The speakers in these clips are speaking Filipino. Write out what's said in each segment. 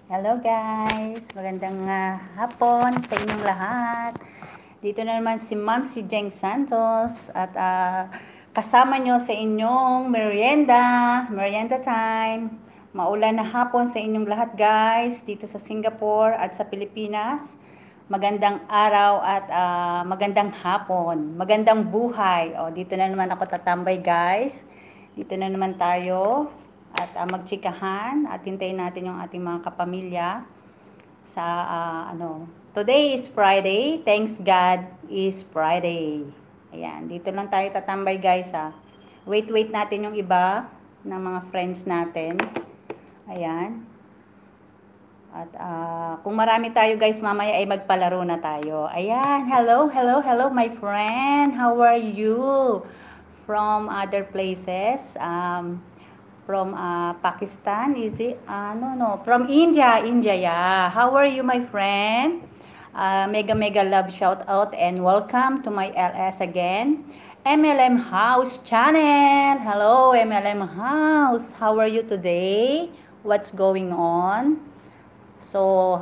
Hello guys, magandang hapon sa inyong lahat. Dito na naman si Ma'am si Jeng Santos at kasama nyo sa inyong merienda time. Maulan na hapon sa inyong lahat guys, dito sa Singapore at sa Pilipinas. Magandang araw at magandang hapon, magandang buhay. O, dito na naman ako tatambay guys. Dito na naman tayo at magchikahan at hintayin natin yung ating mga kapamilya sa today is Friday. Thanks God is Friday. Ayan, dito lang tayo tatambay guys ha. Wait natin yung iba ng mga friends natin. Ayan. At kung marami tayo guys, mamaya ay magpalaro na tayo. Ayan, hello my friend. How are you? From other places. From Pakistan, is it? No. From India, yeah. How are you, my friend? Mega love shout out and welcome to my LS again. MLM House channel. Hello, MLM House. How are you today? What's going on? So,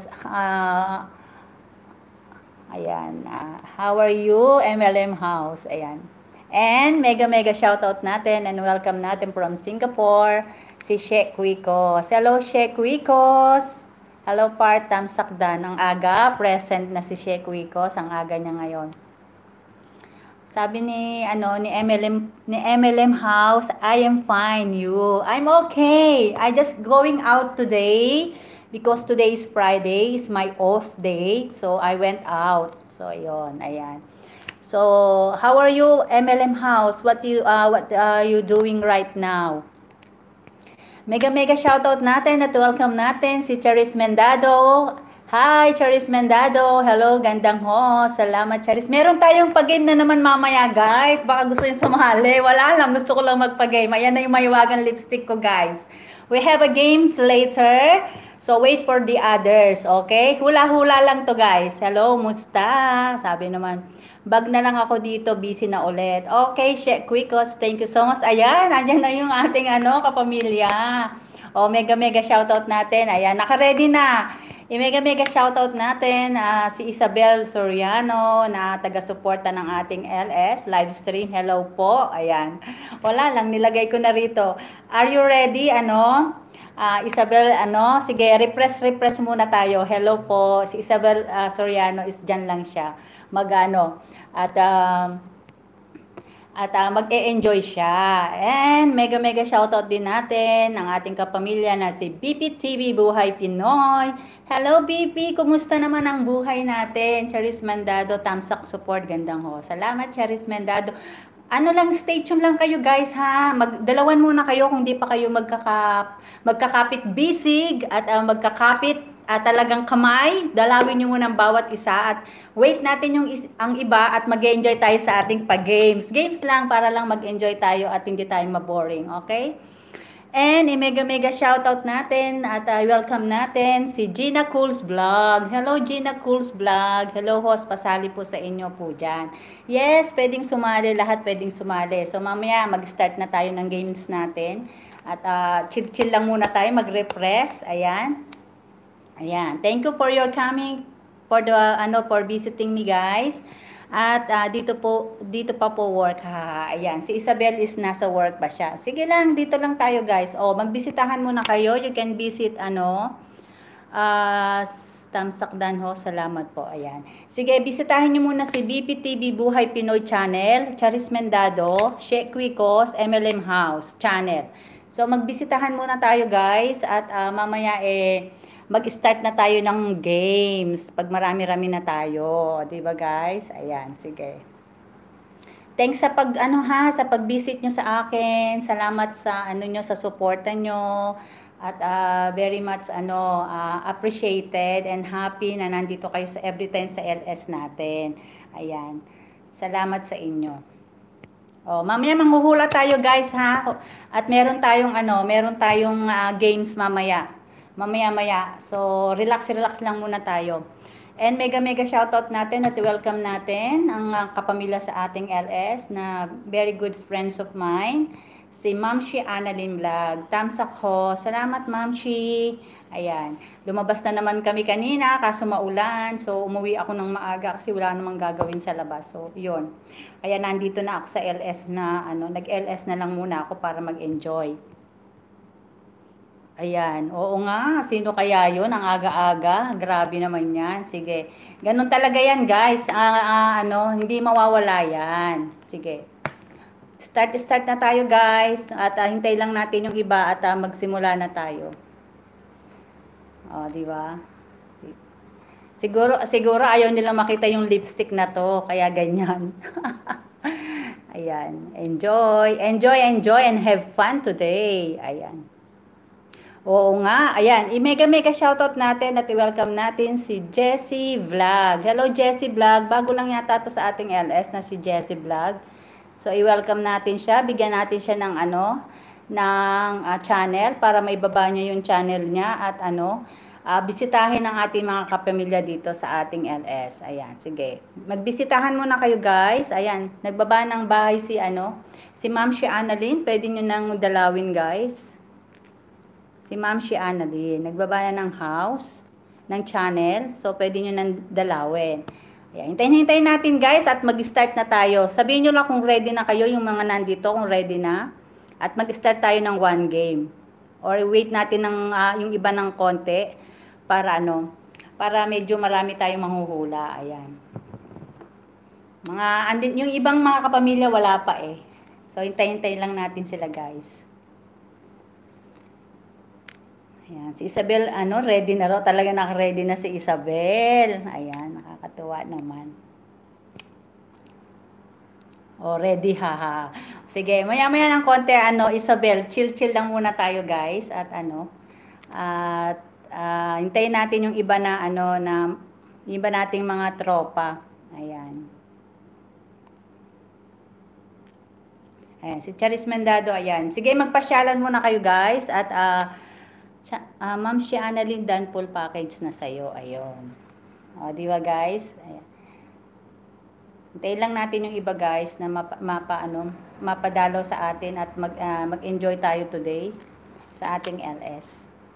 ayan. How are you, MLM House? Ayan. And mega shoutout natin and welcome natin from Singapore, si Sheikh Wicos. Hello, Sheikh Wicos. Hello, part-time sakdan. Ang aga, present na si Sheikh Wicos. Ang aga niya ngayon. Sabi ni MLM House, I am fine, you. I'm okay. I just going out today because today is Friday, is my off day. So I went out. So yon, ayan. So, how are you, MLM House? What are you doing right now? Mega shoutout natin at welcome natin si Charis Mendado. Hi, Charis Mendado. Hello, gandang ho. Salamat, Charis. Meron tayong pag-game na naman mamaya, guys. Baka gusto nyo sumali. Wala lang. Gusto ko lang magpag-game. Ayan na yung mahiwagang lipstick ko, guys. We have a games later. So, wait for the others. Okay? Hula-hula lang to, guys. Hello, musta? Sabi naman, bag na lang ako dito, busy na ulit. Okay, Sheikh Quicos, thank you so much. Ayan, andyan na yung ating kapamilya. O, mega shoutout natin. Ayan, naka-ready na. I-mega shoutout natin si Isabel Soriano na taga-suporta ng ating LS live stream. Hello po. Ayan. Wala lang, nilagay ko na rito. Are you ready? Isabel, sige, refresh muna tayo. Hello po. Si Isabel Soriano is dyan lang siya. Mag-e-enjoy siya. And mega shoutout din natin ang ating kapamilya na si BPTV Buhay Pinoy. Hello BP, kumusta naman ang buhay natin? Charis Mendado, Tamsak Support, gandang ho. Salamat Charis Mendado. Stay tuned lang kayo guys ha. Magdalawan muna kayo kung di pa kayo magkakapit bisig at magkakapit talagang kamay. Dalawin nyo muna ang bawat isa at wait natin ang iba at mag-enjoy tayo sa ating pag-games. Games lang para lang mag-enjoy tayo at hindi tayo maboring, okay? And mega shoutout natin at welcome natin si Gina Cools Vlog. Hello Gina Cools Vlog. Hello host, pasali po sa inyo po dyan. Yes, pwedeng sumali, lahat pwedeng sumali. So mamaya mag-start na tayo ng games natin. At chill lang muna tayo, mag-refresh. Ayan. Thank you for your coming, for visiting me guys. At dito pa po work ha. Ayan, si Isabel is nasa work pa siya. Sige lang, dito lang tayo guys. Magbisitahan muna kayo. You can visit Tamsakdan ho. Salamat po. Ayan. Sige, bisitahin niyo muna si BPTV Buhay Pinoy channel, Charis Mendado, Sheikh Quicos, MLM House channel. So magbisitahan muna tayo guys at mamaya mag-start na tayo ng games pag marami-rami na tayo, 'di ba guys? Ayan, sige. Thanks sa sa pag-visit nyo sa akin. Salamat sa nyo, sa suporta nyo. At very much appreciated and happy na nandito kayo sa every time sa LS natin. Ayan. Salamat sa inyo. Mamaya manghuhula tayo guys ha. At meron tayong games mamaya. Mamaya. So, relax lang muna tayo. And mega shoutout natin at welcome natin ang kapamilya sa ating LS na very good friends of mine. si Mamshi Annalyn Vlog. Thumbs up ho. Salamat, Mamshi. Ayan. Lumabas na naman kami kanina, kaso maulan. So, umuwi ako ng maaga kasi wala namang gagawin sa labas. So, yun. Kaya nandito na ako sa LS na, nag-LS na lang muna ako para mag-enjoy. Ayan. Oo nga. Sino kaya yun? Ang aga-aga. Grabe naman yan. Sige. Ganun talaga yan, guys. Hindi mawawala yan. Sige. Start na tayo, guys. At hintay lang natin yung iba at magsimula na tayo. Oh, di ba? Siguro ayaw nila makita yung lipstick na to, kaya ganyan. Ayan. Enjoy and have fun today. Ayan. Oo nga, ayan, i-mega shoutout natin at i-welcome natin si Jessie Vlog. Hello Jessie Vlog, bago lang yata to sa ating LS na si Jessie Vlog. So i-welcome natin siya, bigyan natin siya ng channel para maibaba niya yung channel niya at bisitahin ang ating mga kapamilya dito sa ating LS. Ayan, sige. Magbisitahan muna kayo guys. Ayan, nagbaba ng bahay si Mamshi Annalyn. Pwede niyo nang dalawin guys. Si Mamshi Annalyn, nagbaba na ng house, ng channel, so pwede nyo nang dalawin. Ayan, hintayin natin guys at mag-start na tayo. Sabihin nyo lang kung ready na kayo, yung mga nandito, kung ready na. At mag-start tayo ng one game. Or wait natin yung iba ng konti, para para medyo marami tayong manghuhula. Ayan. Yung ibang mga kapamilya wala pa eh. So hintayin lang natin sila guys. Ayan, si Isabel, ready na raw. Talaga naka-ready na si Isabel. Ayan, nakakatuwa naman. Oh, ready, haha. Sige, maya-maya ng konti, Isabel, chill lang muna tayo, guys. At hintayin natin yung iba na, iba nating mga tropa. Ayan. Ayan, si Charis Mendado, ayan. Sige, magpasyalan muna kayo, guys. At, Ma'am si Annalyn, done full package na sa'yo. Ayun. O, di ba guys? Ayan. Hintayin lang natin yung iba guys na mapadalo sa atin at mag-enjoy tayo today sa ating LS.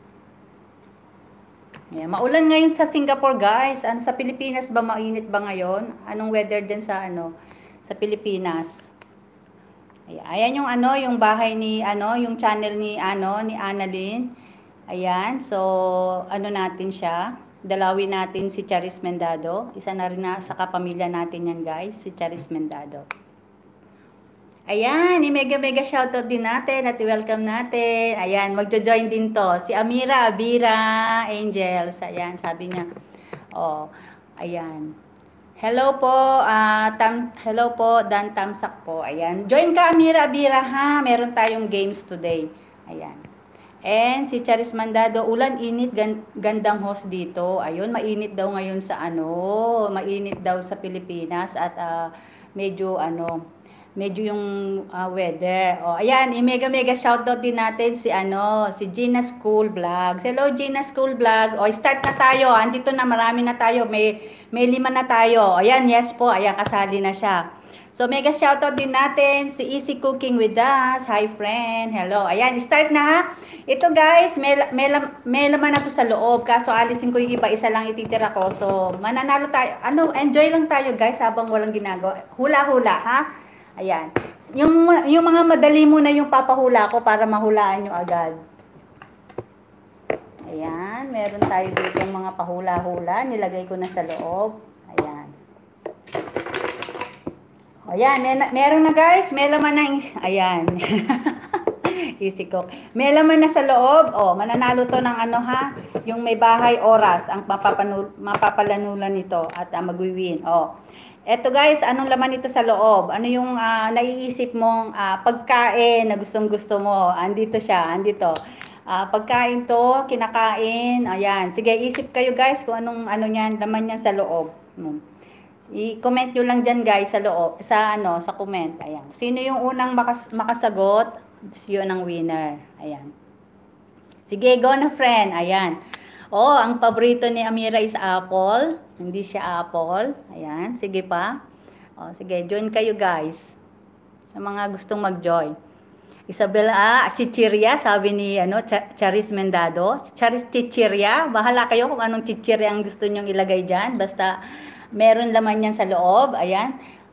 Ayan. Maulan ngayon sa Singapore guys. Sa Pilipinas ba mainit ba ngayon? Anong weather dyan sa sa Pilipinas? Ayan yung yung bahay ni yung channel ni ni Annalyn. Ayan, so natin siya, dalawin natin si Charis Mendado. Isa na rin sa kapamilya natin yan guys, si Charis Mendado. Ayan, i-mega shoutout din natin at i-welcome natin. Ayan, magjo-join din to. Si Abira Angels. Ayan, sabi niya. Oh, ayan. Hello po, hello po, Dan Tamsak po. Ayan, join ka Abira ha. Meron tayong games today. Ayan. And si Charis Mendado, ulan, init, gandang host dito. Ayun, mainit daw ngayon sa mainit daw sa Pilipinas at medyo yung weather. Oh, ayan, i-mega shoutout din natin si si Gina School Vlog. Hello Gina School Vlog. O, start na tayo. Andito na, marami na tayo. May 5 na tayo. Ayan, yes po. Ayan, kasali na siya. So, mega shoutout din natin si Easy Cooking with Us. Hi, friend. Hello. Ayan, start na ha. Ito guys, may laman na to sa loob. Kaso alisin ko yung iba, isa lang ititira ko. So, mananalo tayo. Enjoy lang tayo guys habang walang ginagawa. Hula-hula ha. Ayan. Yung mga madali muna yung papahula ko para mahulaan nyo agad. Ayan, meron tayo dito yung mga pahula-hula. Nilagay ko na sa loob. Ayan. Ayan, meron na guys. May laman na. Ayan. Easy cook. May laman na sa loob. Oh, mananalo to ng yung may bahay oras ang mapapalanulan nito at magwi-win. Oh. Eto guys, anong laman nito sa loob? Ano yung naiisip mong pagkain na gustong-gusto mo? Andito siya, andito. Pagkain to, kinakain. Ayan. Sige, isip kayo guys kung anong niyan, laman niyan sa loob. I-comment nyo lang dyan guys sa loob, sa comment. Ayan. Sino yung unang makasagot? Yun ang winner. Ayan. Sige, go na friend. Ayan. Oh, ang paborito ni Amira is apple. Hindi siya apple. Ayan. Sige pa. Oh, sige, join kayo guys. Sa mga gustong mag-join. Isabel, chichirya, sabi ni Charis Mendado. Charis chichirya, bahala kayo kung anong chichirya ang gusto nyong ilagay dyan. Basta meron laman yan sa loob. Ayan.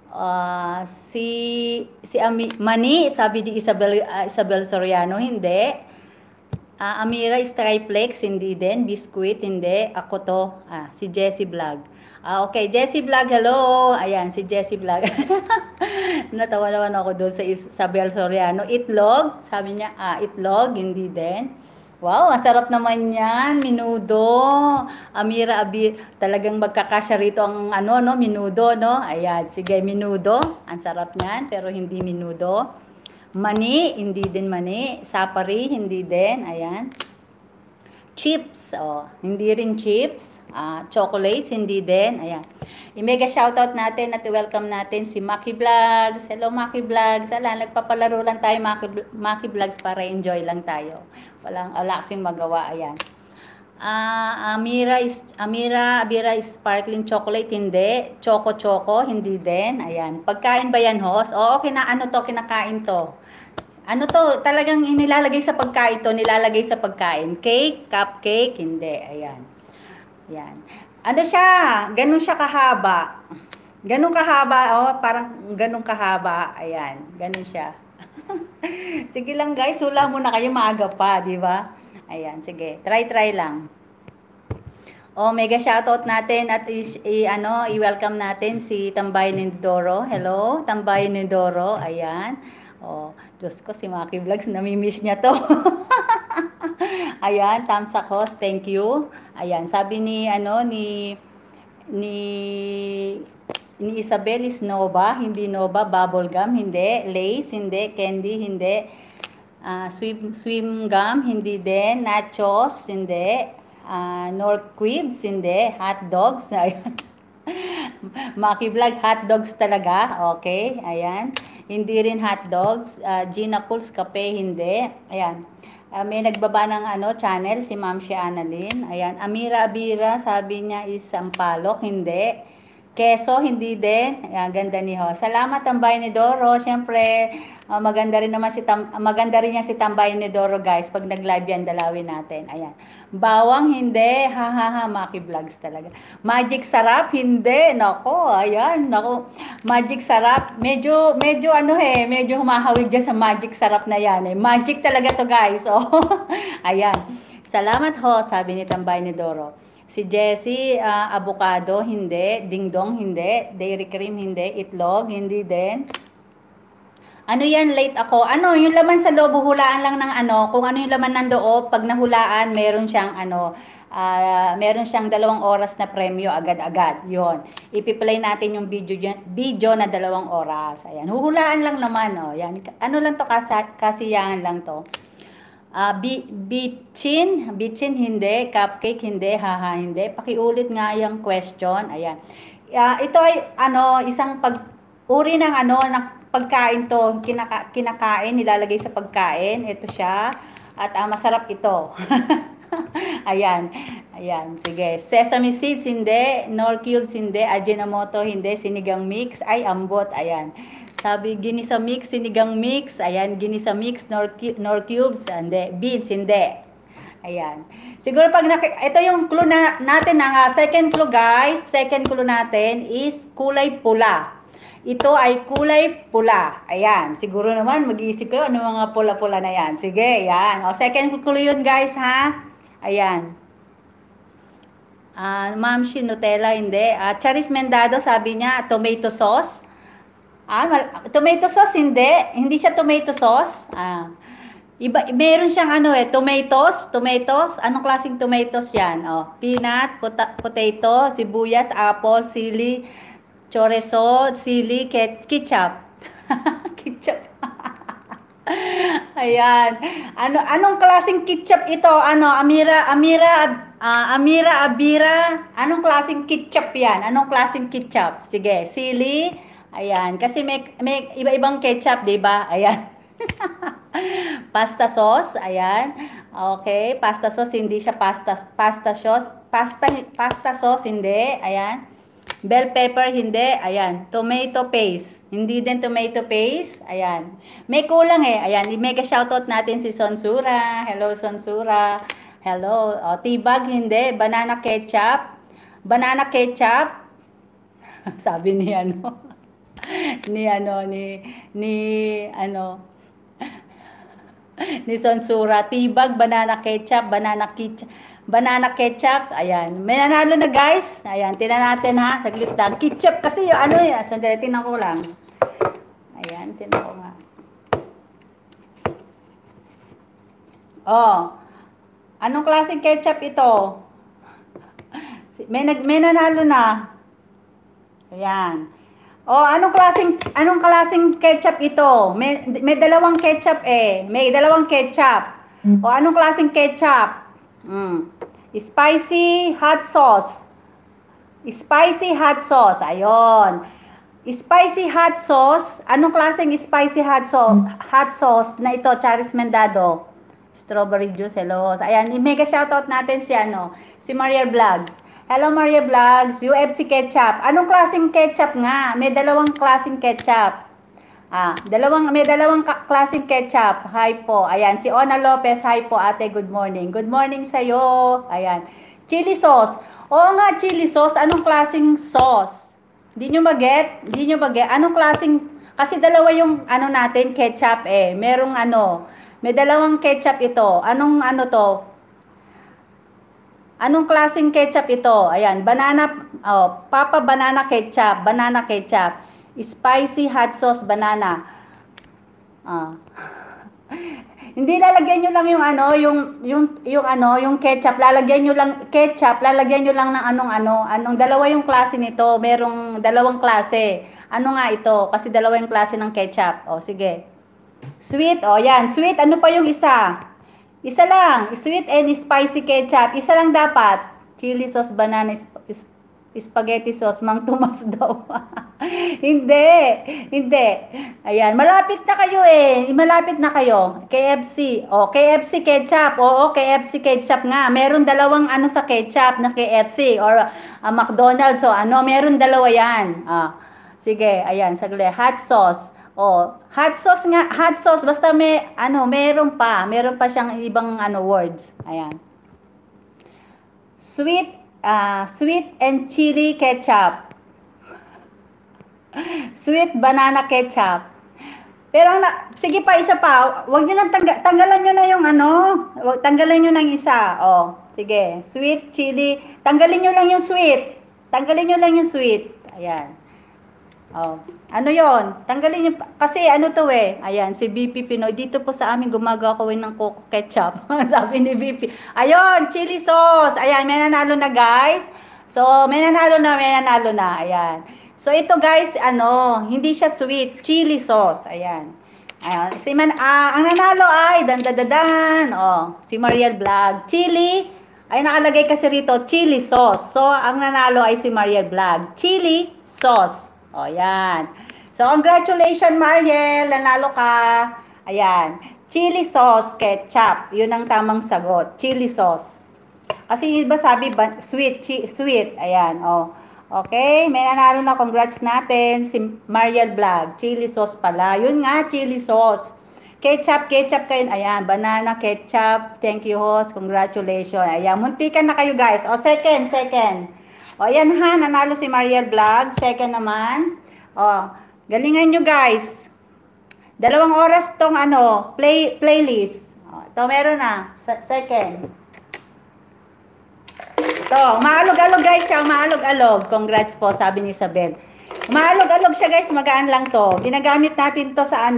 Mani, sabi ni Isabel Soriano, hindi. Amira is triplex, hindi din. Biscuit, hindi. Ako to, si Jessie Vlog. Okay, Jessie Vlog, hello. Ayan, si Jessie Vlog. Natawa naman ako doon sa Isabel Soriano. Itlog, sabi niya, itlog, hindi din. Wow, masarap naman yan, minudo. Amira, talagang magkakasya rito ang minudo, no? Ayan, sige, minudo. Ang sarap niyan, pero hindi minudo. Mani, hindi din mani. Sapari, hindi din. Ayan. Chips, hindi rin chips. Chocolates, hindi din. Ayan. I-mega shoutout natin at welcome natin si Maki Vlogs. Hello Maki Vlogs. Nagpapalaro lang tayo Maki Vlogs para enjoy lang tayo. Wala kasing magawa. Ayan. Amira is sparkling chocolate, hindi. Choco, hindi din. Ayan. Pagkain ba yan, host? Oo, kinakain to. Ano to? Talagang nilalagay sa pagkain to, nilalagay sa pagkain. Cake, cupcake, hindi. Ayan. Yan. Ano siya? Ganun siya kahaba. Ganun kahaba, parang ganun kahaba. Ayan, ganun siya. Sige lang guys, hula muna kayo, maaga pa, di ba? Ayan, sige. Try lang. Mega shoutout natin at i-welcome natin si Tambay Nindoro. Hello, Tambay Nindoro. Ayan. Diyos ko, si Maki Vlogs, namimiss niya to. Ayan, thumbs up host, thank you. Ayan, sabi ni Isabel is Nova, hindi Nova, bubblegum, hindi, Lace, hindi, candy, hindi, swim gum, hindi din, nachos, hindi, Norquibs, hindi, hot dogs, ayan. Maki Vlog, hot dogs talaga, okay, ayan. Hindi rin hot dogs, Gina Pulse Cafe, hindi, ayan. May nagbaba ng channel, si Ma'am Shea Annalyn. Ayan, Amira Abira, sabi niya is Sampalok, hindi. Keso, hindi din. Ayan, ganda ni Ho. Salamat, Tambay ni Doro. Siyempre, maganda rin yan si Tambay ni Doro, guys. Pag nag-live yan, dalawin natin. Ayan. Bawang, hindi. Maki Vlogs talaga. Magic Sarap, hindi. Nako, ayan. Nako, Magic Sarap. Medyo humahawig dyan sa Magic Sarap na yan. Magic talaga to, guys. Ayan. Salamat ho, sabi ni Tambay ni Doro. Si Jessie, avocado, hindi. Dingdong, hindi. Dairy cream, hindi. Itlog, hindi din. Ano yan, late ako. Yung laman sa loob, hulaan lang ng kung ano yung laman ng loob, pag nahulaan, meron siyang 2 oras na premyo agad-agad. Yon. Ipi-play natin yung video na 2 oras. Ayan. Huhulaan lang naman, Yan. Ano lang to, kasiyahan lang to. Bitchin, hindi. Cupcake, hindi. Hindi. Pakiulit nga yung question. Ayan. Ito ay, isang uri ng ng pagkain to. Kinakain, nilalagay sa pagkain. Ito siya. At masarap ito. Ayan. Ayan. Sige. Sesame seeds, hindi. Nor cubes, hindi. Ajinomoto, hindi. Sinigang mix. Ay, ambot. Ayan. Sabi, ginisa mix, sinigang mix. Ayan, ginisa mix, nor cubes. Hindi. Beans, hindi. Ayan. Siguro pag ito yung clue natin, ang second clue, guys. Second clue natin is kulay pula. Ito ay kulay pula. Ayan. Siguro naman, mag-iisip kayo, ano mga pula-pula na yan. Sige, ayan. Second clue yun, guys, ha? Ayan. Ma'am Nutella, hindi. Charis Mendado, sabi niya, tomato sauce. Tomato sauce, hindi. Hindi siya tomato sauce. Meron siyang tomatoes. Anong klaseng tomatoes yan? Peanut, potato, sibuyas, apple, sili, chorizo, sili, ketchup. Ketchup. Ayan. Anong klaseng ketchup ito? Amira Abira. Anong klaseng ketchup yan? Anong klaseng ketchup? Sige, sili. Ayan, kasi may iba-ibang ketchup, 'di ba? Ayan. Pasta sauce, ayan. Okay, pasta sauce, hindi siya pasta sauce, hindi. Ayan. Bell pepper, hindi. Ayan. Tomato paste. Hindi din tomato paste. Ayan. May kulang eh. Ayan. I-mega shoutout natin si Sonsura. Hello, Sonsura. Hello. O, tibag, hindi. Banana ketchup. Banana ketchup. Sabi ni ano. ni ano, ni ano. Ni Sonsura. Tibag, banana ketchup. Banana ketchup, ayan. May nanalo na guys. Ayan, tingnan natin ha. Saglit lang. Ketchup kasi yung ano yun. Sandali, tingnan ko lang. Ayan, tingnan ko nga. Oh, anong klaseng ketchup ito? May nanalo na. Ayan. Oh, anong klaseng ketchup ito? May dalawang ketchup eh. May dalawang ketchup. O, anong klaseng ketchup? Spicy hot sauce. Spicy hot sauce. Ayun. Spicy hot sauce. Anong klaseng spicy hot sauce? Hot sauce na ito, Charis Mendado. Strawberry juice. Hello. Ayan, i-mega shoutout natin si ano, si Maria Vlogs. Hello Maria Vlogs. UFC ketchup. Anong klaseng ketchup nga? May dalawang klaseng ketchup. May dalawang klaseng ketchup. Hi po. Ayan, si Ona Lopez. Hi po ate, good morning. Good morning sa'yo. Ayan. Chili sauce. Oo nga, chili sauce. Anong klaseng sauce? Hindi nyo maget? Hindi nyo maget? Anong klaseng, kasi dalawa yung ano natin, ketchup eh. Merong ano, may dalawang ketchup ito. Anong ano to? Anong klaseng ketchup ito? Ayan, Papa banana ketchup. Banana ketchup. Spicy hot sauce banana. Hindi lalagyan niyo lang yung ano, yung ketchup, lalagyan niyo lang ng anong dalawa yung klase nito, merong dalawang klase. Ano nga ito? Kasi dalawa yung klase ng ketchup. O sige. Sweet, yan, sweet, ano pa yung isa? Isa lang, sweet and spicy ketchup. Isa lang dapat. Chili sauce banana spaghetti sauce, Mang Tomas daw. Hindi. Ayan, malapit na kayo eh. Malapit na kayo. KFC. KFC ketchup. Oo, KFC ketchup nga. Meron dalawang ano sa ketchup na KFC or McDonald's. So, meron dalawa yan. Sige, ayan, saglit. Hot sauce. Hot sauce nga. Hot sauce. Basta meron pa. Meron pa siyang ibang words. Ayan. Sweet and chili ketchup. Sweet banana ketchup. Pero sige pa, isa pa. Huwag niyo nang tanggalan niyo na yung tanggalan niyo ng isa. Sige. Sweet chili. Tanggalin niyo lang yung sweet. Ayan. Ano yon? Tanggalin niyo kasi to eh. Ayan, si BP Pinoy dito po sa amin gumagawa ko ng coco ketchup. Sabi ni BP. Ayun, chili sauce. Ayan, may nanalo na guys. So, may nanalo na. Ayan. So, ito guys, hindi siya sweet, chili sauce. Ayan. Ayan, ang nanalo ay si Mariel Vlog. Chili ay nakalagay kasi rito chili sauce. So, ang nanalo ay si Mariel Vlog. Chili sauce. Yan. So, congratulations, Mariel. Nanalo ka. Ayan. Chili sauce ketchup. Yun ang tamang sagot. Chili sauce. Kasi iba sabi, sweet. Ayan. Okay. May nanalo na. Congrats natin. Si Mariel Vlog. Chili sauce pala. Yun nga, chili sauce. Ketchup kayo. Ayan. Banana ketchup. Thank you, host. Congratulations. Ayan. Muntikan na kayo, guys. Second. Ayan ha, nanalo si Mariel Vlog. Second naman. Galingan nyo guys. 2 oras tong playlist. Ito meron na. Second. Ito, umaalog-alog guys siya. Umaalog-alog. Congrats po, sabi ni Isabel. Umaalog-alog siya guys. Magaan lang to. Ginagamit natin to sa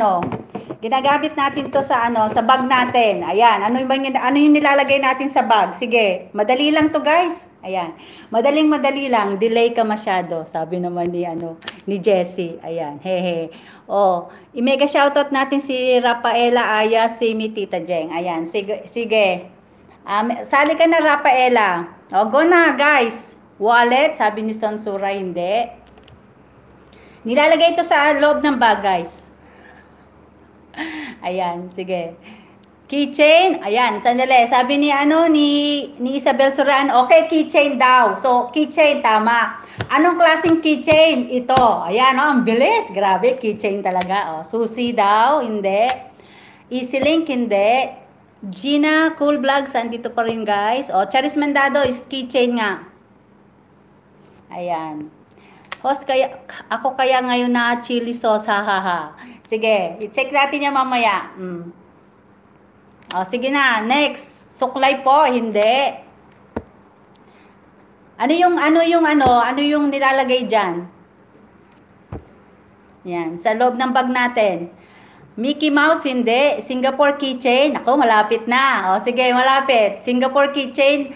sa bag natin. Ayan. Ano yung nilalagay natin sa bag? Sige. Madali lang to guys. Ayan. Madali lang. Delay ka masyado. Sabi naman ni Jessie. Ayan. Hehe. I-mega shoutout natin si Rafaela Aya, si Tita Jeng. Ayan. Sige. Sali ka na, Rafaela. Go na, guys. Wallet. Sabi ni Sansura, hindi. Nilalagay ito sa loob ng bag, guys. Ayan. Sige. Keychain, ayan, sandali. Sabi ni ni Isabel Suran, okay, keychain daw. So, keychain tama. Anong klaseng keychain? Ito. Ayan, ang bilis. Grabe, keychain talaga. Susi daw, hindi. EasyLink, hindi. Gina Cool Vlogs, andito pa rin guys. Charis Mandado is keychain nga. Ayan. Host, ako kaya ngayon na chili sauce, hahaha. Sige, i-check natin yan mamaya. Sige na, next. Suklay po, hindi. Ano yung nilalagay diyan? Yan, sa loob ng bag natin. Mickey Mouse, hindi. Singapore keychain. Ako, malapit na. Sige, malapit. Singapore keychain.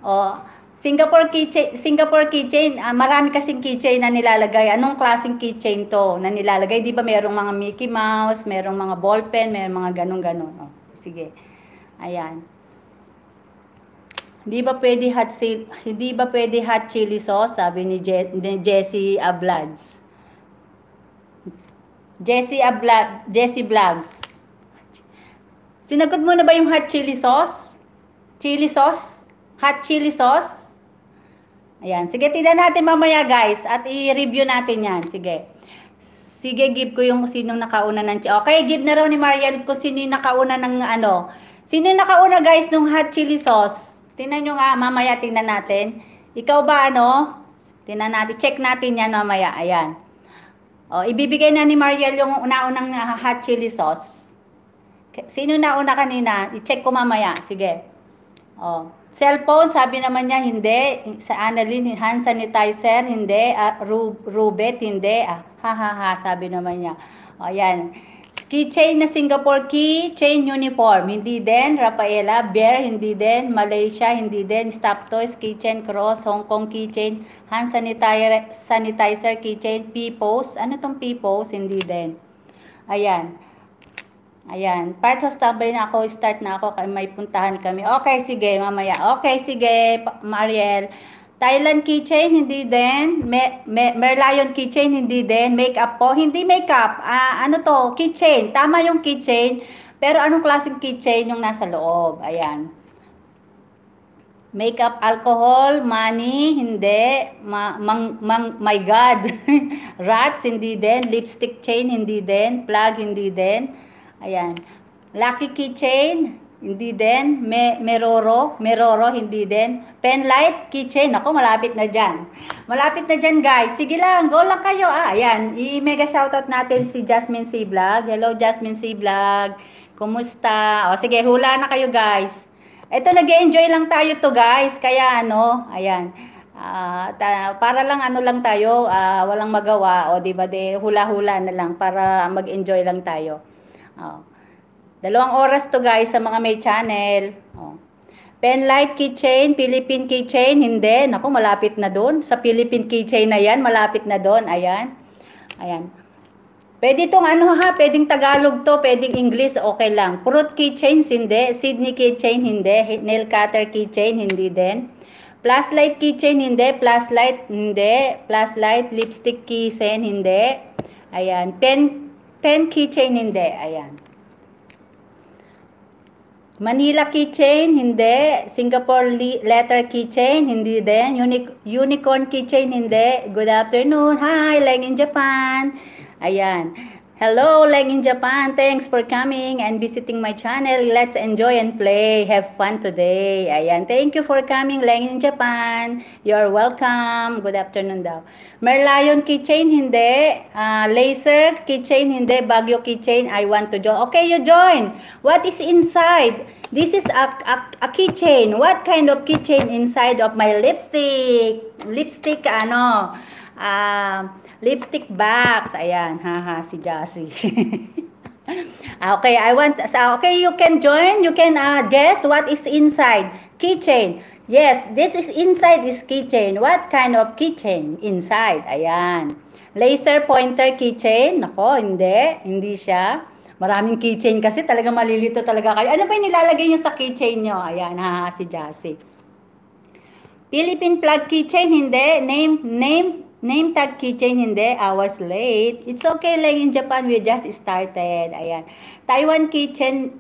Singapore keychain. Marami kasing keychain na nilalagay. Anong klaseng keychain to na nilalagay? Di ba merong mga Mickey Mouse, merong mga ballpen, merong mga ganun-ganun. Sige. Ayan. Hindi ba pwede hot chili sauce? Sabi ni Jessie Ablads. Jessie Vlogs. Sinagot mo na ba yung hot chili sauce? Chili sauce? Hot chili sauce? Ayan. Sige, tignan natin mamaya guys. At i-review natin yan. Sige. Sige, give ko yung sinong nakauna ng... Okay, give na raw ni Mariel kung sino yung nakauna ng Sino yung nakauna guys ng hot chili sauce? Tingnan nyo nga, mamaya tingnan natin. Ikaw ba Tingnan natin, check natin yan mamaya. Ayan. Ibibigay na ni Mariel yung una-unang hot chili sauce. Sino nauna kanina? I-check ko mamaya. Sige. Cellphone, sabi naman niya, hindi. Sa Annalyn, hand sanitizer, hindi. Rubet, hindi. Sabi naman niya. Ayan. Keychain na Singapore keychain uniform, hindi din. Rafaela, Bear, hindi din. Malaysia, hindi din. Stop Toys, keychain cross. Hong Kong keychain, hand sanitizer keychain. P-pose, ano tong P-pose? Hindi din. Ayan. Ayan. Part host tambay na ako. Start na ako. May puntahan kami. Okay, sige. Mamaya. Okay, sige. Mariel. Thailand keychain, hindi din. Merlion keychain, hindi din. Makeup po, hindi makeup. Ano to? Keychain. Tama yung keychain. Pero anong klaseng keychain yung nasa loob? Ayan. Makeup, alcohol, money, hindi. My God. Rats, hindi din. Lipstick chain, hindi din. Plug, hindi din. Ayan. Lucky keychain, hindi din. Meroro, hindi din. Penlight, keychain. Ako, malapit na dyan. Malapit na dyan, guys. Sige lang, go lang kayo. Ayan, i-mega shoutout natin si Jasmine C. Vlog. Hello, Jasmine C. Vlog. Kumusta? Sige, hula na kayo, guys. Ito, nag-enjoy lang tayo to, guys. Kaya, ayan. Para lang, lang tayo, walang magawa. Diba, hula-hula na lang para mag-enjoy lang tayo. 2 oras to guys sa mga may channel. Penlight keychain, Philippine keychain, hindi. Naku, malapit na doon. Sa Philippine keychain na yan, malapit na doon. Ayan. Ayan. Pwede itong pwedeng Tagalog to, pwedeng English, okay lang. Fruit keychains, hindi. Sydney keychain, hindi. Nail cutter keychain, hindi din. Flashlight keychain, hindi. Flashlight, hindi. Flashlight, lipstick keychain, hindi. Ayan. Pen keychain, hindi. Ayan. Manila keychain, hindi. Singapore letter keychain, hindi din. Unicorn keychain, hindi. Good afternoon. Hi, Leng in Japan. Ayan. Hello, Leng in Japan. Thanks for coming and visiting my channel. Let's enjoy and play. Have fun today. Ayan. Thank you for coming, Leng in Japan. You're welcome. Good afternoon daw. Merlion keychain, hindi. Laser keychain, hindi. Baguio keychain, I want to join. Okay, you join. What is inside? This is a keychain. What kind of keychain inside of my lipstick? Lipstick, lipstick box. Ayan, si Jassy. Okay, okay, you can join. You can guess what is inside. Keychain. Yes, this is inside is keychain. What kind of keychain inside? Ayan. Laser pointer keychain. Nako, hindi siya. Maraming keychain kasi talaga malilito talaga kayo. Ano ba yung nilalagay nyo sa keychain nyo? Ayan, si Jassy. Philippine plug keychain, hindi. Name tag keychain, hindi. I was late. It's okay, like in Japan, we just started. Ayan. Taiwan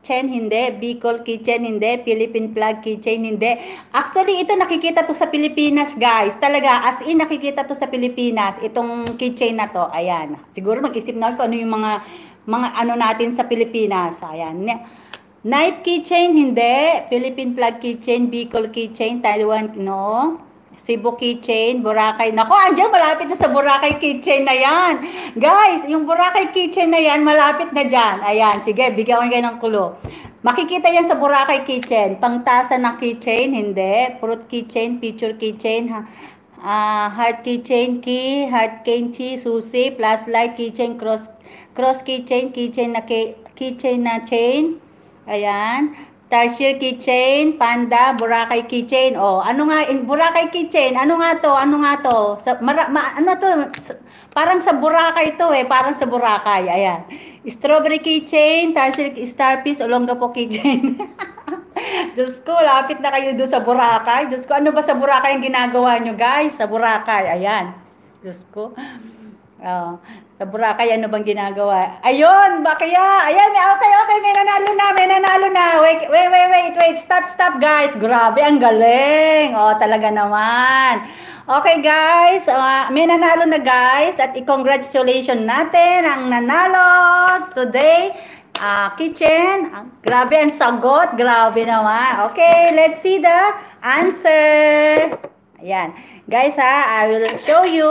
keychain, hindi. Bicol keychain, hindi. Philippine flag keychain, hindi. Actually, ito nakikita to sa Pilipinas, guys. Talaga, as in nakikita to sa Pilipinas. Itong keychain na to, ayan. Siguro mag-isip na kung ano yung mga ano natin sa Pilipinas. Ayan. Knife keychain, hindi. Philippine flag keychain, Bicol keychain, Taiwan, no. Cebu keychain, Boracay. Nako, andyan, malapit na sa Boracay keychain na yan. Guys, yung Boracay keychain na yan, malapit na dyan. Ayan, sige, bigyan ko kayo ng clue. Makikita yan sa Boracay keychain. Pangtasa ng keychain, hindi. Fruit keychain, picture keychain, heart keychain, key, heart keychain, susi, flashlight keychain, cross keychain, keychain na chain. Ayan. Tarsier keychain, panda, Boracay keychain. Oh, ano nga, Boracay keychain, ano nga to? Ano to? Parang sa Boracay to parang sa Boracay. Ayan. Strawberry keychain, tarsier starfish, Olongapo keychain. Diyos ko, lapit na kayo doon sa Boracay. Diyos ko, ano ba sa Boracay yung ginagawa nyo, guys? Sa Boracay, ayan. Diyos ko. Sa Boracay, ano bang ginagawa? Ayun, bakya. Ayan, okay, may nanalo na. Wait. Stop, guys. Grabe, ang galing. Talaga naman. Okay, guys. May nanalo na, guys. At i-congratulations natin ang nanalo today. Kitchen. Grabe ang sagot. Grabe naman. Okay, let's see the answer. Ayan. Guys, I will show you.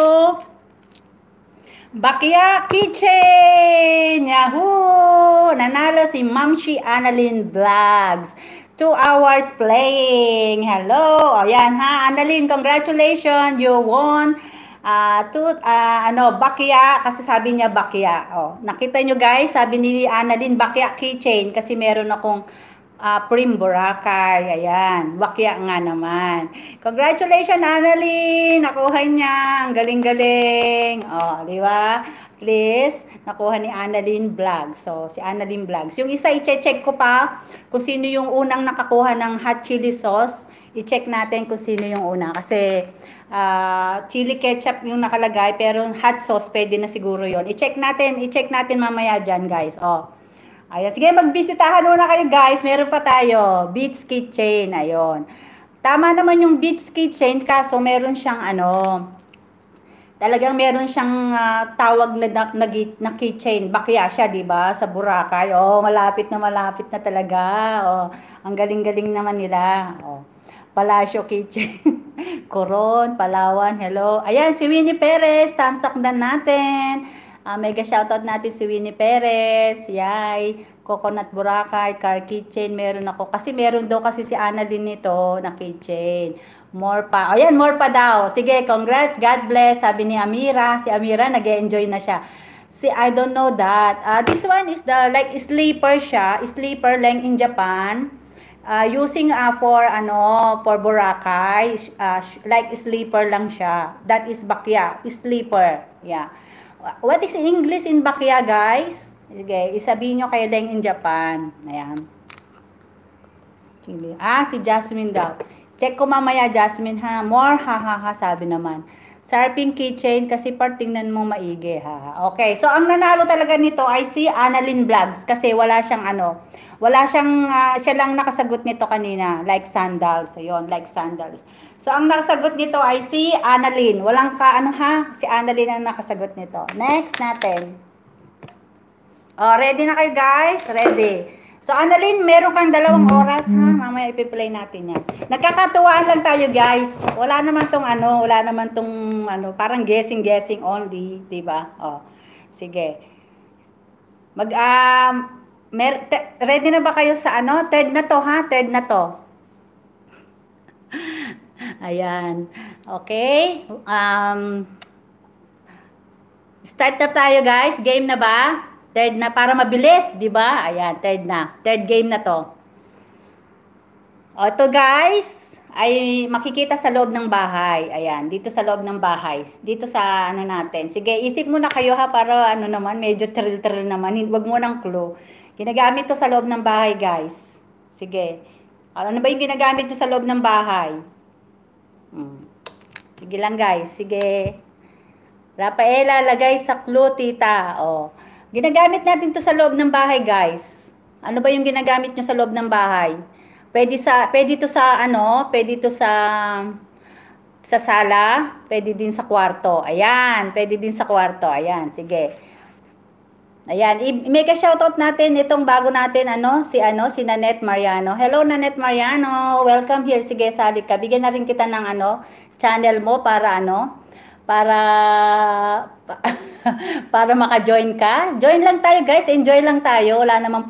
Bakya Kitchen! Yahoo! Nanalo si Mamshi Annalyn Vlogs. 2 hours playing. Hello! Ayan ha, Annalyn, congratulations! You won Bakya, kasi sabi niya Bakya. Nakita nyo guys, sabi ni Annalyn, Bakya Kitchen, kasi meron akong Prim Boracay. Ayan. Bakya nga naman. Congratulations, Annalyn. Nakuha niya. Ang galing-galing. Di ba? Please, nakuha ni Annalyn Vlogs. So, si Annalyn Vlogs. Yung isa, i-check ko pa kung sino yung unang nakakuha ng hot chili sauce. I-check natin kung sino yung una. Kasi, chili ketchup yung nakalagay, pero hot sauce, pwede na siguro yon. I-check natin mamaya dyan, guys. Ayan, sige, magbisitahan muna kayo guys. Meron pa tayo, Beats Kitchen. Ayun. Tama naman yung Beats Kitchen, kaso meron siyang talagang meron siyang tawag na kitchen. Bakya siya, di ba? Sa Boracay. Malapit na talaga. Ang galing-galing naman nila. Palacio Kitchen. Coron, Palawan, hello. Ayan, si Winnie Perez. Thumbs up na natin. Mega shoutout natin si Winnie Perez, Yay, Coconut Boracay, Car Kitchen, meron ako. Kasi meron daw kasi si Annalyn nito na kitchen. More pa. Ayan, more pa daw. Sige, congrats, God bless. Sabi ni Amira. Si Amira, nag-enjoy na siya. I don't know that. This one is the, like, sleeper siya. Sleeper lang in Japan. Using for Boracay. Like, sleeper lang siya. That is bakya. Sleeper. Yeah. What is English in bakya, guys? Sige, isabihin nyo kay Leng in Japan. Ayan. Si Jasmine daw. Check ko mamaya, Jasmine, ha. More, ha, sabi naman. Sarping Kitchen, kasi tingnan mo maigi, ha. Okay, so ang nanalo talaga nito ay si Annalyn Vlogs. Kasi wala siyang siya lang nakasagot nito kanina. Like sandals. So, yun, like sandals. So, ang nakasagot nito ay si Annalyn. Walang si Annalyn ang nakasagot nito. Next natin. Ready na kayo guys? Ready. So, Annalyn, meron kang 2 oras ha. Mamaya ipi-play natin yan. Nagkakatuwaan lang tayo guys. Wala naman tong parang guessing only. Diba? Sige. Ready na ba kayo sa Third na to ha? Third na to. Ayan. Okay. Start na tayo guys. Game na ba? Third na para mabilis, di ba? Ayan, third na. Third game na to. Ito guys, ay makikita sa loob ng bahay. Ayan, dito sa loob ng bahay. Dito sa natin. Sige, isip muna kayo ha para naman, medyo thrill naman. Huwag mo ng clue. Ginagamit to sa loob ng bahay guys. Sige. Ano ba yung ginagamit to sa loob ng bahay? Sige lang guys, sige. Rafaela, lagay sa clue, tita. Ginagamit natin to sa loob ng bahay guys. Ano ba yung ginagamit nyo sa loob ng bahay? Pwede to sa ano, pwede to sa sala, pwede din sa kwarto. Ayan, pwede din sa kwarto. Ayan, sige. Ayan, i-mega shoutout natin itong bago natin si Nanette Mariano. Hello Nanette Mariano, welcome here. Sige, sali ka. Bigyan na rin kita ng channel mo para para maka-join ka. Join lang tayo, guys. Enjoy lang tayo. Wala namang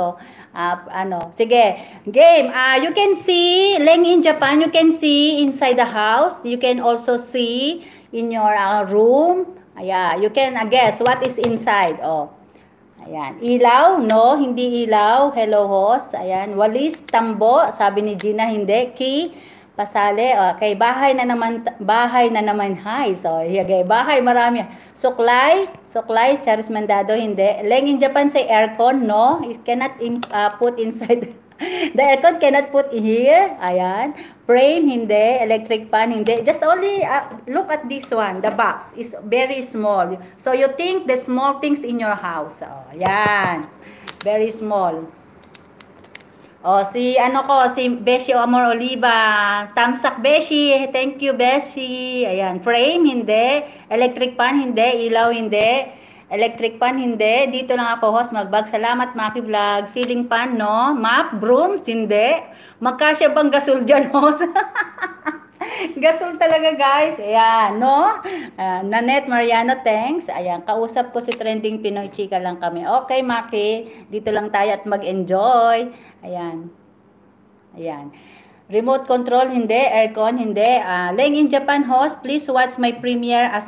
sige. Game. You can see Leng in Japan, you can see inside the house. You can also see in your room. Ayan, you can guess what is inside. Oh. Ayan, ilaw, no, hindi ilaw. Hello, host. Ayan, walis, tambo, sabi ni Gina, hindi. Key, pasale. Okay, bahay na naman. Hi. So, okay, bahay, marami. Suklay, Charis Mandado, hindi. Leng in Japan say aircon, no. It cannot put inside. The aircon cannot put here. Ayan. Frame, hindi. Electric pan, hindi. Just only look at this one. The box is very small. So, you think the small things in your house. Oh, ayan. Very small. Oh, si Beshi Amor Oliva. Tamsak Beshi. Thank you, Beshi. Ayan. Frame, hindi. Electric pan, hindi. Ilaw, hindi. Electric pan, hindi. Dito lang ako, host, magbag. Salamat, Maki Vlog. Ceiling pan, no. Map, brooms, hindi. Magkasya bang gasol dyan, host? Gasol talaga, guys. Ayan, no? Nanette Mariano, thanks. Ayan, kausap ko si Trending Pinoy Chika lang kami. Okay, Maki. Dito lang tayo at mag-enjoy. Ayan. Ayan. Remote control, hindi. Aircon, hindi. Leng in Japan, host, please watch my premiere as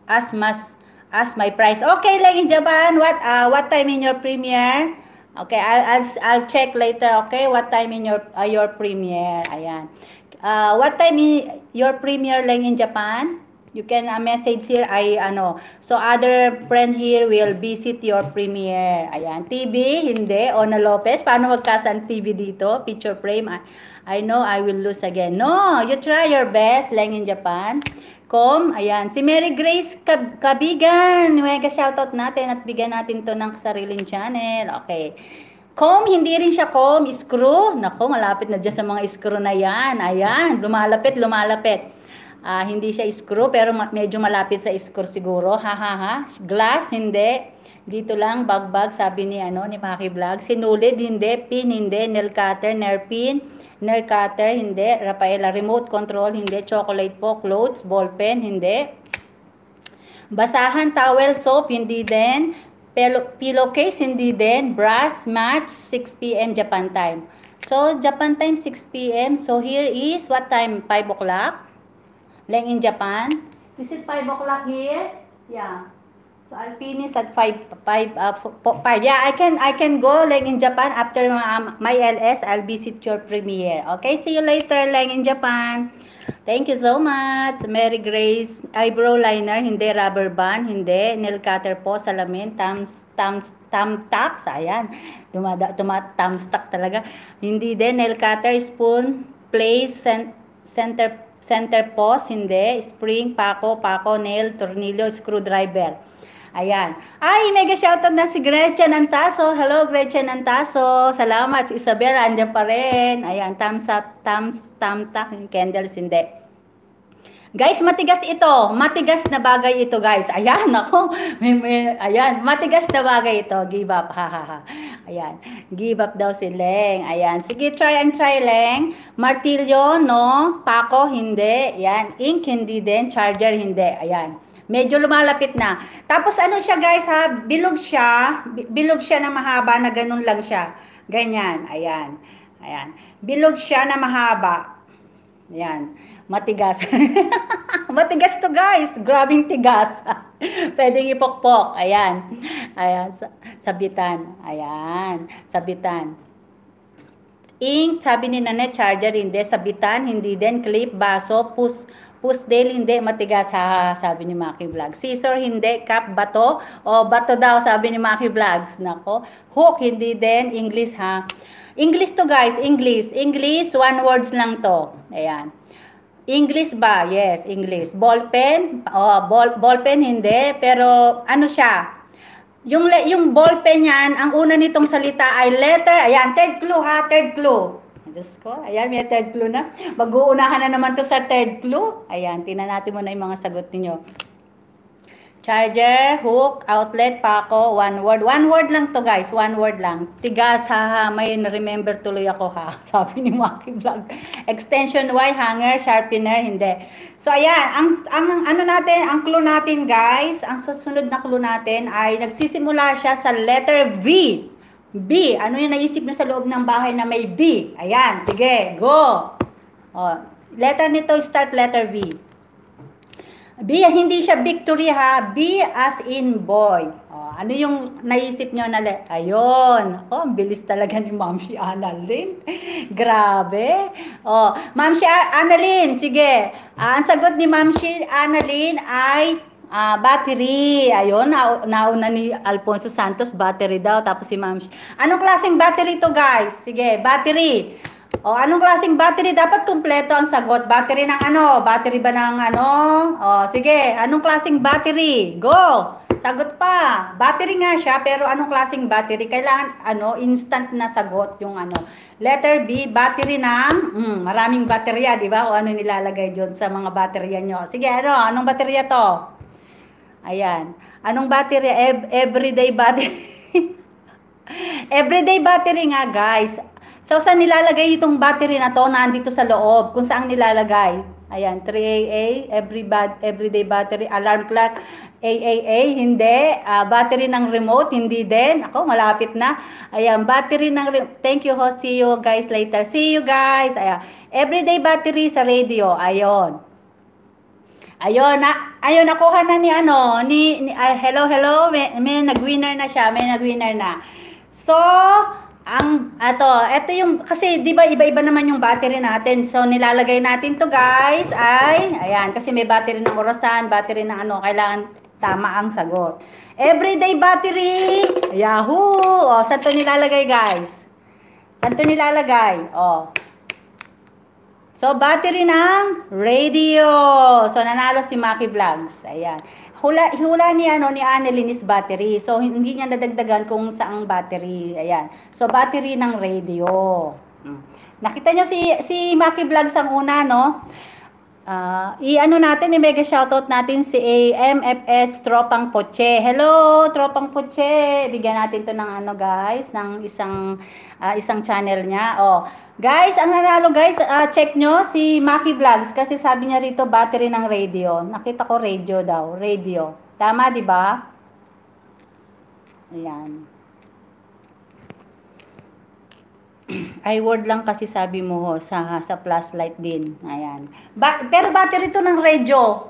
my price. Okay, Leng in Japan, what time in your premiere? Okay, I'll check later. Okay, what time in your premiere? Ayan. What time in your premiere, Leng in Japan? You can message here. So other friend here will visit your premiere. Ayan. TV, hindi. Ona Lopez, paano magkasan TV dito? Picture frame. I know I will lose again. No, you try your best, Leng in Japan. Ayan. Si Mary Grace Kabigan. Mega shoutout natin at bigyan natin to ng sariling channel. Okay. Hindi rin siya screw. Nako, malapit na dyan sa mga screw na yan. Ayan, lumalapit. Hindi siya screw, pero medyo malapit sa screw siguro. Glass, hindi. Dito lang, bagbag, sabi ni Maki Vlog. Sinulid, hindi. Pin, hindi. Nail cutter, nerpin. Nail cutter, hindi. Rafaela, remote control, hindi. Chocolate po, clothes, ball pen, hindi. Basahan, towel, soap, hindi din. Pillowcase, hindi din. Brass, match, 6 p.m. Japan time. So, Japan time, 6 p.m. So, here is, what time? 5 o'clock? Leng in Japan. Is it 5 o'clock here? Yeah. So, I'll finish at 5. Yeah, I can go, Leng in Japan. After my LS, I'll visit your premiere. Okay, see you later, Leng in Japan. Thank you so much. Mary Grace, eyebrow liner, hindi. Rubber band, hindi. Nail cutter po, salamin, thumbtacks, ayan. Thumbtack talaga. Hindi din. Nail cutter, spoon, place, center post, hindi. Spring, pako, nail, tornilyo, screwdriver. Ayan. Ay, mega shoutout na si Gretchen Antaso. Hello, Gretchen Antaso. Salamat. Si Isabel, andyan pa rin. Ayan, thumbs up, thumbtack, candles, hindi. Guys, matigas ito. Matigas na bagay ito, guys. Ayan, ako. Ayan, matigas na bagay ito. Give up. Ayan. Give up daw si Leng. Ayan. Sige, try, Leng. Martilyo, no. Pako, hindi. Ayan. Ink, hindi din. Charger, hindi. Ayan. Medyo lumalapit na. Tapos siya, guys, ha? Bilog siya na mahaba na ganun lang siya. Ganyan. Ayan. Ayan. Bilog siya na mahaba. Ayan. Matigas. Matigas to, guys. Grabing tigas. Pwedeng ipokpok. Ayan. Ayan. Sabitan. Ayan. Sabitan. Ink, sabi ni Nanette, charger, hindi. Sabitan, hindi din. Clip, baso, pusdale, hindi. Matigas, sabi ni Maki Vlog. Scissor, hindi. Cup, bato. Bato daw, sabi ni Maki Vlogs. Nako. Hook, hindi din. English, ha. English to, guys. English, one words lang to. Ayan. English ba? Yes, English. Ball pen? Ball pen, hindi. Pero, siya? yung ball pen yan, ang una nitong salita ay letter. Ayan, third clue ha, third clue. Diyos ko, ayan, may third clue na. Mag-uunahan na naman to sa third clue. Ayan, tingnan natin muna yung mga sagot niyo. Charger, hook, outlet, pako, one word. One word lang to guys, one word lang. Tigas, ha, may na-remember tuloy ako ha. Sabi ni Maki Vlog. Extension Y, hanger, sharpener, hindi. So ayan, ang ano natin, ang clue natin guys, ang susunod na clue natin ay nagsisimula siya sa letter V. B, ano yung naisip nyo sa loob ng bahay na may B? Ayan, sige, go. Oh, letter nito, start letter V. B, hindi siya victory ha. B as in boy. Oh, ano yung naisip nyo na ayun. Oh, ang bilis talaga ni Ma'am si Annalyn. Grabe. Oh, Ma'am si Annalyn, sige. Ang sagot ni Ma'am si Annalyn ay battery. Ayun, nauna ni Alfonso Santos, battery daw. Tapos si Ma'am. Anong klaseng battery to guys? Sige, battery. O, anong klaseng battery? Dapat kumpleto ang sagot. Battery ng ano? Battery ba ng ano? O, sige. Anong klaseng battery? Go! Sagot pa. Battery nga siya, pero anong klaseng battery? Kailangan, ano, instant na sagot yung ano. Letter B, battery ng, maraming baterya, di ba? O ano nilalagay dyan sa mga baterya nyo. Sige, ano? Anong baterya to? Ayan. Anong baterya? Everyday battery. Everyday battery nga, guys. So, saan nilalagay itong battery na to na andito sa loob? Kung saan nilalagay? Ayan, 3AA, everyday battery, alarm clock, AAA, hindi. Battery ng remote, hindi din. Ako, malapit na. Ayan, battery ng remote. Thank you, ho. See you guys later. See you guys. Ayan, everyday battery sa radio. Ayun. Ayun, nakuha na ni ano, hello, may nag-winner na siya, may nag-winner na. So, ito yung, kasi di ba iba-iba naman yung battery natin. So, nilalagay natin to guys ay, ayan, kasi may battery ng orasan, battery ng ano, kailangan tama ang sagot. Everyday battery, yahoo! O, saan to nilalagay guys? Saan to nilalagay? O. So, battery ng radio. So, nanalo si Maki Vlogs. Ayan. Hula ni Annalyn is battery. So hindi niya nadagdagan kung saang battery. Ayan. So battery ng radio. Nakita niyo si Maki Vlogs ang una, no? I-ano natin, i-mega shoutout natin si AMFH Tropang Poche. Hello, Tropang Poche. Bigyan natin 'to ng ano, guys, ng isang channel niya. Oh, guys, ang nanalo guys, check nyo si Maki Vlogs kasi sabi niya rito battery ng radio. Nakita ko radio daw, radio. Tama, di ba? Ayan. I-word lang kasi sabi mo ho, sa flashlight din. Ayan. Pero battery to ng radio.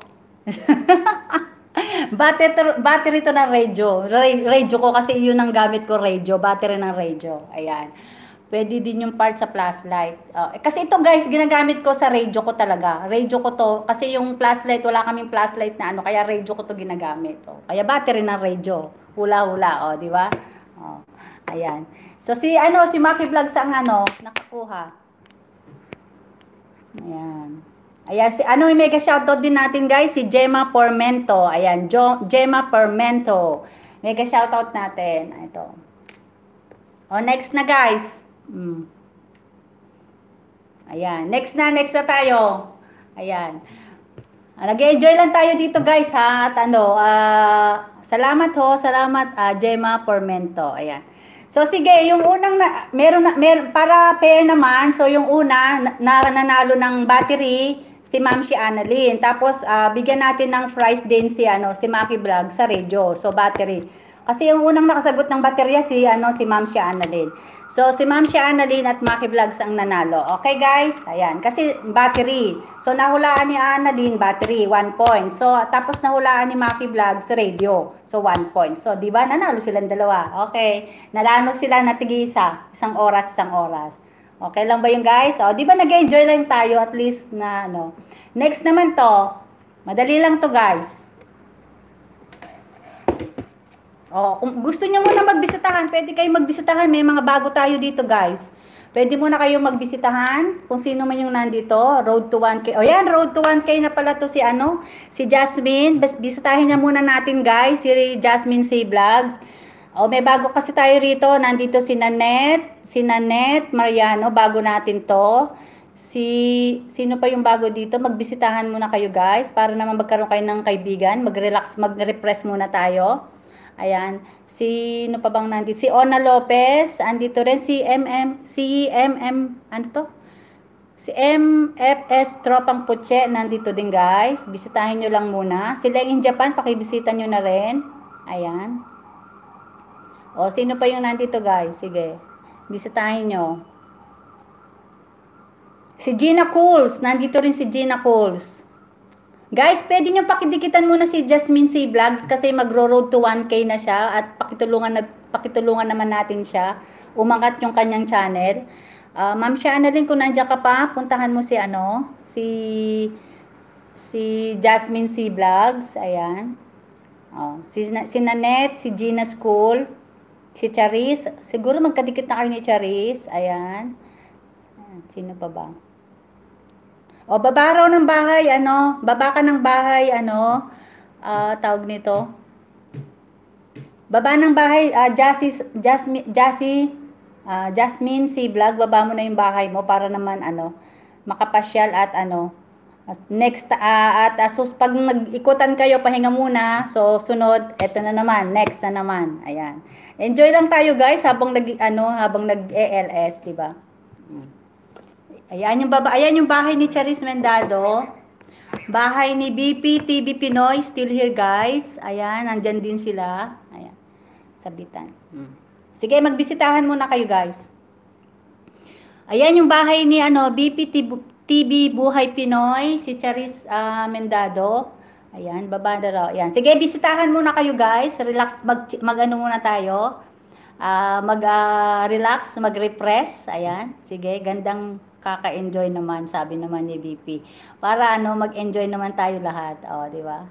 battery to ng radio. Radio ko kasi yun ang gamit ko, radio. Battery ng radio. Ayan. Pwede din yung part sa flashlight. Kasi ito guys, ginagamit ko sa radio ko talaga. Radio ko to. Kasi yung flashlight, wala kaming flashlight na ano. Kaya radio ko to ginagamit. Kaya battery ng radio. Hula-hula. Di ba? Ayan. So si Maki Vlogs ang nakakuha. Ayan. Ayan, may mega shoutout din natin guys, si Gemma Pormento. Ayan, Gemma Pormento. Mega shoutout natin. Ito. Next na guys. Ayan, next na tayo. Ayan. Nag-enjoy lang tayo dito guys ha. At salamat Gemma Pormento. Ayan. So sige, yung unang meron para pair naman. So yung una nanalo ng battery si Ma'am si Annalyn. Tapos bigyan natin ng prize din si Maki Vlog sa radio. So battery. Kasi yung unang nakasagot ng baterya si Ma'am si Annalyn. So si Ma'am si Annalyn at Maki Vlogs ang nanalo. Okay guys? Ayan, kasi battery. So nahulaan ni Annalyn battery, 1 point. So tapos nahulaan ni Maki Vlogs radio. So 1 point. So di ba nanalo silang dalawa? Okay. Nanalo sila na tig-isa, isang oras. Okay lang ba yung guys? Di ba nag-enjoy lang tayo at least na Next naman to. Madali lang to guys. Kung gusto niyo muna magbisitahan, pwede kayo magbisitahan. May mga bago tayo dito, guys. Pwede mo na kayong magbisitahan kung sino man yung nandito. Road to 1K. O yan, road to 1K na pala to si ano, si Jasmine. Bisitahin na muna natin guys, si Jasmine C Vlogs. O may bago kasi tayo rito. Nandito si Nanette Mariano, bago natin to. Sino pa yung bago dito? Magbisitahan muna kayo guys para naman magkaroon kayo ng kaibigan. Mag-relax, mag-refresh muna tayo. Ayan. Sino pa bang nandito? Si Ona Lopez. Andito rin si ano to? Si MFS Tropang Puche. Nandito din guys. Bisitahin nyo lang muna. Sila in Japan. Pakibisita nyo na rin. Ayan. O, sino pa yung nandito guys? Sige. Bisitahin nyo. Si Gina Cools. Nandito rin si Gina Cools. Guys, pwede nyo pakidikitan muna si Jasmine C Vlogs kasi magro-road to 1K na siya at pakitulungan naman natin siya. Umangat yung kanyang channel. Ma'am Annalyn, kung nandiyan ka pa, puntahan mo si Jasmine C Vlogs. Ayan. Si Nanette, si Gina School, si Charis. Siguro magkadikit na kayo ni Charis. Ayan. Sino pa ba? O, baba raw ng bahay, baba ka ng bahay, tawag nito. Baba ng bahay, Jasmine C Vlog, baba mo na yung bahay mo para naman, makapasyal at next, pag nag-ikutan kayo, pahinga muna, so sunod, eto na naman, next na naman, ayan. Enjoy lang tayo guys, habang nag-ELS, diba? Ayan yung bahay ni Charis Mendado. Bahay ni BP TV Pinoy, still here guys. Ayan, nandyan din sila. Ayan, sabitan. Sige, magbisitahan muna kayo guys. Ayan yung bahay ni BP TV Buhay Pinoy, si Charis Mendado. Ayan, baba na raw. Ayan. Sige, bisitahan muna kayo guys. Relax, mag-ano muna tayo. Relax, mag-refresh. Ayan, sige, gandang kaka-enjoy naman, sabi naman ni BP. Para mag-enjoy naman tayo lahat. O, di ba?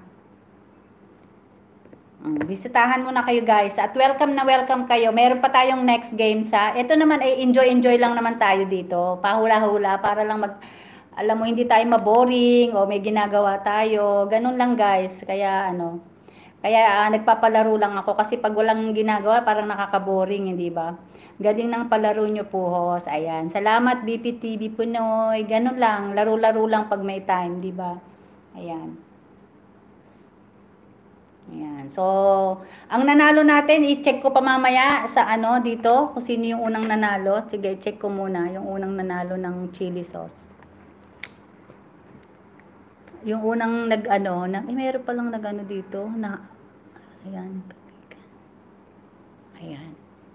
Bisitahan muna kayo guys. At welcome na welcome kayo. Meron pa tayong next game sa. Ito naman ay enjoy lang naman tayo dito. Pahula-hula para lang alam mo, hindi tayo maboring o may ginagawa tayo. Ganun lang guys. Kaya nagpapalaro lang ako kasi pag walang ginagawa parang nakakaboring, hindi ba? Galing ng palaro nyo puhos. Ayan. Salamat BPTV Pinoy. Ganun lang. Laro-laro lang pag may time. Di ba? Ayan. Ayan. So, ang nanalo natin, i-check ko pa mamaya sa dito. Kung sino yung unang nanalo. Sige, i-check ko muna yung unang nanalo ng chili sauce. Yung unang meron palang dito. Ayan. Ayan.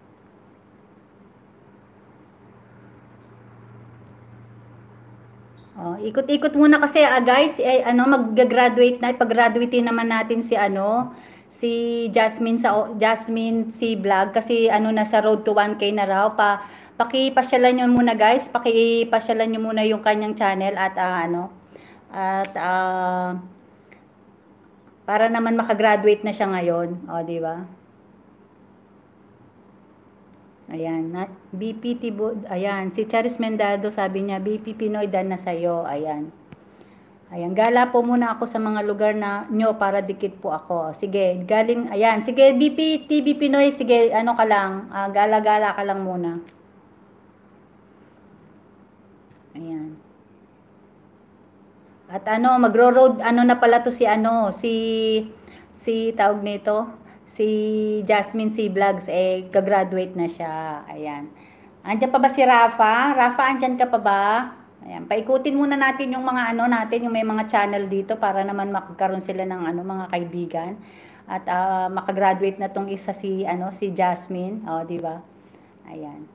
Ikot-ikot muna kasi guys, mag-graduate na, ipag-graduate naman natin si Jasmine C Vlog kasi nasa road to 1K na raw. Pakipasyalan niyo muna guys, pakipasyalan niyo muna yung kanyang channel at para naman makagraduate na siya ngayon, di ba? Ayan, ayan, si Charis Mendado sabi niya, BP Pinoy dan na sa'yo, ayan. Ayan, gala po muna ako sa mga lugar nyo para dikit po ako. Sige, ayan, sige BP TV Pinoy, sige, ka lang, gala-gala ka lang muna. Ayan. At magro-road, na pala to si tawag nito, si Jasmine C Vlogs, gagraduate na siya. Ayan. Andiyan pa ba si Rafa? Rafa, andyan ka pa ba? Ayan. Paikutin muna natin yung mga natin, yung may mga channel dito para naman makakaroon sila ng mga kaibigan. At makagraduate na tong isa si Jasmine. O, di ba? Ayan.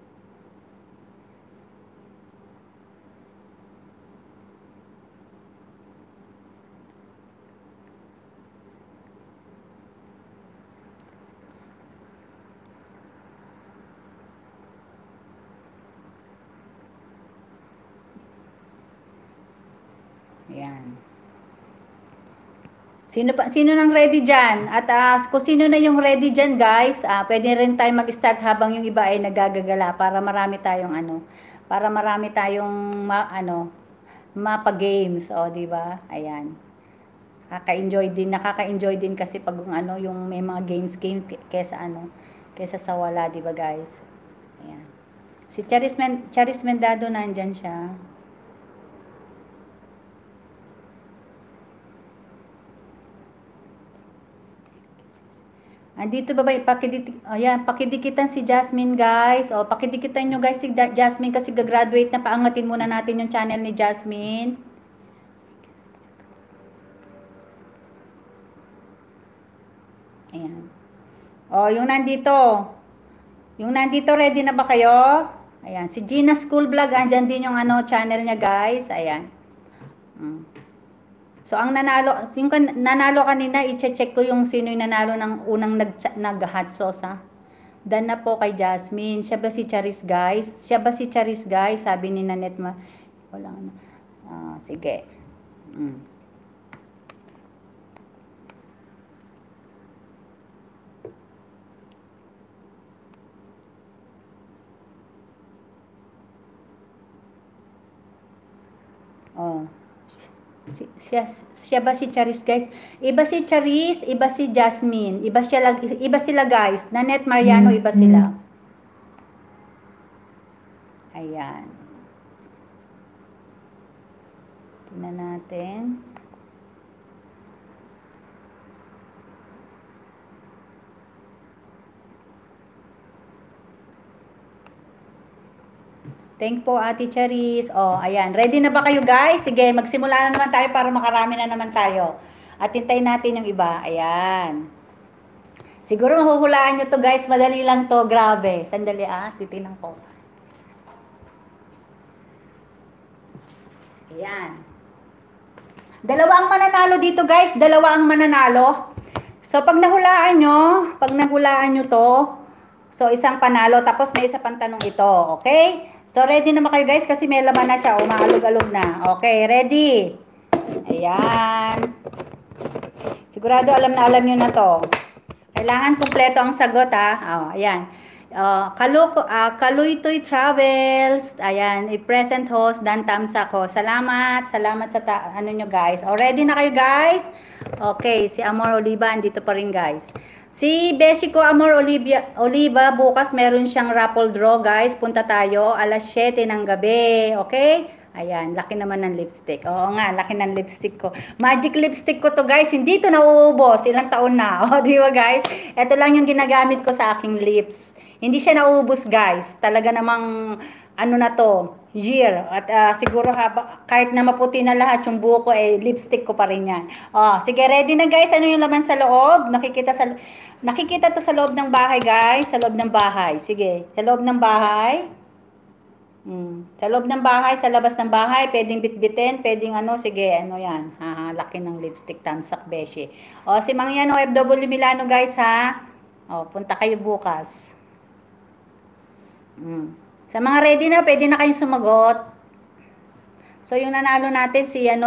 Ayan. Sino nang ready dyan? At kung sino na yung ready dyan guys, pwede rin tayo mag-start habang yung iba ay nagagagala para marami tayong para marami tayong mapa-games, o, di ba? Ayan. Nakaka-enjoy din kasi pag yung may mga games kesa sa wala, di ba, guys? Ayan. Si Charis Mendado nandyan siya. Andito ba ayan, pakidikitan si Jasmine, guys. O, pakidikitan nyo, guys, si Jasmine kasi gagraduate na. Paangatin muna natin yung channel ni Jasmine. Ayan. O, yung nandito, ready na ba kayo? Ayan, si Gina School Vlog, andyan din yung channel niya, guys. Ayan. So, ang nanalo kanina, i-check ko yung sino yung nanalo ng unang nag-hot sauce, ha? Dan na po kay Jasmine. Siya ba si Charis, guys? Sabi ni Nanette wala na. Sige. Oh. Siya ba si Charis, guys? Iba si Charis, iba si Jasmine. Iba sila, guys. Nanette Mariano, iba sila. Ayan. Tingnan natin. Thank po, Ate Charis. Oh, ayan. Ready na ba kayo, guys? Sige, magsimula na naman tayo para makarami na naman tayo. At hintayin natin yung iba. Ayan. Siguro mahuhulaan nyo to, guys. Madali lang to. Grabe. Sandali, titingnan ko. Ayan. Dalawa ang mananalo dito, guys. Dalawa ang mananalo. So, pag nahulaan nyo to, so, isang panalo, tapos may isa pang tanong ito. Okay? So, ready na ba kayo, guys? Kasi may laman na siya. Umaalog-alog na. Okay, ready? Ayan. Sigurado alam nyo na to. Kailangan kumpleto ang sagot, ha? Oh, ayan. Kaluytoy Travels. Ayan. I-present host, Dan Tamsako. Salamat. Salamat sa nyo, guys. Oh, ready na kayo, guys? Okay. Si Amor Oliva, andito pa rin, guys. Si Beshi ko Amor Oliva, bukas meron siyang raffle draw, guys. Punta tayo, alas 7 ng gabi. Okay? Ayan, laki naman ng lipstick. Oo nga, laki ng lipstick ko. Magic lipstick ko to, guys. Hindi to nauubos. Ilang taon na. O, di ba, guys? Ito lang yung ginagamit ko sa aking lips. Hindi siya nauubos, guys. Talaga namang, na to, year. At siguro kahit na maputi na lahat yung buhok ko, lipstick ko pa rin yan. O, sige, ready na, guys. Ano yung laman sa loob? Nakikita to sa loob ng bahay, guys. Sa loob ng bahay. Sige. Sa loob ng bahay. Sa loob ng bahay, sa labas ng bahay, pwedeng bitbitin, pwedeng sige, yan. Laki ng lipstick, Tamsak Beshi. O, si Mangyan OFW Milano, guys, ha. O, punta kayo bukas. Sa mga ready na, pwede na kayong sumagot. So, yung nanalo natin,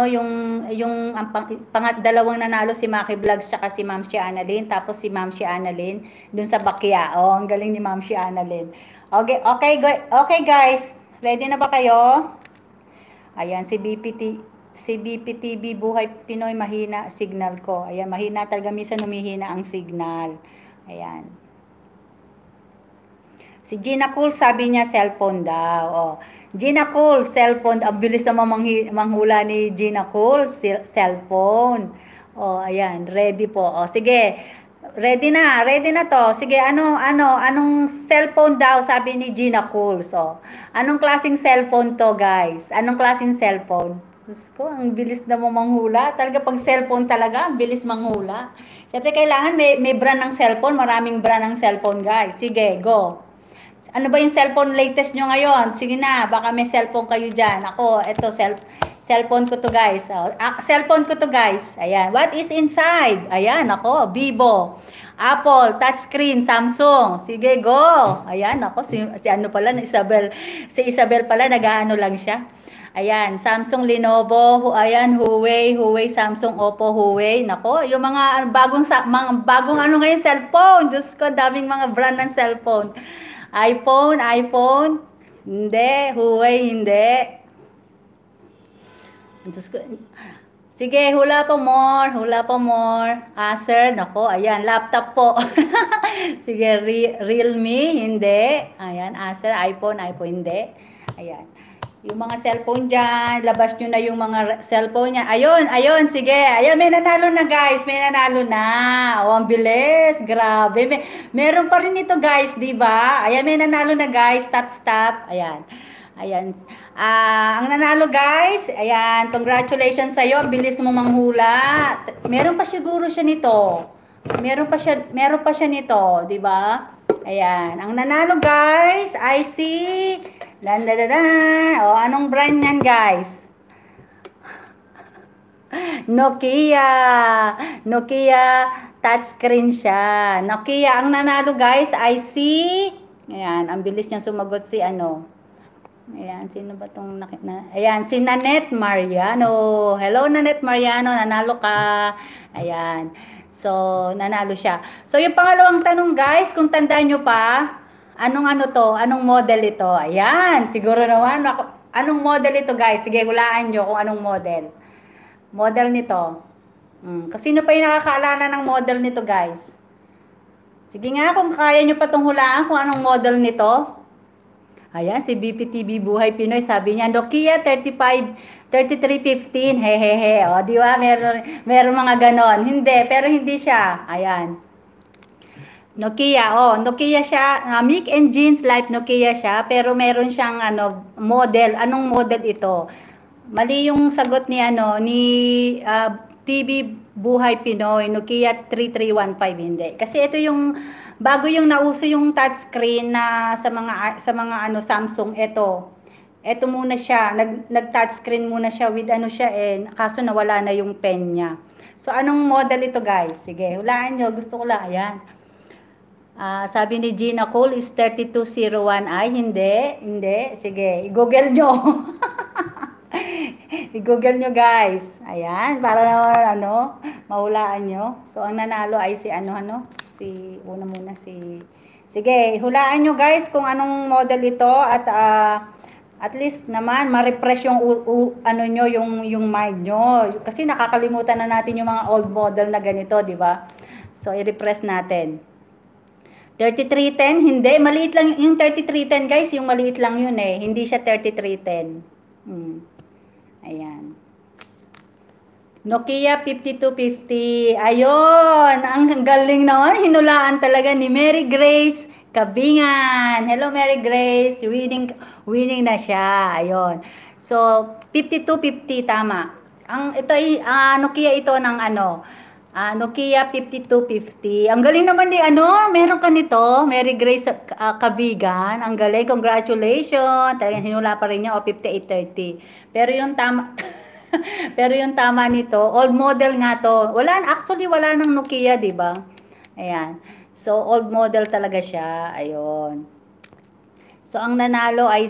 dalawang nanalo, si Maki Vlogs, tsaka si Ma'am si Annalyn, tapos si Ma'am si Annalyn, dun sa Bakya. Oh, ang galing ni Ma'am si Annalyn. Okay, guys. Ready na ba kayo? Ayan, si BPTV Buhay Pinoy, mahina signal ko. Ayan, mahina talaga, minsan humihina ang signal. Ayan. Si Gina Cool, sabi niya, cellphone daw. Oh. Gina Cool, cellphone. Ang bilis naman manghula ni Gina Cool, cellphone. Oh, ayan, ready po. Oh, sige. Ready na to. Sige, anong cellphone daw, sabi ni Gina Cool. So, anong klaseng cellphone to, guys? Anong klaseng cellphone? Diyos ko, ang bilis naman manghula. Talaga pag cellphone talaga, ang bilis manghula. Siyempre, kailangan may brand ng cellphone. Maraming brand ng cellphone, guys. Sige, go. Ano ba yung cellphone latest nyo ngayon? Sige na, baka may cellphone kayo dyan. Ako, ito, cellphone ko to, guys. Cellphone ko to, guys. Ayan. What is inside? Ayan, ako, Vivo. Apple, touchscreen, Samsung. Sige, go. Ayan, ako, si ano pala, Isabel. Si Isabel pala, nag-ano lang siya. Ayan, Samsung, Lenovo, ayan, Huawei, Samsung, Oppo, Huawei. Nako, yung mga bagong ngayon cellphone. Diyos ko, daming mga brand ng cellphone. iPhone, Hindi, Huwei, hindi. Diyos ko. Sige, hula pa more, hula pa more. Acer, nako, ayan, laptop po. Sige, Realme, hindi. Ayan, Acer, iPhone, hindi. Ayan. Yung mga cellphone dyan, labas nyo na yung mga cellphone niya. Ayun, ayun, sige. Ayun, may nanalo na guys, may nanalo na. Oh, ang bilis, grabe. Meron pa rin ito guys, di ba? Ayan, may nanalo na guys, stop. Ayan. Ayan. Ang nanalo guys, ayan, congratulations sa'yo, ang bilis mo manghula. Meron pa siguro siya nito. Meron pa siya nito, di ba? Ayan, ang nanalo guys, I see. O, anong brand yan guys? Nokia. Nokia touchscreen siya. Nokia, ang nanalo guys, I see. Ayan, ang bilis niyang sumagot si ano. Ayan, sino ba tong ayan, si Nanette Mariano. Hello, Nanette Mariano, nanalo ka. Ayan. So, nanalo siya. So, yung pangalawang tanong, guys, kung tandaan nyo pa, anong ano to? Anong model ito? Ayan, siguro naman. Anong model ito, guys? Sige, hulaan nyo kung anong model. Model nito. Kasi sino pa yung nakakaalala ng model nito, guys? Sige nga, kung kaya nyo pa itong hulaan kung anong model nito. Ayan, si BPTV Buhay Pinoy, sabi niya, Nokia 3315, hehehe. O, di ba? Meron mga ganon. Hindi, pero hindi siya. Ayan. Nokia, Nokia siya. Mic and Jeans Life Nokia siya, pero meron siyang model. Anong model ito? Mali yung sagot ni TV Buhay Pinoy, Nokia 3315, hindi. Kasi ito yung bago yung nauso yung touchscreen na sa mga Samsung, ito muna siya, nag-touchscreen muna siya with kaso nawala na yung pen niya. So anong model ito guys? Sige, hulaan nyo, gusto ko lang, ayan. Sabi ni Gina Cole is 3201i, hindi, sige, i-google nyo. I-google nyo guys, ayan, para naman mahulaan nyo. So ang nanalo ay si sige, hulaan nyo guys kung anong model ito at least naman ma-refresh yung yung mind nyo. Kasi nakakalimutan na natin yung mga old model na ganito, di ba? So i-refresh natin. 3310, hindi, maliit lang yung 3310 guys, yung maliit lang yun hindi siya 3310. Ayan. Nokia 5250. Ayun, ang galing naman. Hinulaan talaga ni Mary Grace Kabingan. Hello Mary Grace. Winning na siya. Ayun. So, 5250 tama. Ito ay Nokia ito ng Nokia 5250. Ang galing naman ni meron ka nito, Mary Grace Kabigan. Ang galing, congratulations. Talagang hinula pa rin niya 5830. Pero yung tama pero yung tama nito, old model nga to. Actually wala nang Nokia, 'di ba? Ayan. So old model talaga siya. Ayun. So ang nanalo ay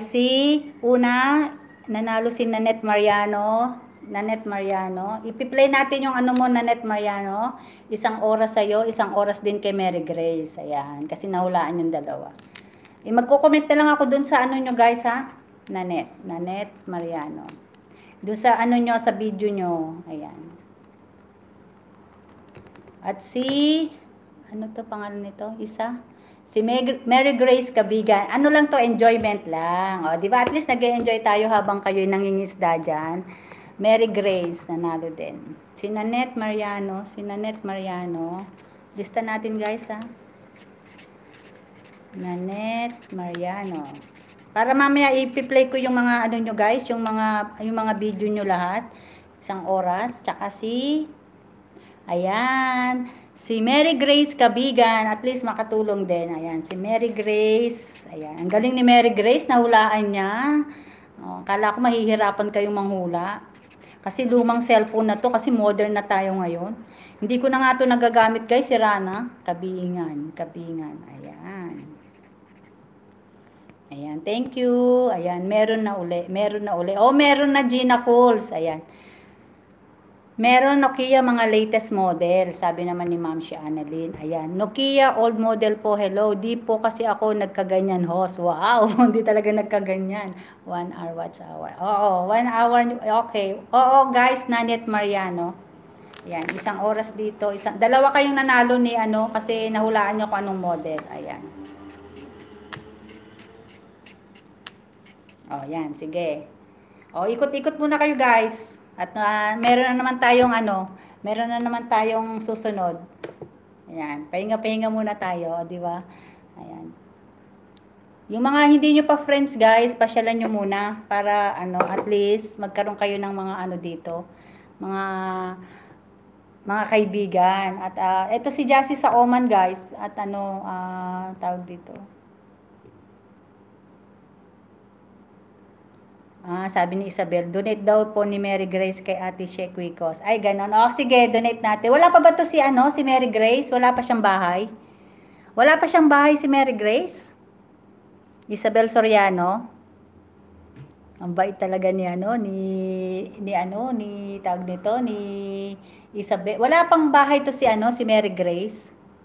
nanalo si Nanette Mariano. Ipi-play natin yung mo Nanette Mariano. 1 oras sa'yo, 1 oras din kay Mary Grace. Ayan, kasi nahulaan yung dalawa. Magko-comment na lang ako dun sa nyo guys ha. Nanette Mariano. Doon sa nyo, sa video nyo. Ayan. At ano to pangalan nito? Si Mary Grace Kabigan. Ano lang to, enjoyment lang. O, di ba? At least nag-enjoy tayo habang kayo'y nangingisda dyan. Mary Grace, nanalo din. Si Nanette Mariano. Lista natin guys ha. Nanette Mariano. Para mamaya i-play ko yung mga nyo guys, yung mga video nyo lahat. 1 oras. Tsaka ayan, si Mary Grace Kabigan, at least makatulong din. Ayan, si Mary Grace. Ayan, ang galing ni Mary Grace, nahulaan niya. Kala ko mahihirapan kayong manghula. Kasi lumang cellphone na to, kasi modern na tayo ngayon. Hindi ko na nga to nagagamit guys, si Rana. Kabingan. Ayan. Ayan, thank you. Ayan, meron na uli. Oh, meron na Gina Coles. Ayan. Meron Nokia mga latest model, sabi naman ni Ma'am si Annalyn. Ayan, Nokia old model po, hello. Di po kasi ako nagkaganyan, host. Wow, hindi talaga nagkaganyan. 1 hour, watch hour. Oo, 1 hour, okay. Oo, guys, Nanet Mariano. Ayan, isang oras dito. Dalawa kayong nanalo ni ano, kasi nahulaan nyo kung anong model. Ayan. Oh, yan, sige. Oh, ikot-ikot muna kayo, guys. At meron na naman tayong ano, meron na naman tayong susunod. Ayan, pahinga-pahinga muna tayo, di ba? Ayan. Yung mga hindi nyo pa friends, guys, pasyalan nyo muna para ano, at least magkaroon kayo ng mga ano dito, mga kaibigan. At ito si Jassy sa Oman, guys. At ano, tawag dito. Sabi ni Isabel, donate daw po ni Mary Grace kay Ate She Quicos. Ay, ganon. O, sige, donate natin. Wala pa ba to si, ano, si Mary Grace? Wala pa siyang bahay? Wala pa siyang bahay si Mary Grace? Isabel Soriano? Ang bait talaga ni, ano, ni tawag nito, ni Isabel. Wala pang bahay to si, ano, si Mary Grace?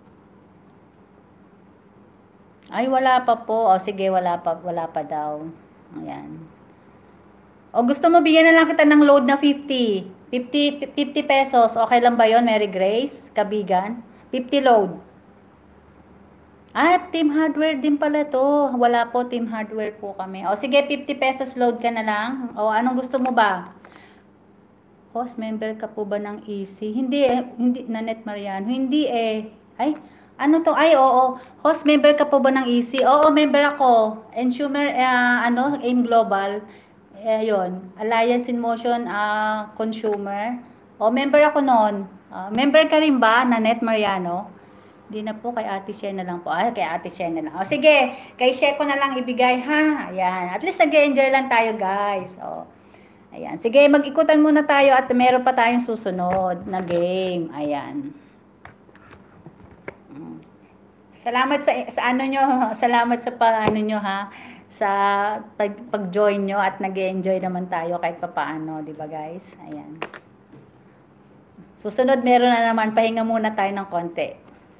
Ay, wala pa po. O, sige, wala pa daw. Ayan. O gusto mo bigyan na lang kita ng load na 50 pesos. Okay lang ba yon, Mary Grace? Kabigan? 50 load. Team hardware din pala to. Wala po, team hardware po kami. O sige, 50 pesos load ka na lang. O anong gusto mo ba? Host member ka po ba ng EC? Hindi hindi, Nanet Mariano. Hindi Ay, ano to? Ay, oo. Host member ka po ba ng EC? Oo, member ako. Consumer, AIM Global. Yun, Alliance in Motion Consumer. O, member ako noon. Member ka rin ba, Nanet Mariano? Hindi na po, kay Ate She na lang po. Kay Ate She na lang. O, sige, kay She ko na lang ibigay, ha? Ayan, at least nag-enjoy lang tayo, guys. O, ayan. Sige, mag-ikutan muna tayo at meron pa tayong susunod na game. Ayan. Salamat sa ano nyo, salamat sa paano nyo, ha? Sa pag-join nyo at nag-enjoy naman tayo kahit papaano, di ba, guys? Ayan. Susunod, meron na naman, pahinga muna tayo ng konti.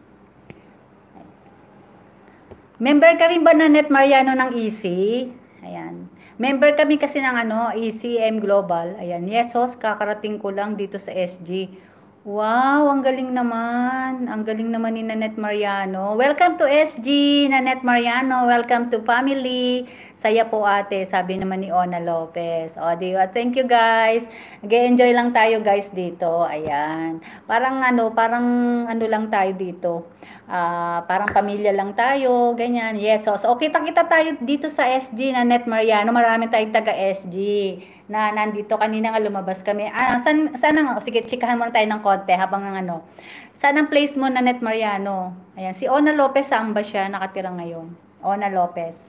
Member ka rin ba na Net Mariano ng EC? Ayan. Member kami kasi ng ano, ECM Global. Ayan. Yes, host, kakarating ko lang dito sa SG. Wow, ang galing naman. Ang galing naman ni Nanet Mariano. Welcome to SG, Nanet Mariano. Welcome to family. Saya po ate, sabi naman ni Ona Lopez. O, diba? Thank you, guys. Nag-enjoy lang tayo, guys, dito. Ayan. Parang ano lang tayo dito. Parang pamilya lang tayo, ganyan. Yes, so kita-kita tayo dito sa SG na Net Mariano. Marami tayong taga SG na nandito. Kanina nga lumabas kami. Saan nga? Sige, chikahan muna tayo ng konti habang ng ano. Saan ang place mo na Net Mariano? Ayan, si Ona Lopez, saan ba siya nakatira ngayon? Ona Lopez.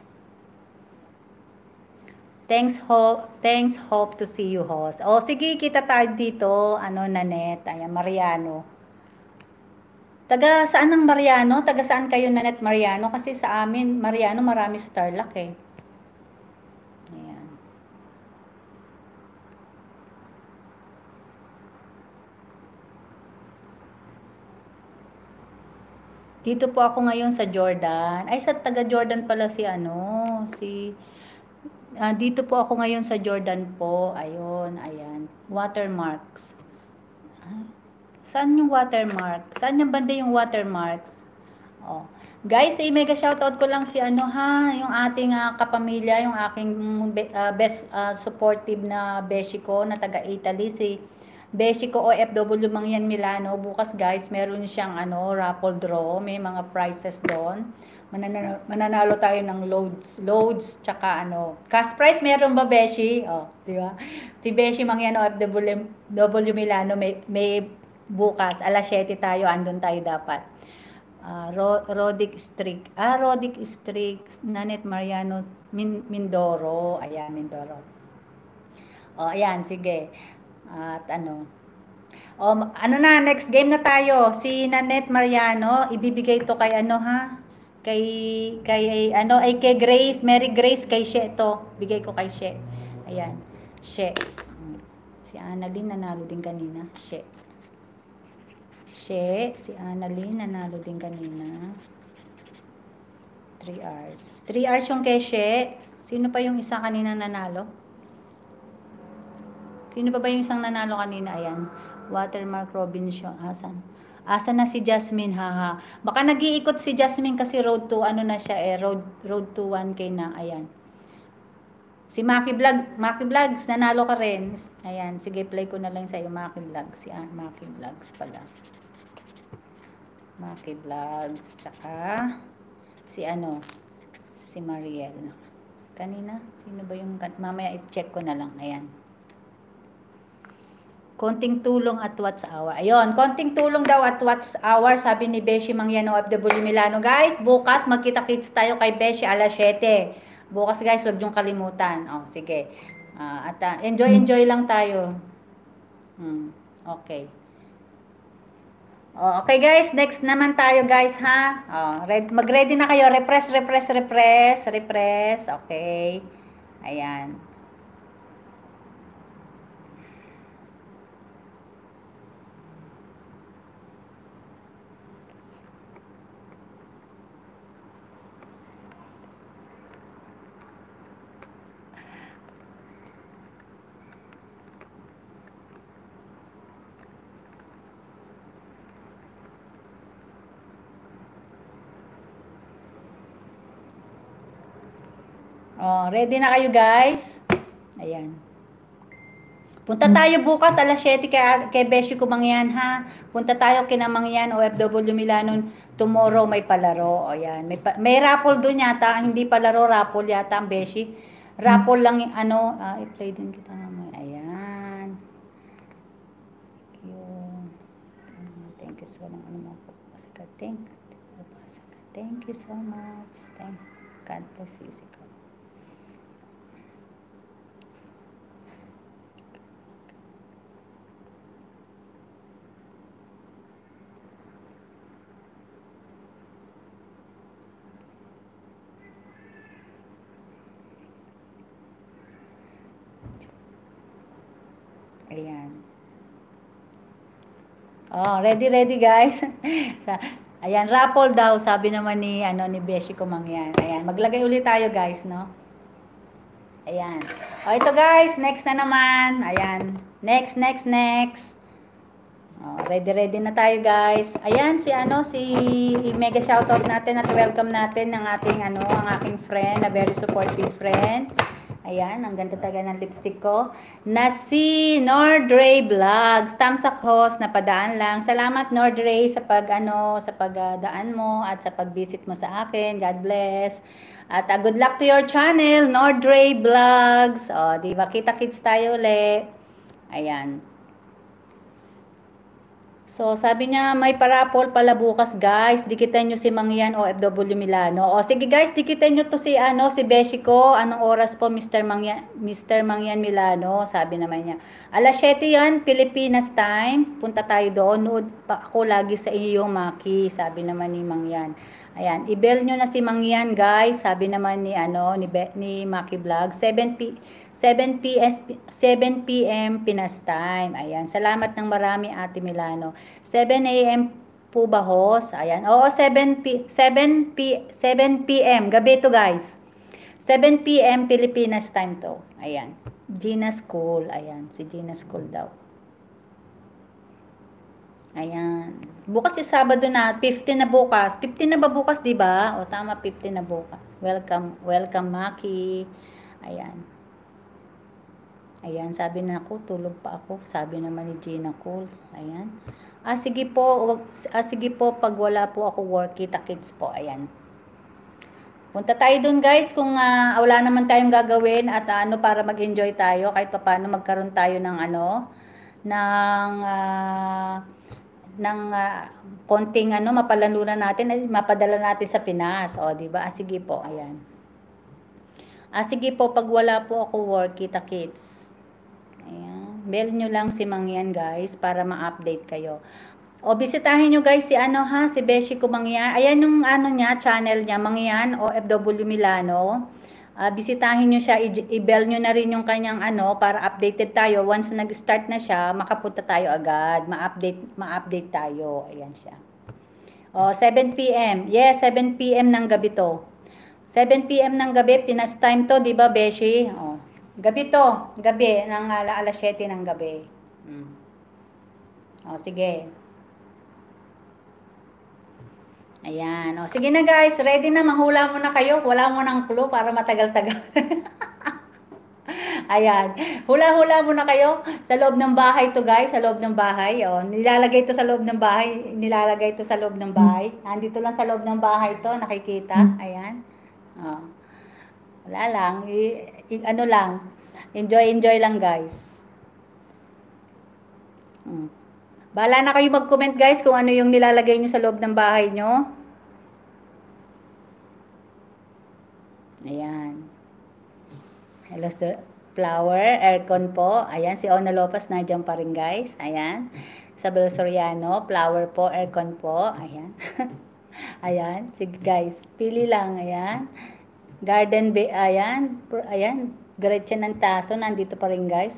Thanks, hope to see you, host. O, sige, kita tayo dito, Nanet, ayan, Mariano. Taga saan ng Mariano? Taga saan kayo, Nanet Mariano? Kasi sa amin, Mariano, marami sa Tarlac eh. Ayan. Dito po ako ngayon sa Jordan. Ay, sa taga Jordan pala dito po ako ngayon sa Jordan po. Ayun, ayan. Watermarks. Saan yung watermark? Saan yung banda yung watermarks? Oh. Guys, mega shoutout ko lang si yung ating kapamilya, yung aking best supportive na beshi ko na taga Italy, si beshi ko OFW Mangyan Milano. Bukas, guys, meron siyang raffle draw, may mga prizes doon. Mananalo tayo ng loads tsaka cash prize meron ba, beshi? Oh, di ba? Si beshi Mangyan OFW Milano may bukas alas 7 tayo, andun tayo dapat. Rodic Streak, Nanet Mariano Mindoro. Ayan, Mindoro. O, ayan, sige. At next game na tayo. Si Nanet Mariano, ibibigay to kay kay Grace, Mary Grace, kay She to. Bigay ko kay She. Ayan, She. Si Annalyn nanalo din kanina. Si Annalyn nanalo din kanina. 3 hours. 3 hours yung kay She. Sino pa yung isa kanina nanalo? Sino pa ba yung isang nanalo kanina? Ayan. Watermark Robinson. Asan na si Jasmine? Haha. Baka nag-iikot si Jasmine kasi road to, ano na siya eh. Road to 1K na. Ayan. Si Maki Vlogs, nanalo ka rin. Ayan. Sige, play ko na lang sa'yo. Maki Vlogs. Si Maki Vlogs pala. Maki Vlogs. Tsaka si Mariel. Kanina, sino ba yung, mamaya i-check ko na lang. Ayan. Konting tulong at watch hour. Ayun, konting tulong daw at watch hour, sabi ni Beshi Mangyano OFW Milano. Guys, bukas magkita-kits tayo kay Beshi alas 7. Bukas guys, huwag niyong kalimutan. Oh, sige. Enjoy lang tayo. Okay. Okay guys, next naman tayo guys ha. Mag-ready na kayo. Refresh. Okay. Ayan. Ready na kayo guys? Ayan. Punta tayo bukas alas 7 kay Beshi Kumangyan ha. Punta tayo kina Mangyan OFW Milano. Tomorrow may palaro. Ayan. May raffle doon yata. Hindi palaro, raffle yata ang Beshi. Raffle lang i-play din kita naman. Ayan. Thank you so much. Thank you so much. God bless you. Ayan. Ready guys. Ayan, raffle daw, sabi naman ni Beshi Kumangyan. Ayan, maglagay ulit tayo guys, no? Ayan. Ito guys, next na naman. Ayan. Next. Ready na tayo guys. Ayan si mega shoutout natin at welcome natin ang aking friend, a very supportive friend. Ayan, ang ganda talaga ng lipstick ko. Na si Nordray Vlogs. Thumbs up host, napadaan lang. Salamat Nordray sa pagdaan mo at sa pag-visit mo sa akin. God bless. At good luck to your channel, Nordray Vlogs. Diba? Kita-kits tayo ulit. Ayan. So, sabi niya, may parapol pala bukas, guys. Dikitan nyo si Mangyan OFW Milano. Sige, guys, dikitan nyo to si Beshi ko. Anong oras po, Mr. Mangyan Milano? Sabi naman niya. Alas 7 yan, Pilipinas time. Punta tayo doon. Nood pa ako lagi sa iyo, Maki. Sabi naman ni Mangyan. Ayan, i-bell nyo na si Mangyan, guys. Sabi naman ni Maki Vlog. 7 p.m. Pinas time. Ayan. Salamat ng marami, Ate Milano. 7 a.m. po ba, host? Ayan. Oo, 7 p.m. Gabi to, guys. 7 p.m. Pilipinas time to. Ayan. Gina School. Ayan. Si Gina School daw. Ayan. Bukas si Sabado na. 15 na bukas. 15 na ba bukas, di ba? O, tama, 15 na bukas. Welcome, Maki. Ayan. Ayan, sabi na ako, tulog pa ako. Sabi naman ni Gina Cool. Ayan. Sige po, pag wala po ako work, kita-kits po. Ayan. Punta tayo dun guys, kung wala naman tayong gagawin at para mag-enjoy tayo, kahit paano magkaroon tayo ng konting mapalalunan natin, mapadala natin sa Pinas. Di ba? Sige po, ayan. Sige po, pag wala po ako work, kita-kits. Ayan. Bell nyo lang si Mangyan guys para ma-update kayo. Bisitahin nyo guys si Beshi Kumangyan. Ayan yung niya, channel niya, Mangyan OFW Milano. bisitahin nyo siya, i-bell nyo na rin yung kanyang ano, para updated tayo. Once nag-start na siya, makapunta tayo agad, ma-update tayo. Ayan siya. 7 p.m. Yes, 7 p.m. ng gabi to. 7 p.m. ng gabi, Pinas time to, di ba, Beshi? Gabi to, gabi, ng alas 7 ng gabi. Sige. Ayan. Sige na guys, ready na, manghula mo na kayo. Wala mo ng clue para matagal-tagal. Ayan. Hula-hula muna kayo sa loob ng bahay to guys, sa loob ng bahay. Nilalagay to sa loob ng bahay, nilalagay to sa loob ng bahay. Nandito lang sa loob ng bahay to, nakikita. Ayan. Wala lang, ano lang. Enjoy lang guys. Bahala na kayo mag-comment guys kung ano yung nilalagay nyo sa loob ng bahay nyo. Ayan. Hello sir. Flower, aircon po. Ayan, si Ona Lopez nandiyan pa rin guys. Ayan. Isabel Soriano, flower po, aircon po. Ayan. Ayan. Sige guys, pili lang. Ayan. Garden Bay. Ayan. Ayan. Gretchen ng Taso, nandito pa rin guys.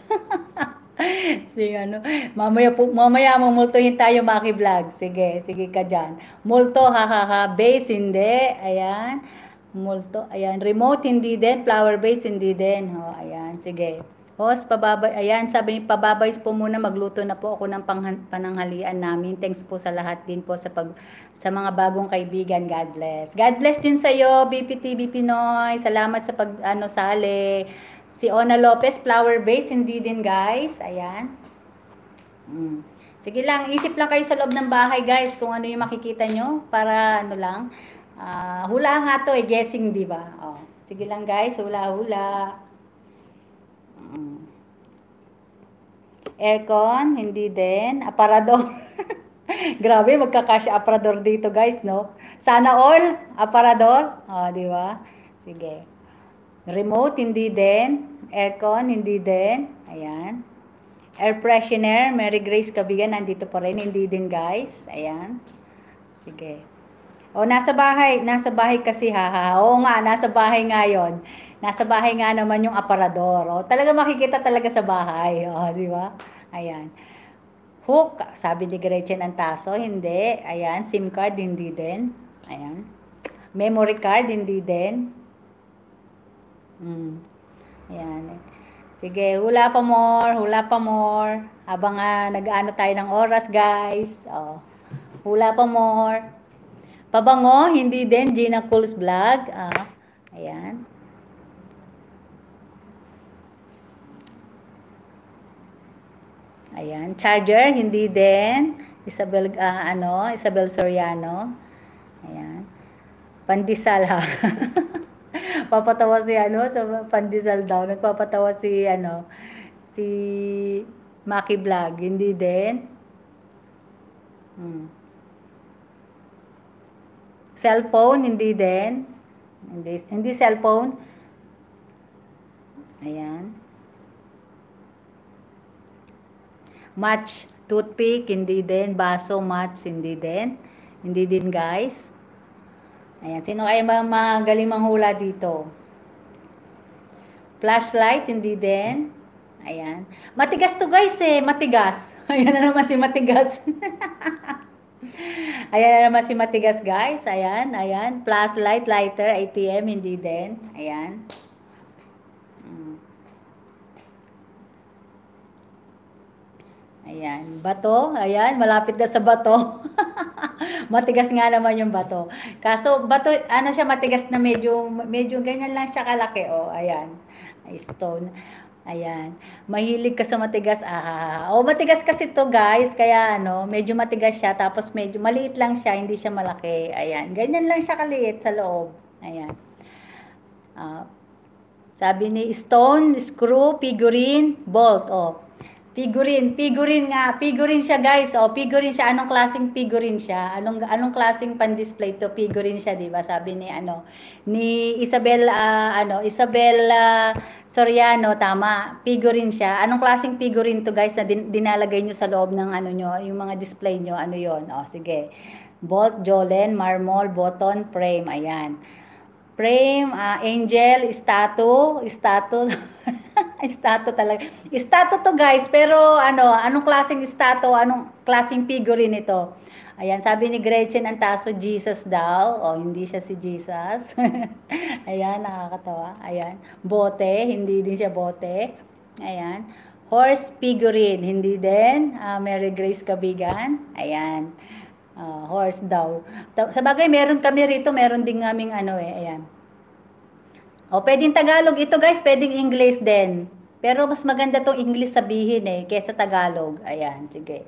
Sige, mamaya mamultuhin tayo, Maki Vlog. Sige ka dyan. Multo, base, hindi. Ayan. Multo, ayan. Remote, hindi din. Flower base, hindi din. Ayan, sige. Host, ayan, sabi niyo, pababay po muna. Magluto na po ako ng pananghalian namin. Thanks po sa lahat din po sa mga bagong kaibigan. God bless. God bless din sa iyo, BPTV Pinoy. Salamat sa sali. Si Ona Lopez, flower base, hindi din guys. Ayan. Sige lang, isip lang kayo sa loob ng bahay guys kung ano yung makikita nyo. Para lang. Hula nga to guessing, di ba? Sige lang guys, hula-hula. Aircon, hindi din. Aparador. Grabe, magkakasya aparador dito guys, no? Sana all, aparador. Di ba? Sige. Remote, hindi din. Aircon, hindi din. Ayan. Air freshener, Mary Grace Kabigan, nandito pa rin. Hindi din, guys. Ayan. Sige. Nasa bahay kasi, Oo nga, nasa bahay nga yun. Nasa bahay nga naman yung aparador. Talaga makikita talaga sa bahay. Di ba? Ayan. Hook, sabi ni Gretchen ang Taso, hindi. Ayan. SIM card, hindi din. Ayan. Memory card, hindi din. Ayan. Sige, hula pa more. Habang nag-ano tayo ng oras, guys. Hula pa more. Pabango, hindi din. Gina Cools Vlog. Ayan. Ayan. Charger, hindi din. Isabel Soriano. Ayan. Pandesal, ha. Papatawa si sa pandesal daw. Nagpapatawa si si Maki Vlog, hindi din. Cellphone, hindi din. Hindi cellphone. Ayan. Match, toothpick, hindi din. Baso, match, hindi din. Hindi din, guys. Ayan, sino ay magaling manghula dito? Flashlight, hindi din. Ayan. Matigas to guys matigas. Ayan na naman si matigas. Ayan na naman si matigas guys. Ayan. Flashlight, lighter, ATM, hindi din. Ayan. Ayan, bato, ayan, malapit na sa bato. Matigas nga naman yung bato. Kaso, bato, siya, matigas na medyo ganyan lang siya kalaki, ayan. Stone. Ayan. Mahilig ka sa matigas, matigas kasi to guys, kaya medyo matigas siya, tapos medyo maliit lang siya, hindi siya malaki. Ayan, ganyan lang siya kaliit sa loob. Ayan. Sabi ni stone, screw, figurine, bolt, Figurine siya guys. Figurine siya. Anong klaseng figurine siya? Anong klaseng pan-display to? Figurine siya, 'di ba? Sabi ni ni Isabel Soriano, tama. Figurine siya. Anong klaseng figurine to guys na dinalagay nyo sa loob ng nyo, yung mga display nyo, 'yon? Sige. Bolt, Jolen, marmol, button, frame, ayan. frame, angel, statue, statue talaga. Statue to guys, pero anong klaseng statue, anong klaseng figurine ito? Ayan, sabi ni Gretchen Antaso, Jesus daw. O, hindi siya si Jesus. Ayan, nakakatawa. Ayan. Bote, hindi din siya bote. Ayan. Horse figurine, hindi din. Mary Grace Kabigan. Ayan. Horse daw. Sabagay, meron kami rito, meron din naming ayan. O, pwedeng Tagalog ito guys, pwedeng English din. Pero mas maganda tong English sabihin kaysa Tagalog. Ayan, sige.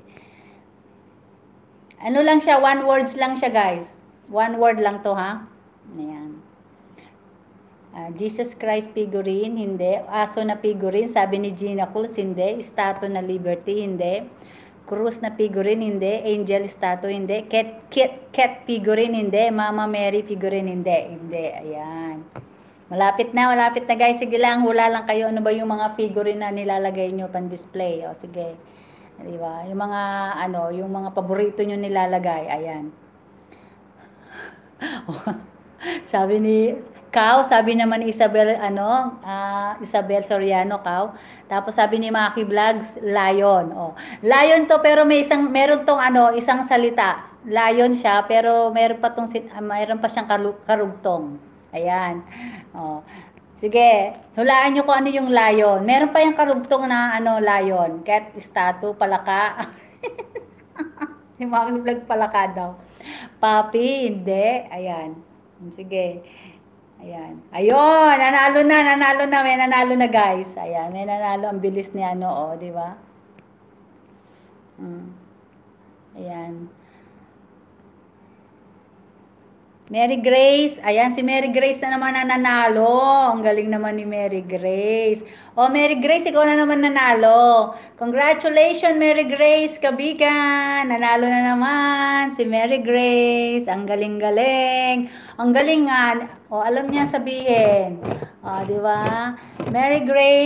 Ano lang siya, one words lang siya guys. One word lang to ha. Ayan. Jesus Christ figurine, hindi. Aso na figurine, sabi ni Gina Cools, hindi. Statue na Liberty, hindi. Cruz na figurine, hindi. Angel statue, hindi. Cat figurine, hindi. Mama Mary figurine, hindi. Hindi, ayan. Malapit na guys. Sige lang, hula lang kayo. Ano ba yung mga figurine na nilalagay nyo pan display? O, sige. Diba? Yung mga, yung mga paborito nyo nilalagay. Ayan. Sabi ni Kao, sabi naman ni Isabel, Isabel Soriano, Kao. Tapos sabi ni Maki Vlogs, lion. Oh. Lion to, pero meron tong isang salita. Lion siya, pero meron pa siyang karugtong. Ayan. Oh. Sige, hulaan nyo kung ano yung lion. Meron pa yung karugtong na lion. Cat, statue, palaka. Si Maki Vlog palaka daw. Papi, hindi. Ayan. Sige. Ayan. Ayun, nanalo na. May nanalo na guys. Ayan, may nanalo. Ang bilis ni di ba? Ayan. Mary Grace. Ayan, si Mary Grace na naman nanalo. Ang galing naman ni Mary Grace. Oh, Mary Grace, ikaw na naman nanalo. Congratulations, Mary Grace Kabigan. Nanalo na naman si Mary Grace. Ang galing-galing. Ang galing nga. Oh, alam niya sabihin. Oh, di ba? Mary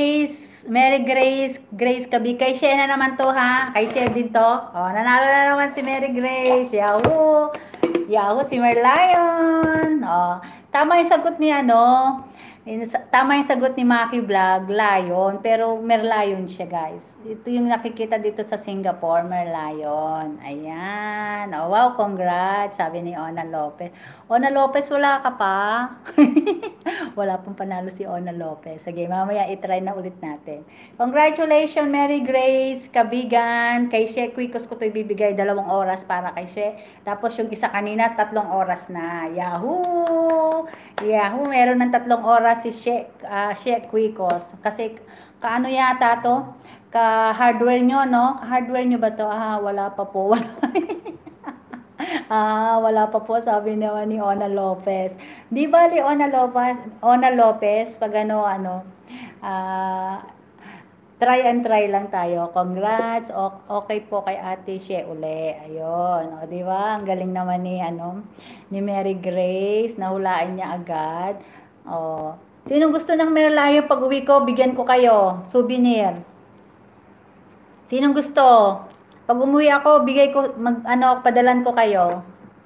Grace Kabigan. Kay Shea na naman to ha. Kay Shea din to. Oh, nanalo na naman si Mary Grace. Yahoo! Yahoo, si Merlion. Oh, tama yung sagot ni tama yung sagot ni Maki Vlog, lion, pero Merlion siya, guys. Ito yung nakikita dito sa Singapore, Merlion. Ayan. Oh, wow, congrats, sabi ni Ona Lopez. Ona Lopez, wala ka pa? Wala pong panalo si Ona Lopez. Sige, mamaya itry na ulit natin. Congratulations, Mary Grace Kabigan. Kay She Quicos ko ito ibibigay 2 oras para kay She. Tapos yung isa kanina, 3 oras na. Yahoo! Yahoo! Meron ng 3 oras si She Quicos. Kasi kaano yata to? Ka-hardware nyo, no? Ka-hardware nyo ba to? Wala pa po. Wala pa po, sabi naman ni Ona Lopez. Di bali, Ona Lopez, pag try and try lang tayo. Congrats. Okay po kay Ate She uli. Ayun. O, di ba? Ang galing naman ni Mary Grace. Nahulaan niya agad. O. Sinong gusto ng Merlion pag uwi ko, bigyan ko kayo. Souvenir. Sinong gusto? Pag umuwi ako, bigay ko, padalan ko kayo.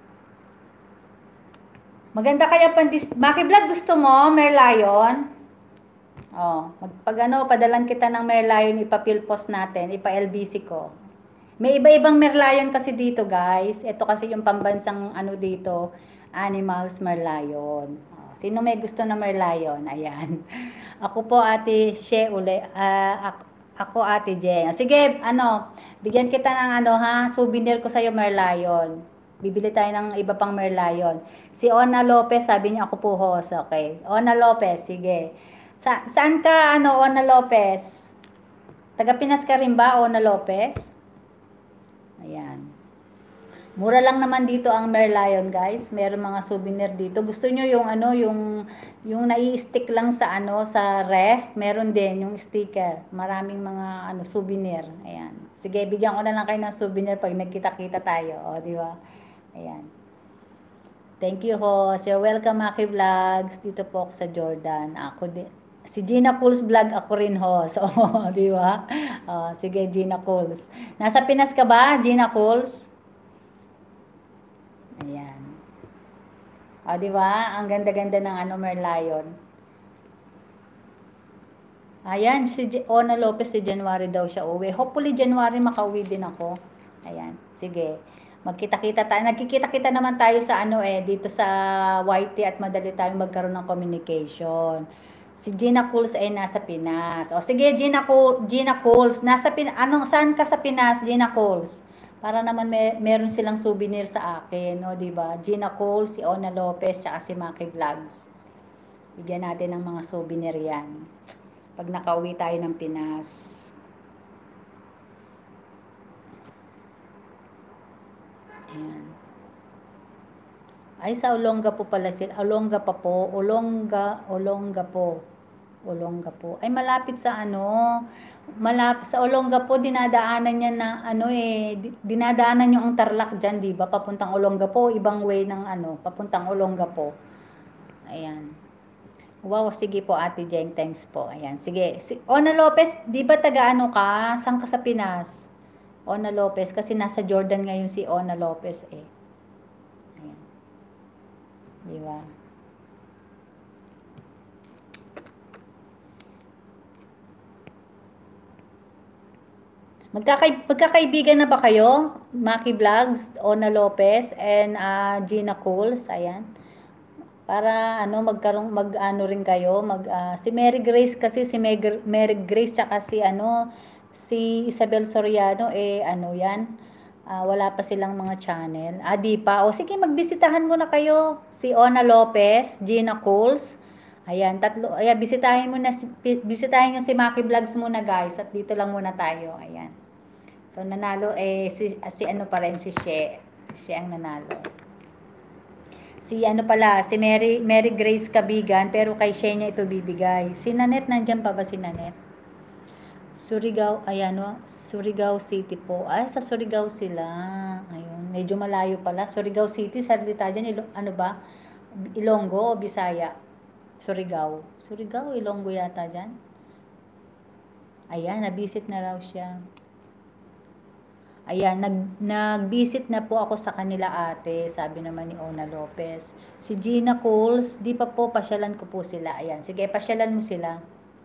Maganda kaya Maki Vlog, gusto mo, Merlion? Oh, padalan kita ng Merlion, ipapilpost natin, ipa-LBC ko. May iba-ibang Merlion kasi dito, guys. Ito kasi yung pambansang dito, Animals Merlion. Oh, sino may gusto na Merlion? Ayan. Ako po, Ate She uli. Ako, Ate Jen. Sige, bigyan kita ng souvenir ko sa'yo, Merlion. Bibili tayo ng iba pang Merlion. Si Ona Lopez, sabi niya ako po host. Okay. Ona Lopez, sige. Saan ka, Ona Lopez? Taga Pinas ka rin ba, Ona Lopez? Ayan. Mura lang naman dito ang Merlion, guys. Meron mga souvenir dito. Gusto nyo yung nai-stick lang sa sa ref, meron din yung sticker. Maraming mga souvenir. Ayan. Sige, bigyan ko na lang kayo ng souvenir pag nagkita-kita tayo, di ba? Ayan. Thank you, host. You're welcome, Maki Vlogs. Dito po ako sa Jordan. Ako din. Si Gina Cools Vlog, ako rin, host. Di ba? Sige, Gina Cools. Nasa Pinas ka ba, Gina Cools? Ayan. O, di ba? Ang ganda-ganda ng ano, Merlion. Ayan, si Ona Lopez, si January daw siya uwi. Hopefully, January makauwi din ako. Ayan, sige. Magkita-kita tayo. Nagkikita-kita naman tayo sa ano dito sa YT at madali tayong magkaroon ng communication. Si Gina Cools ay nasa Pinas. O sige, Gina Cools, nasa saan ka sa Pinas, Gina Cools? Para naman meron silang souvenir sa akin, no, 'di ba? Gina Cools, si Ona Lopez, tsaka si Maki Vlogs. Bigyan natin ng mga souvenir 'yan. Pag nakauwi tayo ng Pinas. Ayan. Ay, sa Olonga po pala sila. Olonga pa po. Olonga po. Ay, malapit sa ano, sa Olonga po, dinadaanan niya na ano dinadaanan niyo ang Tarlac dyan, di ba? Papuntang Olonga po, ibang way ng ano, papuntang Olonga po. Ayan. Wow, sige po Ate Jeng, thanks po. Ayan, sige. Ona Lopez, di ba taga ano ka? Saan ka sa Pinas? Ona Lopez, kasi nasa Jordan ngayon si Ona Lopez eh. Ayan. Di ba? Magkakaibigan na ba kayo? Maki Vlogs, Ona Lopez, and Gina Cools, ayan. Para ano mag-ano rin kayo, si Mary Grace kasi Mary Grace tsaka si Isabel Soriano ano 'yan. Wala pa silang mga channel. Di pa. O sige, magbisitahan muna kayo. Si Ona Lopez, Gina Cools. Ayan, tatlo. Ayan, bisitahin niyo si Maki Vlogs muna, guys. At dito lang muna tayo. Ayan. So nanalo si ano pa rin si She. Si She ang nanalo. Si ano pala, si Mary Grace Kabigan, pero kay She niya ito bibigay. Si Nanette, nandiyan pa ba si Nanette? Surigao, ayan o, Surigao City po. Ay, sa Surigao sila. Ayun, medyo malayo pala. Surigao City, salita dyan, ano ba? Ilonggo o Bisaya? Surigao. Surigao, Ilonggo yata dyan. Ayan, nabisit na raw siya. Ayan, nag-visit na po ako sa kanila ate, sabi naman ni Ona Lopez. Si Gina Cools, di pa po, pasyalan ko po sila. Ayan, sige, pasyalan mo sila.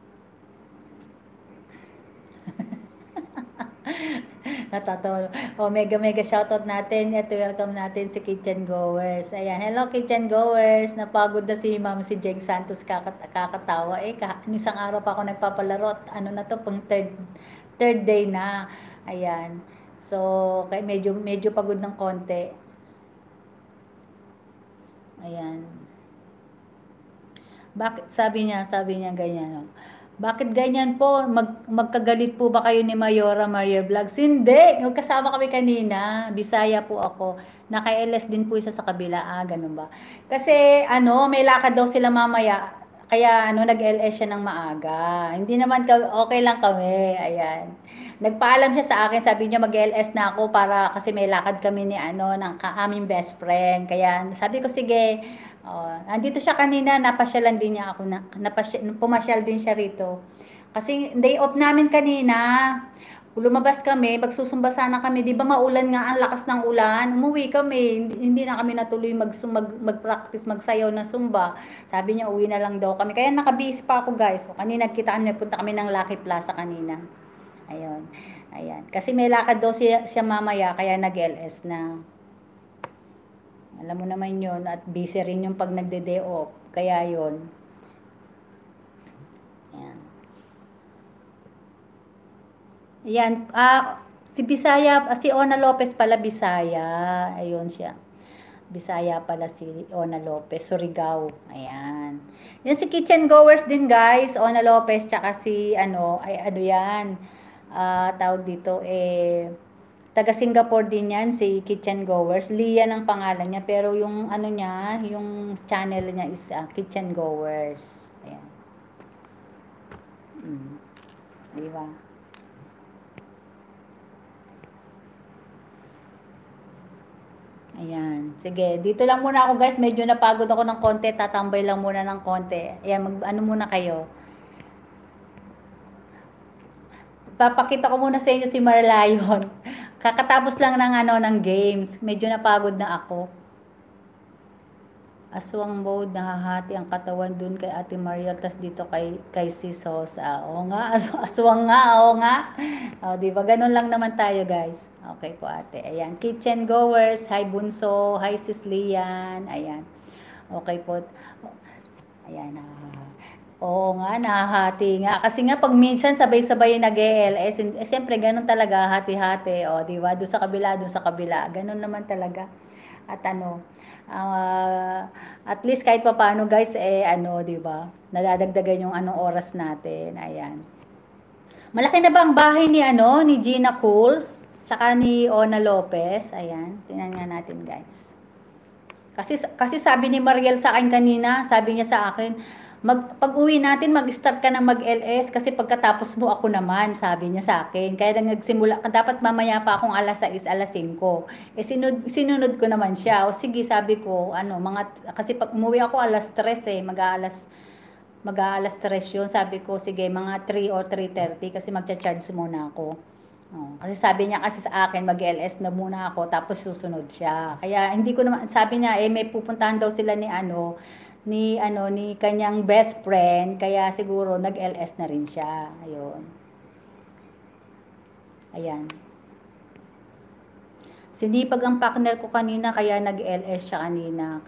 Natatawa. Mega shoutout natin. Ito, welcome natin si Kitchen Goers. Ayan, hello Kitchen Goers. Napagod na si Ma'am si Jeng Santos, kakatawa. Isang araw pa ako nagpapalaro. Ano na to, pang third day na. Ayan. So, medyo pagod ng konti. Ayan. Bakit sabi niya ganyan, no? Bakit ganyan po? Magkagalit po ba kayo ni Mayora Maria Vlogs? Hindi. Kasama kami kanina. Bisaya po ako. Naka-LS din po isa sa kabila. Ganun ba? Kasi may lakad daw sila mamaya. Kaya nag-LS siya ng maaga. Hindi naman okay lang kami. Ayan. Nagpaalam siya sa akin, sabi niya mag-LS na ako kasi may lakad kami ni ng aming best friend. Kaya sabi ko sige. Nandito siya kanina, napasyalan din niya ako pumasyal din siya rito. Kasi day off namin kanina. Lumabas kami, magsusumba sana kami. 'Di ba maulan nga, ang lakas ng ulan. Umuwi kami, hindi na kami natuloy mag-practice, magsayaw na sumba. Sabi niya uwi na lang daw kami. Kaya nakabihis pa ako, guys. Kanina nagpunta kami ng Lucky Plaza kanina. Ayun. Ayan. Kasi may lakad daw siya mamaya, kaya nag-LS na. Alam mo naman yun, at busy rin yung pag nagde-day off. Kaya yun. Ayan. Ayan. Si Ona Lopez pala, Bisaya. Ayun siya. Bisaya pala si Ona Lopez, Surigao. Ayan. Yan si Kitchen Goers din, guys. Ona Lopez, tsaka si yan. Tawag dito taga Singapore din yan, si Kitchen Goers. Lia ng pangalan niya, pero yung niya, yung channel niya is Kitchen Goers. Ayan. Diba? Ayan. Sige, dito lang muna ako, guys. Medyo napagod ako ng konti. Tatambay lang muna ng konti. Ayan, muna kayo. Papakita ko muna sa inyo si Marlion. Kakatapos lang ng games. Medyo napagod na ako. Aswang mode, nahahati ang katawan dun kay Ate Mariel, tas dito kay Sis Hosa. Oo nga, aswang nga, oo nga. O, di ba? Ganun lang naman tayo, guys. Okay po, ate. Ayan. Kitchen goers, hi Bunso, hi Sis Lian. Ayan. Okay po. Ayan. Oo nga, nahahati nga. Kasi nga, pag minsan sabay-sabay nag-ELS, siyempre, ganun talaga, hati-hati. O, di ba? Doon sa kabila, doon sa kabila. Ganun naman talaga. At ano, at least kahit pa paano guys, ano, di ba? Nadadagdagan yung anong oras natin. Ayan. Malaki na ba ang bahay ni ano, ni Gina Cools, tsaka ni Ona Lopez? Ayan, tingnan nga natin guys. Kasi sabi ni Mariel sa akin kanina, sabi niya sa akin, pag-uwi natin, mag-start ka na mag-LS kasi pagkatapos mo ako naman, sabi niya sa akin. Kaya nagsimula, dapat mamaya pa akong alas 6, alas 5. Sinunod ko naman siya. O sige, sabi ko, ano, kasi pag umuwi ako alas 3 mag-aalas 3 yun. Sabi ko, sige, mga 3 or 3:30 kasi magcha-charge muna ako. Kasi sabi niya kasi sa akin, mag-LS na muna ako, tapos susunod siya. Kaya hindi ko naman, sabi niya, may pupuntahan daw sila ni kanyang best friend, kaya siguro nag-LS na rin siya. Ayun. Ayan. Sinipag ang partner ko kanina, kaya nag-LS siya kanina.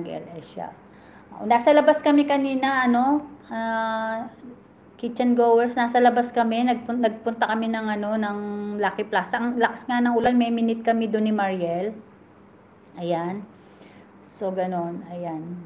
Nasa labas kami kanina, kitchen goers, nasa labas kami, nagpunta kami ng Lucky Plaza. Ang lakas nga ng ulan, may minute kami doon ni Mariel. Ayan. So, ganon. Ayan.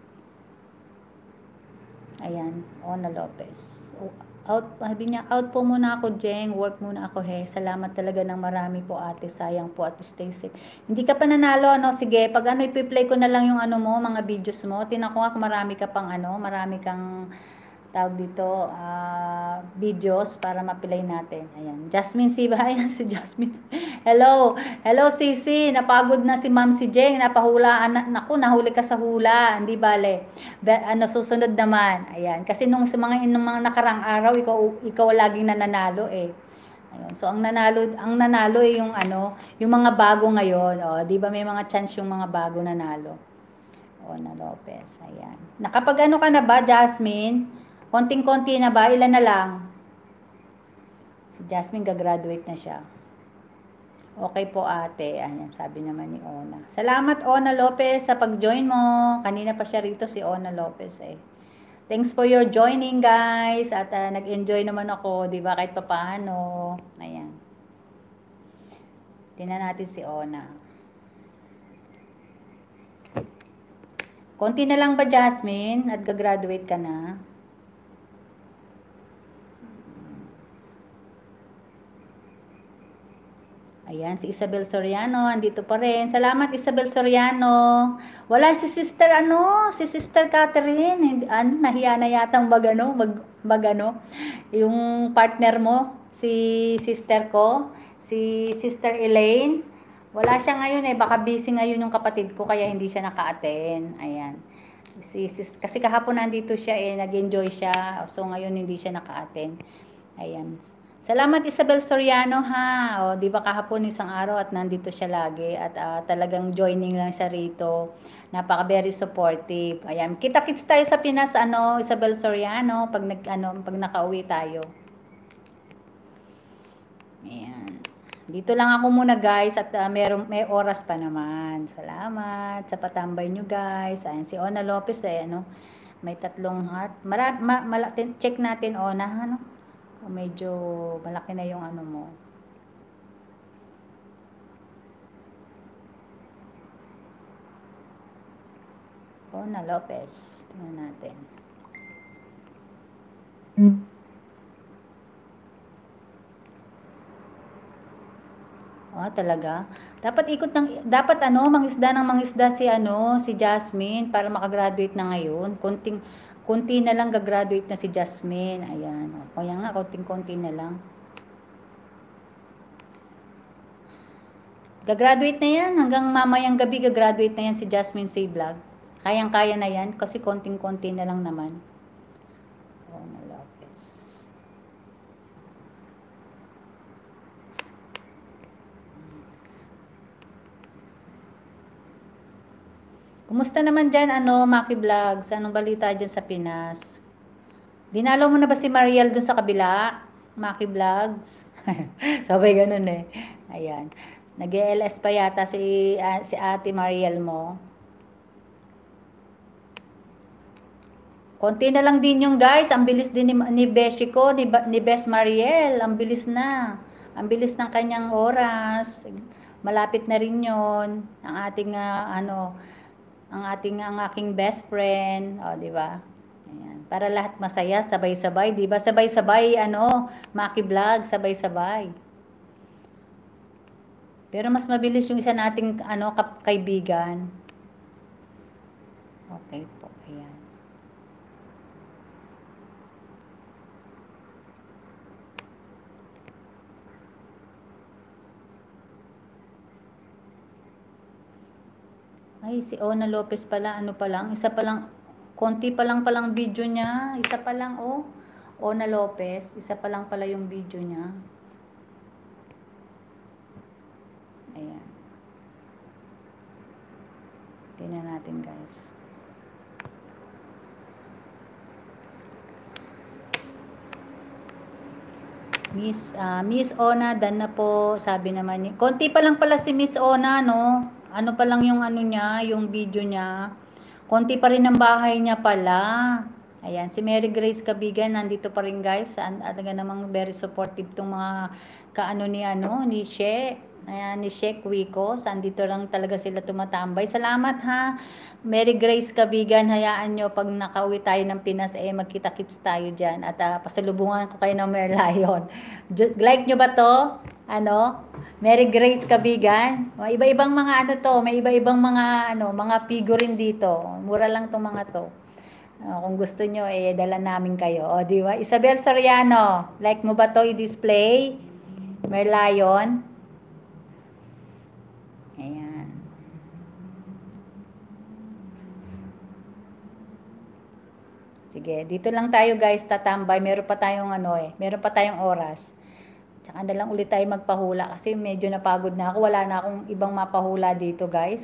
Ayan. Ona Lopez. Sabi niya, out po muna ako, Jeng. Work muna ako, he. Salamat talaga ng marami po, ate. Sayang po at stay safe. Hindi ka pa nanalo, ano? Sige, pag ipi-play ko na lang yung mga videos mo. Tinan ko nga kung marami kang tawag dito, videos para mapilay natin. Ayan. Jasmine Siba. Ayan si Jasmine. Hello. Hello, Sisi. Napagod na si Ma'am si Jeng. Napahulaan. Naku, nahuli ka sa hula. Hindi bale. Susunod naman. Ayan. Kasi nung mga nakarang araw, ikaw laging nananalo eh. Ayun. So, ang nanalo yung mga bago ngayon. O, di ba may mga chance yung mga bago nanalo? Ona Lopez. Ayan. Nakapag ka na ba, Jasmine? Konting-konti na ba? Ilan na lang? Si Jasmine, gagraduate na siya. Okay po, ate. Ayan, sabi naman ni Ona. Salamat, Ona Lopez, sa pag-join mo. Kanina pa siya rito, si Ona Lopez eh. Thanks for your joining, guys. At nag-enjoy naman ako, di ba? Kahit papaano. Ayan. Tingnan natin si Ona. Konti na lang ba, Jasmine? At gagraduate ka na? Ayan, si Isabel Soriano, andito pa rin. Salamat, Isabel Soriano. Wala si Sister Catherine. Nahiya na yatang yung partner mo, si sister ko, si Sister Elaine. Wala siya ngayon eh, baka busy ngayon yung kapatid ko, kaya hindi siya naka-attend. Ayan. Kasi kahapon nandito siya eh, nag-enjoy siya. So ngayon hindi siya naka-attend. Ayan. Salamat, Isabel Soriano, ha. O, di ba kahapon isang araw at nandito siya lagi at talagang joining lang siya rito. Very supportive. Ayan. Kita-kits tayo sa Pinas, Isabel Soriano, pag nakauwi tayo. Ayan. Dito lang ako muna, guys, at may oras pa naman. Salamat sa patambay nyo, guys. Ayan, si Ona Lopez, may 3 heart. Check natin, Ona, medyo malaki na yung mo. Ona Lopez. Tingnan natin. Talaga. Dapat mangisda si Jasmine para makagraduate na ngayon. Kunti na lang gagraduate na si Jasmine. Ayan. Kaya nga, konting-konti na lang. Gagraduate na yan. Hanggang mamayang gabi gagraduate na yan si Jasmine sa vlog. Kayang-kaya na yan kasi konting-konti na lang naman. Ona Lopez. Kumusta naman dyan, Maki Vlogs? Anong balita dyan sa Pinas? Dinalaw mo na ba si Mariel dun sa kabila? Maki Vlogs? Sabay ganun eh. Ayan. Nag-ELS pa yata si Ate Mariel mo. Konti na lang din yung guys. Ang bilis din ni Beshi ko, ni Bes Mariel. Ang bilis na. Ang bilis ng kanyang oras. Malapit na rin yon. Ang ating, ang aking best friend. O, di ba? Ayan. Para lahat masaya, sabay-sabay. Di ba? Sabay-sabay, Maki Vlog, sabay-sabay. Pero mas mabilis yung isa nating, kaibigan. Okay po. Ayan. Ay, si Ona Lopez pala, isa pa lang, konti pa lang palang video niya, isa pa lang, Ona Lopez, isa pa lang pala yung video niya. Ayan. Tingnan natin, guys. Miss Ona, dan na po, sabi naman niya. Konti pa lang pala si Miss Ona, no? Ano pa lang yung niya, yung video niya. Konti pa rin ang bahay niya pala. Ayan, si Mary Grace Kabigan, nandito pa rin guys. Talaga namang very supportive tong mga ni She. Ayan, ni She Wico. Nandito lang talaga sila tumatambay. Salamat ha, Mary Grace Kabigan. Hayaan nyo, pag nakauwi tayo ng Pinas, magkita-kits tayo dyan. At pasalubungan ko kayo ng Merlion. Like nyo ba to? Mary Grace Kabigan. May iba-ibang mga may iba-ibang mga figurine dito. Mura lang tong mga to. Kung gusto nyo, dala namin kayo. O, di ba? Isabel Soriano, like mo ba to i-display? Merlion. Ayan. Sige, dito lang tayo guys, tatambay. Meron pa tayong meron pa tayong oras. Tsaka na lang ulit tayo magpahula kasi medyo napagod na ako. Wala na akong ibang mapahula dito, guys.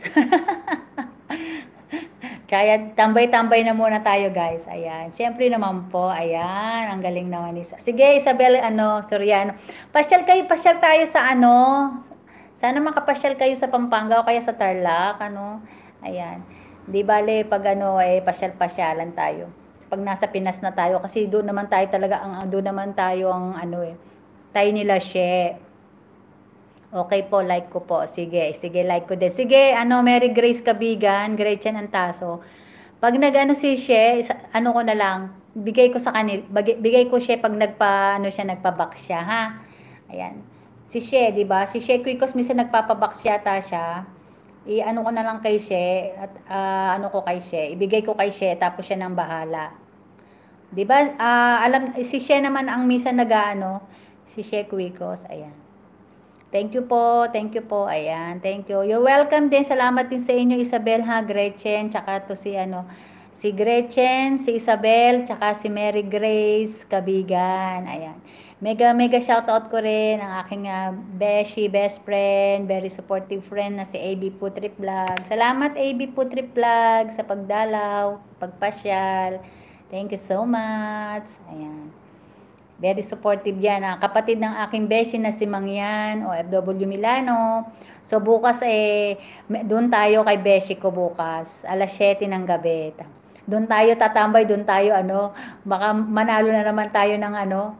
Kaya tambay-tambay na muna tayo, guys. Ayan. Siyempre naman po, ayan. Ang galing naman ni. Sige, Isabel, Soriano. Pasyal tayo sa Sana makapasyal kayo sa Pampanga o kaya sa Tarlac, Ayan. Di bale, pag pasyal-pasyalan tayo. Pag nasa Pinas na tayo, kasi doon naman tayo talaga, doon naman tayo tayo nila She. Okay po, like ko po. Sige, like ko din. Sige, Mary Grace Kabigan, Gretchen Antaso. Pag si She, ko na lang, bigay ko sa kanil, bigay ko siya pag nagpa-box siya, ha? Ayan. Si She, di ba? Si She Quicos, minsan nagpapa-box yata siya. Ko na lang kay She, at ko kay She, ibigay ko kay She, tapos siya nang bahala. Di ba? Si She naman ang minsan si She Quicos, ayan. Thank you po, ayan, thank you. You're welcome din, salamat din sa inyo, Isabel ha, Gretchen, tsaka to si Gretchen, si Isabel, tsaka si Mary Grace Kabigan, ayan. Mega shoutout ko rin ang aking Beshi, best friend, very supportive friend na si AB Putrip Vlog. Salamat AB Putrip Vlog sa pagdalaw, pagpasyal. Thank you so much. Ayan. Very supportive yan. Kapatid ng aking beshi na si Mangyan, OFW Milano. So bukas doon tayo kay beshi ko bukas. Alas 7 ng gabi. Doon tayo tatambay, doon tayo baka manalo na naman tayo ng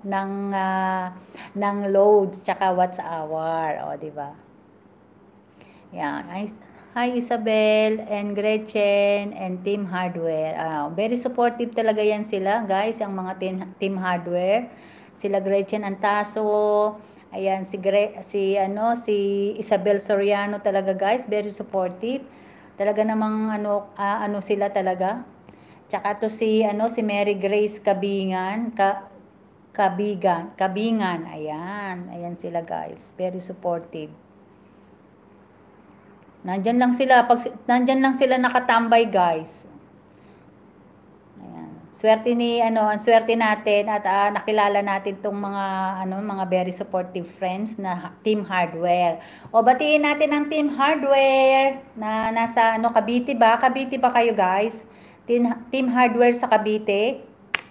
ng loads tsaka watts hour, di ba? Yeah. Hi Isabel and Gretchen and Team Hardware. Very supportive talaga yan sila, guys, ang mga Team Hardware. Sila Gretchen Antaso, ayan si Isabel Soriano talaga, guys, very supportive. Talaga namang sila talaga. Tsaka to si Mary Grace Kabingan, Kabingan, ayan sila, guys, very supportive. Nandyan lang sila nakatambay, guys. Ayan. Swerte ang swerte natin at nakilala natin tong mga very supportive friends na Team Hardware. O batiin natin ang Team Hardware na nasa Cavite ba? Cavite ba kayo, guys? Team Hardware sa Cavite.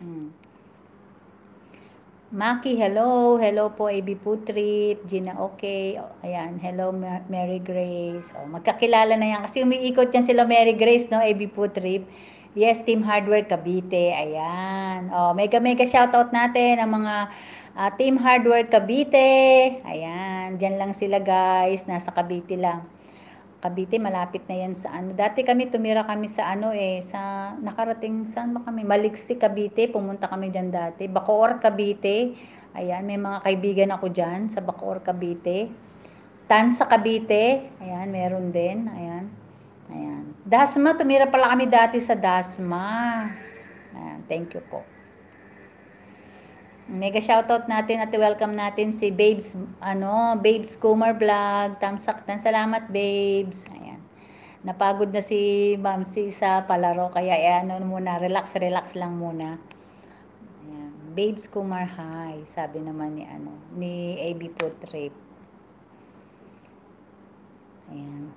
Maki, hello. Hello po, AB Putrip. Gina, okay. O, ayan, hello, Mary Grace. O, magkakilala na yan. Kasi umiikot yan sila Mary Grace, no? AB Putrip. Yes, Team Hardware Cavite. Ayan. O, mega shoutout natin ang mga Team Hardware Cavite. Ayan, dyan lang sila, guys. Nasa Cavite lang. Cavite, malapit na yan sa Dati tumira kami sa nakarating, saan ba kami? Maliksi, Cavite. Pumunta kami dyan dati. Bacoor, Cavite. Ayan, may mga kaibigan ako dyan sa Bacoor, Cavite. Tansa, Cavite. Ayan, meron din. Ayan. Ayan. Dasma, tumira pala kami dati sa Dasma. Ayan, thank you po. Mega shoutout natin at welcome natin si Babes, Babes Kumar Vlog. Tamsaktan, salamat Babes. Ayan. Napagod na si Mamsi sa palaro, kaya muna, relax lang muna. Ayan. Babes Kumar, hi. Sabi naman ni AB Putrip. Ayan.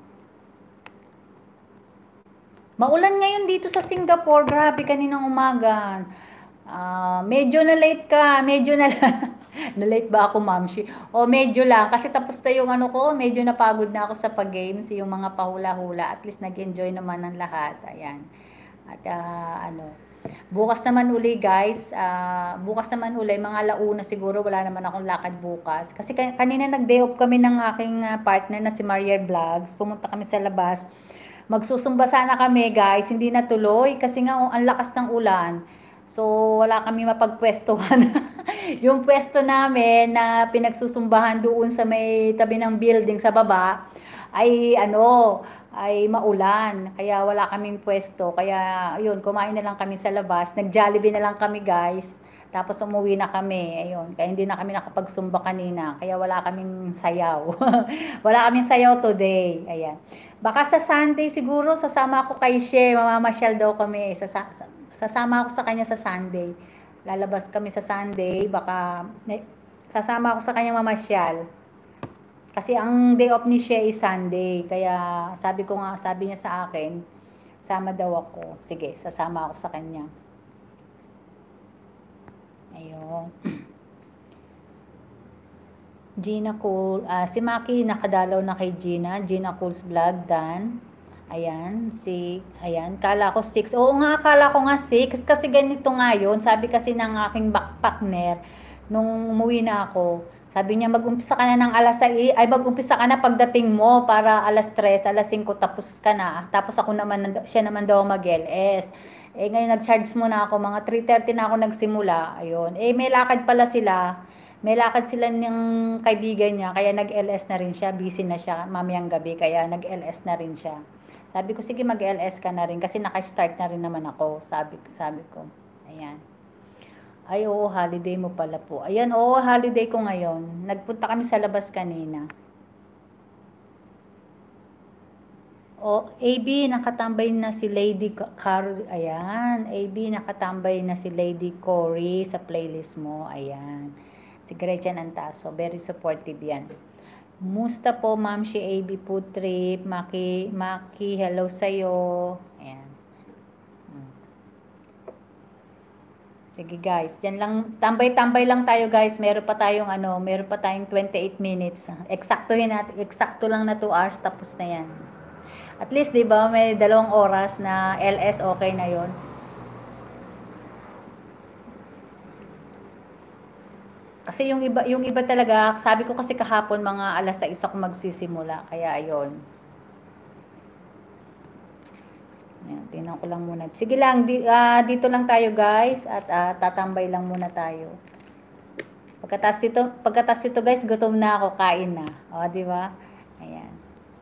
Maulan ngayon dito sa Singapore, grabe kaninang umaga. Medyo na late ka, medyo na late ba ako, Mamshi? O medyo lang, kasi tapos na yung medyo napagod na ako sa pag-games, yung mga pahula-hula, at least nag-enjoy naman ng lahat, ayan. At bukas naman uli, guys, bukas naman uli, mga alauna siguro, wala naman akong lakad bukas. Kasi kanina nag-day off kami ng aking partner na si Marier Vlogs, pumunta kami sa labas, magsusumba sana kami, guys, hindi natuloy, kasi nga ang lakas ng ulan. So, wala kami mapagpwestuhan. Yung pwesto namin na pinagsusumbahan doon sa may tabi ng building sa baba ay ay maulan. Kaya wala kaming pwesto. Kaya yun, kumain na lang kami sa labas. Nag-Jollibee na lang kami, guys. Tapos umuwi na kami. Ayun, kaya hindi na kami nakapagsumba kanina. Kaya wala kaming sayaw. Wala kaming sayaw today. Ayan. Baka sa Sunday siguro sasama ako kay Share. Mamamasyal daw kami. Sasama ako sa kanya sa Sunday. Lalabas kami sa Sunday, baka sasama ako sa kanya mamasyal. Kasi ang day off ni siya is Sunday, kaya sabi niya sa akin, sama daw ako. Sige, sasama ako sa kanya. Ayun. Gina Cool, si Maki nakadalaw na kay Gina Cool's Vlog, Dan. Ayan, kala ko 6. Oo nga, kala ko nga 6. Kasi ganito nga yun. Sabi kasi ng aking backpacker, nung umuwi na ako, sabi niya, mag-umpisa ka na ng alas 6, mag-umpisa ka na pagdating mo para alas 3, alas 5, tapos ka na. Tapos siya naman daw mag-LS. Ngayon nag-charge muna ako, mga 3:30 na ako nagsimula. Ayun. May lakad pala sila. May lakad sila ng kaibigan niya, kaya nag-LS na rin siya. Busy na siya mamayang gabi, kaya nag-LS na rin siya. Sabi ko, sige mag-LS ka na rin kasi naka-start na rin naman ako, sabi ko. Ayan. Ay, oo, holiday mo pala po. Ayan, oo, holiday ko ngayon. Nagpunta kami sa labas kanina. O, AB, nakatambay na si Lady Carol. Ayan, AB, nakatambay na si Lady Cory sa playlist mo. Ayan. Si Gretchen Antaso, very supportive yan. Musta po, Ma'am, si AB Putrip, Maki, hello sa'yo. Ayan. Sige guys, dyan lang, tambay-tambay lang tayo guys. Meron pa tayong 28 minutes. Eksaktuhin natin, eksakto lang na 2 hours, tapos na yan. At least, di ba, may 2 oras na LS, okay na yon. Kasi yung iba talaga, sabi ko kasi kahapon mga alas 6 ako magsisimula, kaya ayon. Ayan, tingnan ko lang muna. Sige lang, dito lang tayo guys, at tatambay lang muna tayo. Pagkatas dito guys, gutom na ako, kain na. O, di ba? Ayan.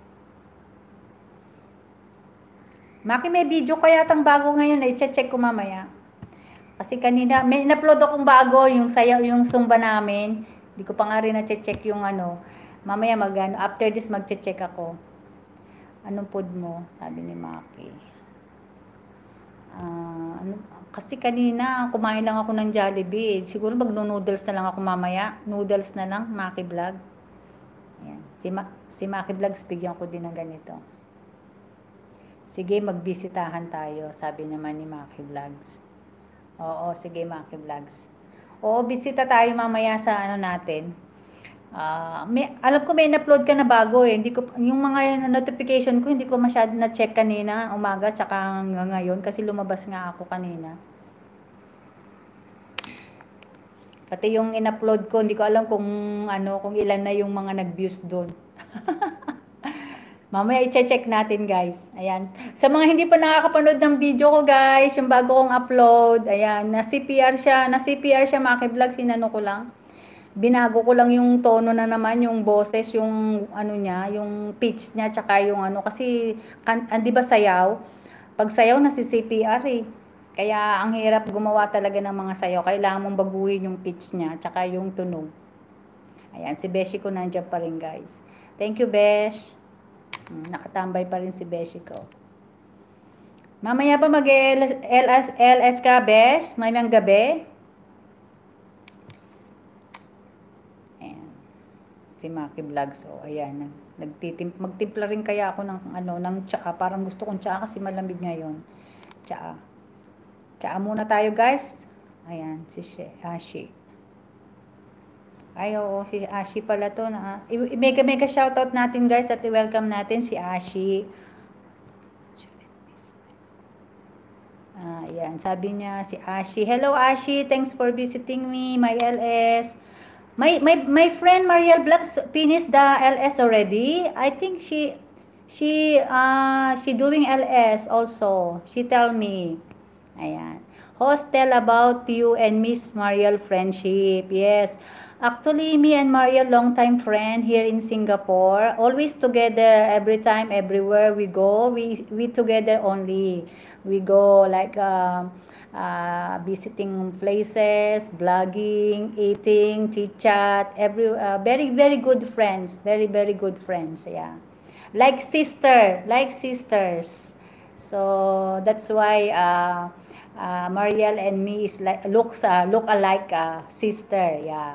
Maki, may video kaya tang bago ngayon, i-check ko mamaya. Kasi kanina, may in-upload akong bago, yung Zumba namin. Hindi ko pa nga rin na-check yung mamaya after this mag-check ako. Anong food mo? Sabi ni Maki. Ano, kasi kanina kumain lang ako ng Jollibee. Siguro magno-noodles na lang ako mamaya. Noodles na lang, Maki Vlog. Ayan. Si Maki Vlogs, bigyan ko din ng ganito. Sige, magbisitahan tayo, sabi naman ni Maki Vlogs. Oo, sige Maki Vlogs. Oo, bisita tayo mamaya sa ano natin. Alam ko may in-upload ka na bago eh. Hindi ko, yung mga notification ko, hindi ko masyado na-check kanina, umaga, tsaka hanggang ngayon, kasi lumabas nga ako kanina. Pati yung in-upload ko, hindi ko alam kung ano, kung ilan na yung mga nag-views doon. Mamaya i-check natin guys. Ayan. Sa mga hindi pa nakakapanood ng video ko guys, yung bago kong upload, ayan, na CPR siya, Maki Vlog, sinano ko lang. Binago ko lang yung tono na naman, yung boses, yung ano niya, yung pitch niya, tsaka yung ano, kasi, di ba sayaw? Pag sayaw, nasi-CPR eh. Kaya ang hirap gumawa talaga ng mga sayaw. Kailangan mong baguhin yung pitch niya, tsaka yung tunog. Ayan, si Beshi ko nandiyan pa rin guys. Thank you, Besh. Nakatambay pa rin si Beshi ko. Mamaya pa mag-LS ka, Besh? Mamayang gabi? Ayan. Si Maki Vlogs. So, ayan. Magtimpla rin kaya ako ng, ano, ng tsaa. Parang gusto kong tsaa kasi malamig ngayon. Tsaa. Tsaa muna tayo, guys. Ayan, si Ashi. Ay, oo, si Ashi pala to. Mega shoutout natin, guys, at i-welcome natin si Ashi. Ayan, sabi niya si Ashi. Hello, Ashi. Thanks for visiting me, my LS. My friend Mariel Blacks finished the LS already. I think she doing LS also. She tell me. Ayan. Host tell about you and Miss Mariel friendship. Yes. Actually, me and Mariel long time friend here in Singapore. Always together every time everywhere we go. We together only. We go like visiting places, blogging, eating, chit chat, very good friends, very good friends, yeah, like sisters. So that's why Mariel and me is like look alike, sister, yeah.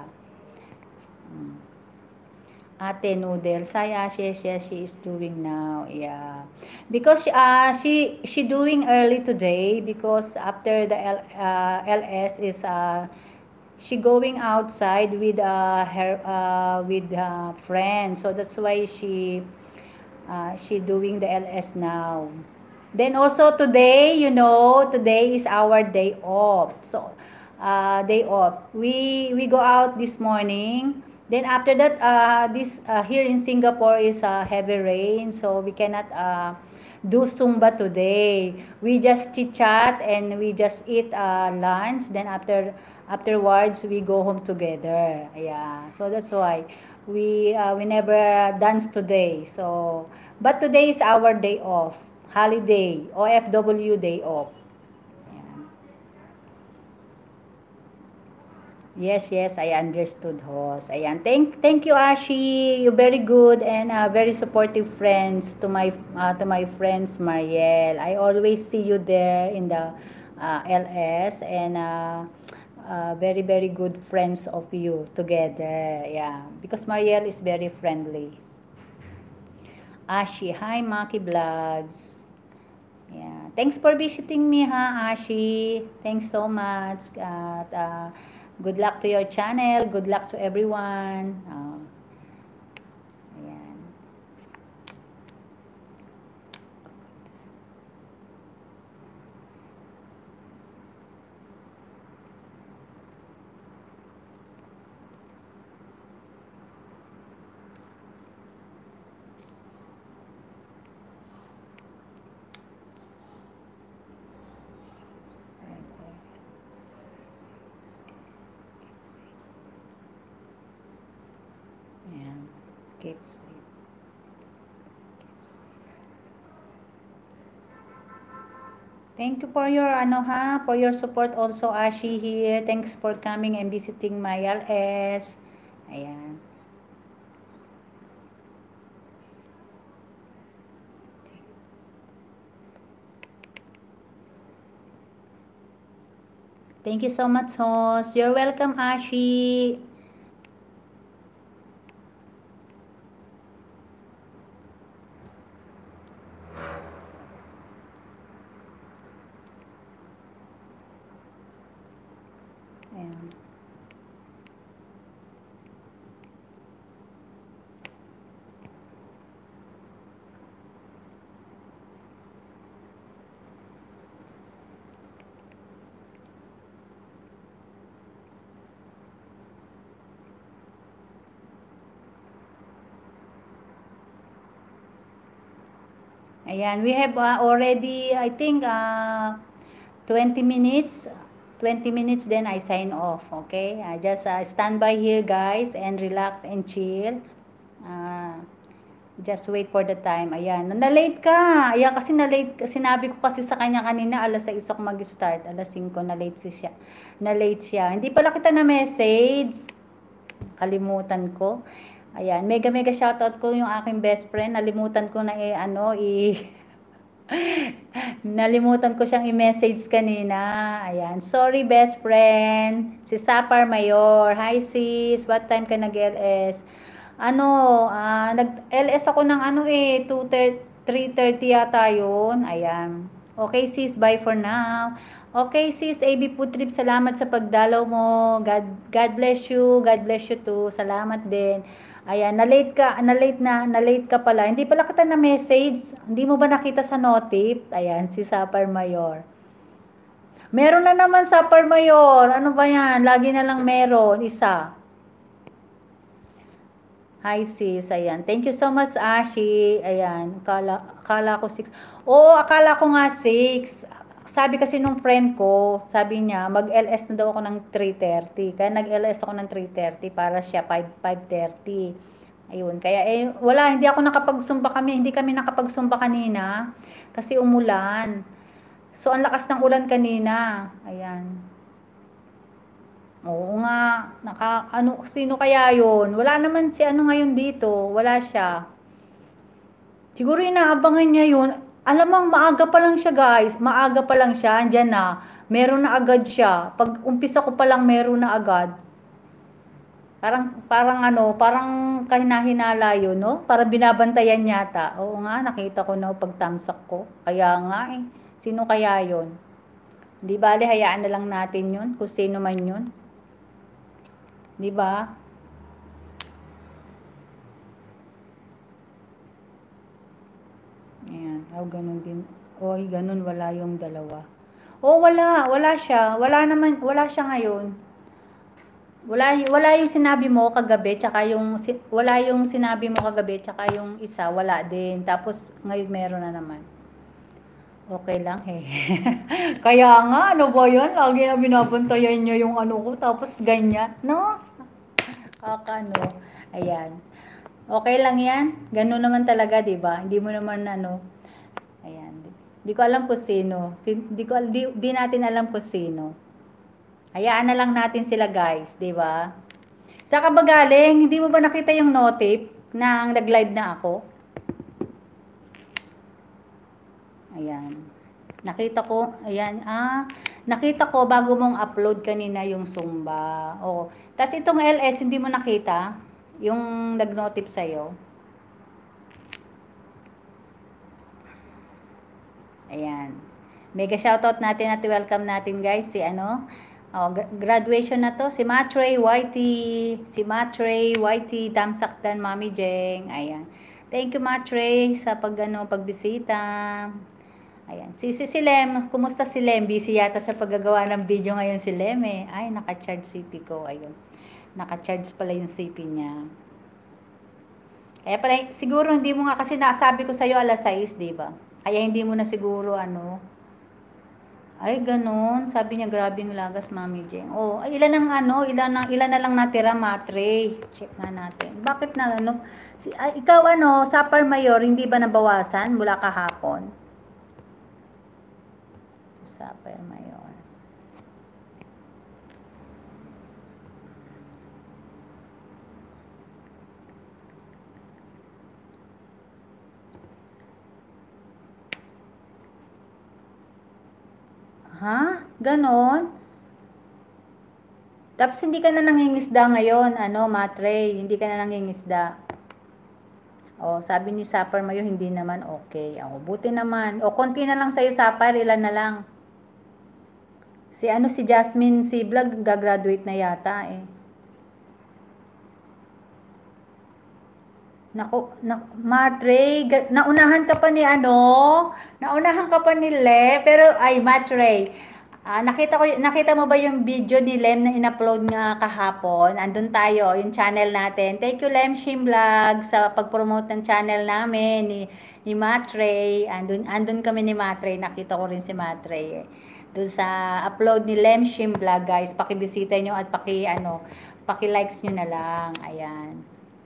Ate Noodles. Hi, Ashes. Yes, she is doing now. Yeah. Because she doing early today because after the LS is she going outside with her with friends. So that's why she doing the LS now. Then also today, today is our day off. So day off. We go out this morning. Then after that, this here in Singapore is heavy rain, so we cannot do Zumba today. We just chit chat and we just eat lunch. Then afterwards we go home together. Yeah, so that's why we never dance today. So but today is our day off, holiday, OFW day off. Yes, I understood, host. Ayan. Thank you, Ashi. You're very good and very supportive friends to my friends Mariel. I always see you there in the LS and very good friends of you together. Yeah, because Mariel is very friendly. Ashi, hi Maki Vlogs. Yeah, thanks for visiting me, ha, Ashi. Thanks so much. Good luck to your channel. Good luck to everyone. Ayan. Ayan. Keep safe. Thank you for your for your support also, Ashi here. Thanks for coming and visiting my LS. Ayan. Thank you so much, host. You're welcome, Ashi. Ayan. Ayan, we have already, I think, 20 minutes. 20 minutes, then I sign off, okay? Just stand by here, guys, and relax and chill. Just wait for the time. Ayan, na-late ka. Ayan, kasi na-late. Sinabi ko kasi sa kanya kanina, alas 6 ako mag-start. Alas 5, na-late siya. Na-late siya. Hindi pala kita na-message. Kalimutan ko. Ayan, mega shoutout ko yung aking best friend. Nalimutan ko na nalimutan ko siyang i-message kanina. Ayan, sorry best friend. Si Sapar Mayor. Hi sis, what time ka nag-LS? Nag-LS ako ng 3:30 yata yun. Ayan. Okay sis, bye for now. Okay sis, AB Putrip, salamat sa pagdalaw mo. God bless you. God bless you too. Salamat din. Ayan, na-late ka pala. Hindi pala kita na-message. Hindi mo ba nakita sa notif? Ayan, si Sapar Mayor. Meron na naman Sapar Mayor. Ano ba yan? Lagi na lang meron. Isa. Hi sis, ayan. Thank you so much, Ashi. Ayan, akala ko 6. Oo, akala ko nga 6. Sabi kasi nung friend ko, sabi niya, mag-LS na daw ako ng 3:30. Kaya nag-LS ako ng 3:30 para siya 5:30. Ayun, kaya wala, hindi kami nakapagsumba kanina kasi umulan. So, ang lakas ng ulan kanina. Ayan. Oo nga, sino kaya yun? Wala naman si ngayon dito, wala siya. Siguro inaabangan niya yun. Alam mo, maaga pa lang siya guys, maaga pa lang siya, andyan na. Meron na agad siya. Pag umpisa ko pa lang, meron na agad. Parang kahinahinala yun, no? Parang binabantayan yata. Oo nga, nakita ko na pagtamsak ko. Kaya nga sino kaya yun? Di bale, hayaan na lang natin yun, kung sino man yun. Di ba? Ayan. Ganun din. Ganun, wala yung dalawa. Wala siya. Wala siya ngayon. Wala yung sinabi mo kagabi, wala yung sinabi mo kagabi, tsaka yung isa, wala din. Tapos, ngayon meron na naman. Okay lang Kaya nga, ano ba yun? Lagi na binabantayan niya yung ko, tapos ganyan, no? Ayan. Okay lang yan. Ganun naman talaga, di ba? Hindi mo naman ayan. Di ko alam kung sino. Di natin alam kung sino. Hayaan na lang natin sila, guys, di ba? Saan ka ba galing? Hindi mo ba nakita yung notif na nag-live na ako? Ayan. Nakita ko bago mong upload kanina yung Zumba. Tas itong LS, hindi mo nakita? Yung nag-notif sa'yo. Ayan. Mega shoutout natin at welcome natin guys si graduation na to. Si Matre YT, Damsakdan, Mami Jeng. Ayan. Thank you Matre sa pagbisita. Ayan. Si Lem, kumusta si Lem? Busy yata sa paggagawa ng video ngayon si Lem Ay, naka-charge CP ko. Ayun. Naka-charge pala yung CP niya. Kaya pala, siguro hindi mo nga kasi nasabi ko sa'yo alas 6, di ba? Kaya hindi mo na siguro Ay, ganun. Sabi niya, grabing lagas, Mami Jeng. Ilan na lang natira, Matre? Check na natin. Bakit na ikaw Sapar Mayor, hindi ba nabawasan mula kahapon? Sapar Mayor. Ha? Ganon? Tapos hindi ka na nangingisda ngayon, Matre, hindi ka na nangingisda. O, sabi ni Sapar Mayo, hindi naman okay. O, buti naman. O, konti na lang sa'yo, Sapar, ilan na lang. Si Jasmine Vlog, gagraduate na yata eh. Matre, naunahan ka pa ni naunahan ka pa ni Le, pero ay Matre, nakita mo ba yung video ni Lem na in-upload nga kahapon? Andun tayo, yung channel natin. Thank you Lem Shim Vlog sa pag-promote ng channel namin ni Matre. Andun kami ni Matre, nakita ko rin si Matre eh. Doon sa upload ni Lem Shim Vlog, guys, paki-bisita nyo at paki-likes nyo na lang. Ayan.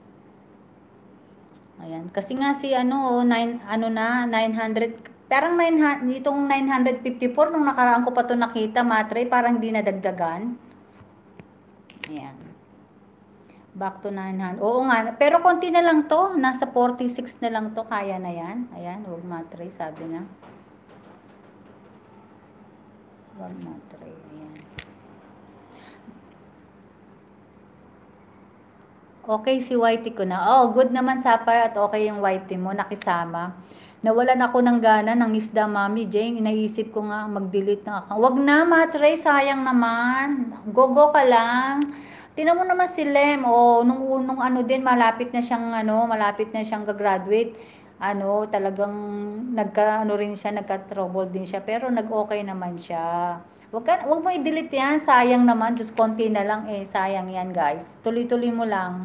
Ayan. Kasi nga si 900, parang 900, itong 954, nung nakaraan ko pa to nakita, Matre, parang hindi nadagdagan. Ayan. Back to 900. Oo nga, pero konti na lang to. Nasa 46 na lang to. Kaya na yan. Ayan, huwag Matre, sabi na. Huwag Matre, ayan. Okay si Whitey ko na. Oh, good naman Sapar at okay yung Whitey mo, nakisama. Nawalan ako ng gana ng isda, Mami Jane. Inaisip ko nga mag-delete ng account. Wag na, Matre, sayang naman. Go ka lang. Tingnan mo naman si Lem. Oh, nung din, malapit na siyang gagraduate. Talagang nagka-trouble din siya. Pero nag-okay naman siya. Wag mo i-delete yan. Sayang naman. Just konti na lang eh. Sayang yan, guys. Tuloy-tuloy mo lang.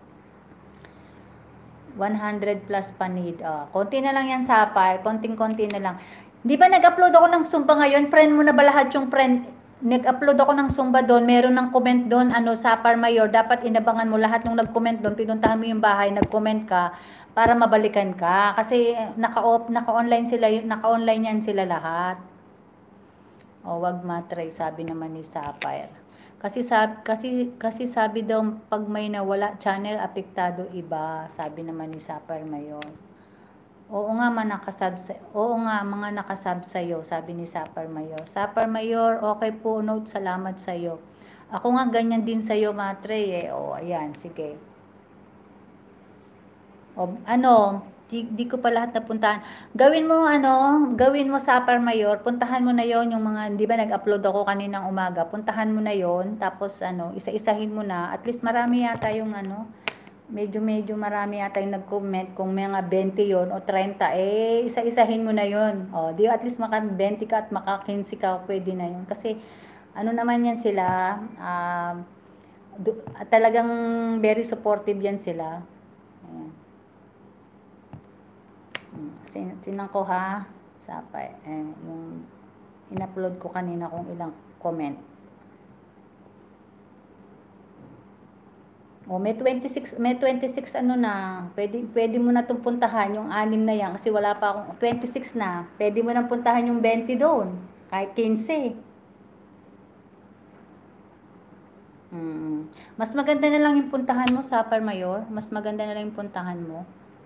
100 plus pa need. Konti na lang yan, Sapar. Konting-konti na lang. Di ba nag-upload ako ng Zumba ngayon? Friend mo na ba lahat yung friend? Nag-upload ako ng Zumba doon. Meron ng comment doon. Sapar Mayor. Dapat inabangan mo lahat nung nag-comment doon. Pinuntahan mo yung bahay. Nag-comment ka para mabalikan ka. Kasi naka-online yan sila lahat. Wag Matre, sabi naman ni Sapphire. Kasi sabi daw pag may nawala channel apektado iba, sabi naman ni Sapphire Mayor. Oo nga mga nakasub sa iyo, sabi ni Sapphire Mayor. Sapphire Mayor, okay po, note, salamat sa iyo. Ako nga ganyan din sa iyo, Matre eh. Ayan, sige. Di ko pa lahat napuntahan. Gawin mo Sapar Mayor, puntahan mo na yon yung mga, di ba nag-upload ako kaninang umaga, puntahan mo na yon tapos isa-isahin mo na, at least marami yata yung medyo marami yata yung nag-comment, kung mga 20 yon o 30, isa-isahin mo na yon. Di at least maka 20 ka at maka 15 ka, pwede na yon. Kasi, naman yan sila, talagang very supportive yan sila. Ayan. Tinan ko ha, Sapay, yung in-upload ko kanina kung ilang comment. May 26 na, pwede mo na itong puntahan, yung 6 na yan, kasi wala pa akong, 26 na, pwede mo nang puntahan yung 20 doon, kahit 15. Mas maganda na lang yung puntahan mo, Sapar Mayor, mas maganda na lang yung puntahan mo.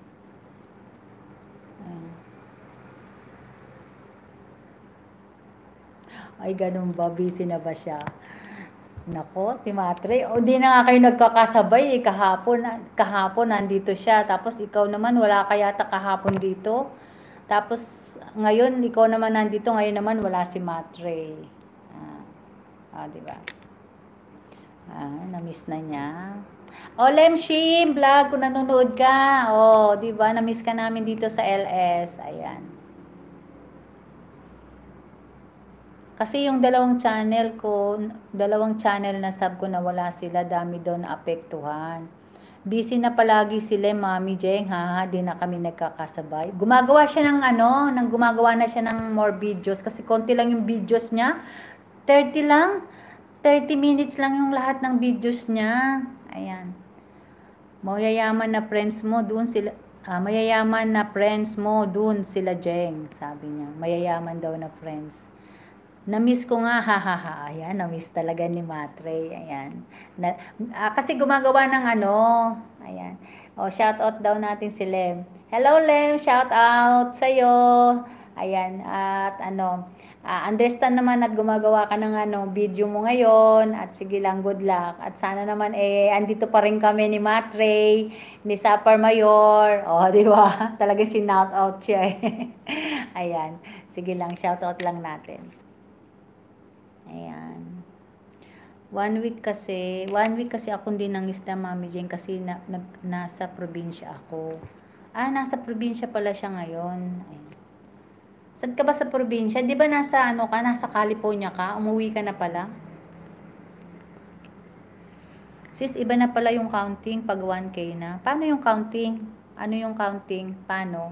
Ay, ganun ba? Busy na ba siya? Nako, si Matre. Di na nga kayo nagkakasabay. Kahapon nandito siya. Tapos ikaw naman, wala ka yata kahapon dito. Tapos ngayon, ikaw naman nandito. Ngayon naman, wala si Matre. Diba? Na-miss na niya. Lem Shim Vlog, kung nanonood ka. Diba? Na-miss ka namin dito sa LS. Ayan. Kasi yung dalawang channel na sub ko na wala sila, dami daw na apektuhan. Busy na palagi sila, Mami Jeng, di na kami nagkakasabay. Gumagawa na siya ng more videos kasi konti lang yung videos niya. 30 minutes lang yung lahat ng videos niya. Ayan. Mayayaman na friends mo doon sila, Jeng, sabi niya. Mayayaman daw na friends. Na-miss ko nga, ayan, na-miss talaga ni Matre, ayan. Kasi gumagawa ng ayan. Shout out daw natin si Lem. Hello Lem, shout out sa'yo. Ayan, at understand naman at gumagawa ka ng video mo ngayon at sige lang, good luck. At sana naman andito pa rin kami ni Matre, ni Sapar Mayor. Di ba? Talagang shout out siya Ayan. Sige lang, shout out lang natin. Ayan. One week kasi ako hindi nangisda, Mami Jane, kasi nasa probinsya ako. Nasa probinsya pala siya ngayon. Ayan. Saan ka ba sa probinsya? Di ba nasa nasa California ka? Umuwi ka na pala? Sis, iba na pala yung counting pag 1K na. Paano yung counting? Ano yung counting? Paano?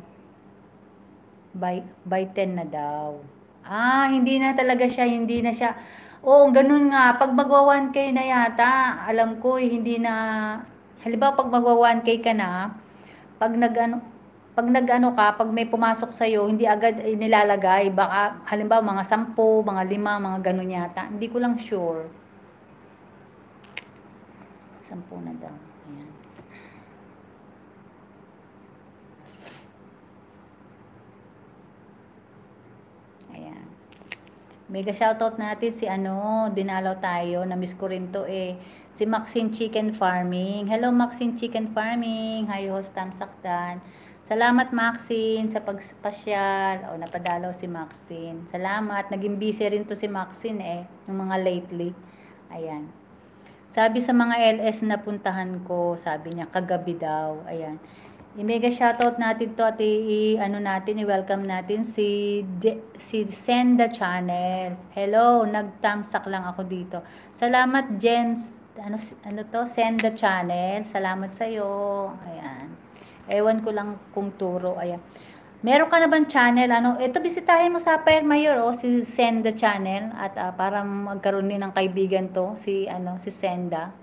By 10 na daw. Hindi na talaga siya, hindi na siya. Oo, ganun nga. Pag magwa 1K na yata, alam ko, hindi na, halimbawa pag magwa 1K ka na, pag pag may pumasok sa'yo, hindi agad nilalagay. Baka, halimbawa, mga 10, mga 5, mga ganun yata. Hindi ko lang sure. 10 na daw. Ayan. Ayan. Mega shoutout natin si dinalaw tayo. Na-miss ko rin to Si Maxine Chicken Farming. Hello, Maxine Chicken Farming. Hi, host Tamsakdan. Salamat, Maxine, sa pagpasyal. Napadalaw si Maxine. Salamat. Naging busy rin to si Maxine yung mga lately. Ayan. Sabi sa mga LS na puntahan ko, sabi niya, kagabi daw. Ayan. I-mega shoutout natin to at i-welcome natin si Senda Channel. Hello, nagtamsak lang ako dito. Salamat, Jens. Senda Channel. Salamat sa'yo. Ayan. Ewan ko lang kung turo. Ayan. Meron ka na bang channel? Ito bisitahin mo sa Sapar Mayor, si Senda Channel. At para magkaroon din ng kaibigan to, si Senda.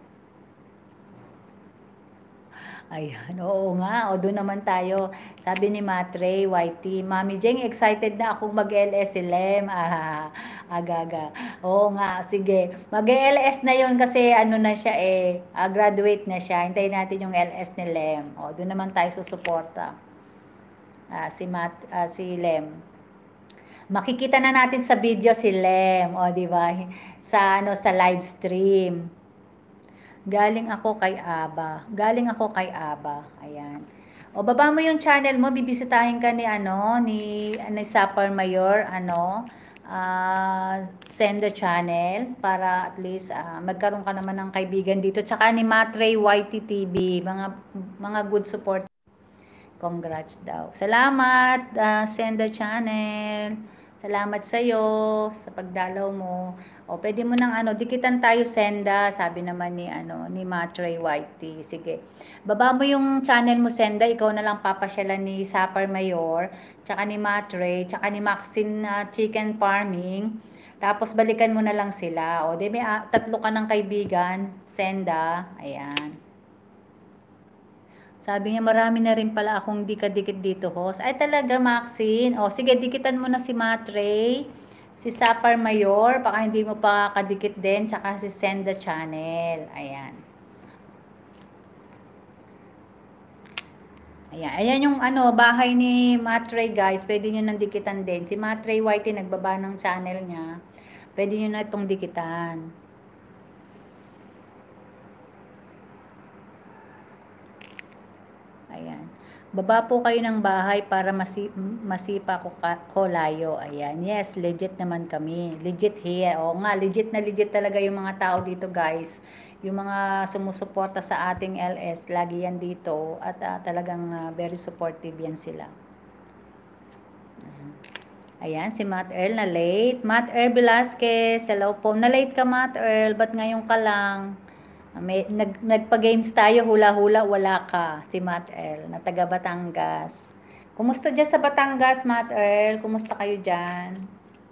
Ayan, oo nga. Doon naman tayo. Sabi ni Matre, YT, Mami Jeng, excited na akong mag-LS-LM. Agaga. Oo nga, sige. Mag-LS na yun kasi na siya graduate na siya. Hintayin natin yung LS ni Lem. Doon naman tayo susuporta. Si Lem. Makikita na natin sa video si Lem. Di ba? Sa live stream. Galing ako kay Aba. Ayan. Baba mo yung channel mo, bibisitahin ka ni Sapar Mayor, send the channel para at least magkaroon ka naman ng kaibigan dito. Tsaka ni Matre YT TV, mga good support. Congrats daw. Salamat, send the channel. Salamat sa'yo sa pagdalaw mo. Pwede mo nang dikitan tayo, Senda, sabi naman ni Matre YT. Sige. Baba mo yung channel mo, Senda. Ikaw na lang papasyalan ni Sapar Mayor, tsaka ni Matre, tsaka ni Maxine Chicken Farming. Tapos balikan mo na lang sila. May 3 ka ng kaibigan, Senda. Ayan. Sabi niya, marami na rin pala akong dikit dito, host. Ay, talaga, Maxine. Sige, dikitan mo na si Matre, si Sapar Mayor, baka hindi mo pa kadikit din, tsaka si Senda Channel. Ayan. Ayan yung bahay ni Matre, guys. Pwede nyo nang dikitan din. Si Matre YT nagbaba ng channel niya. Pwede nyo na itong dikitan. Ayan. Baba po kayo ng bahay para masipa ko layo. Ayan. Yes, legit naman kami. Legit here. Nga, legit na legit talaga yung mga tao dito, guys. Yung mga sumusuporta sa ating LS, lagi yan dito. At talagang very supportive yan sila. Ayan, si Matt Earl na late. Matt Earl Velasquez, hello po. Na late ka, Matt Earl. Ba't ngayon ka lang? Nagpa-games tayo, hula-hula, wala ka. Si Matt Earl, na taga Batangas. Kumusta dyan sa Batangas, Matt Earl? Kumusta kayo dyan?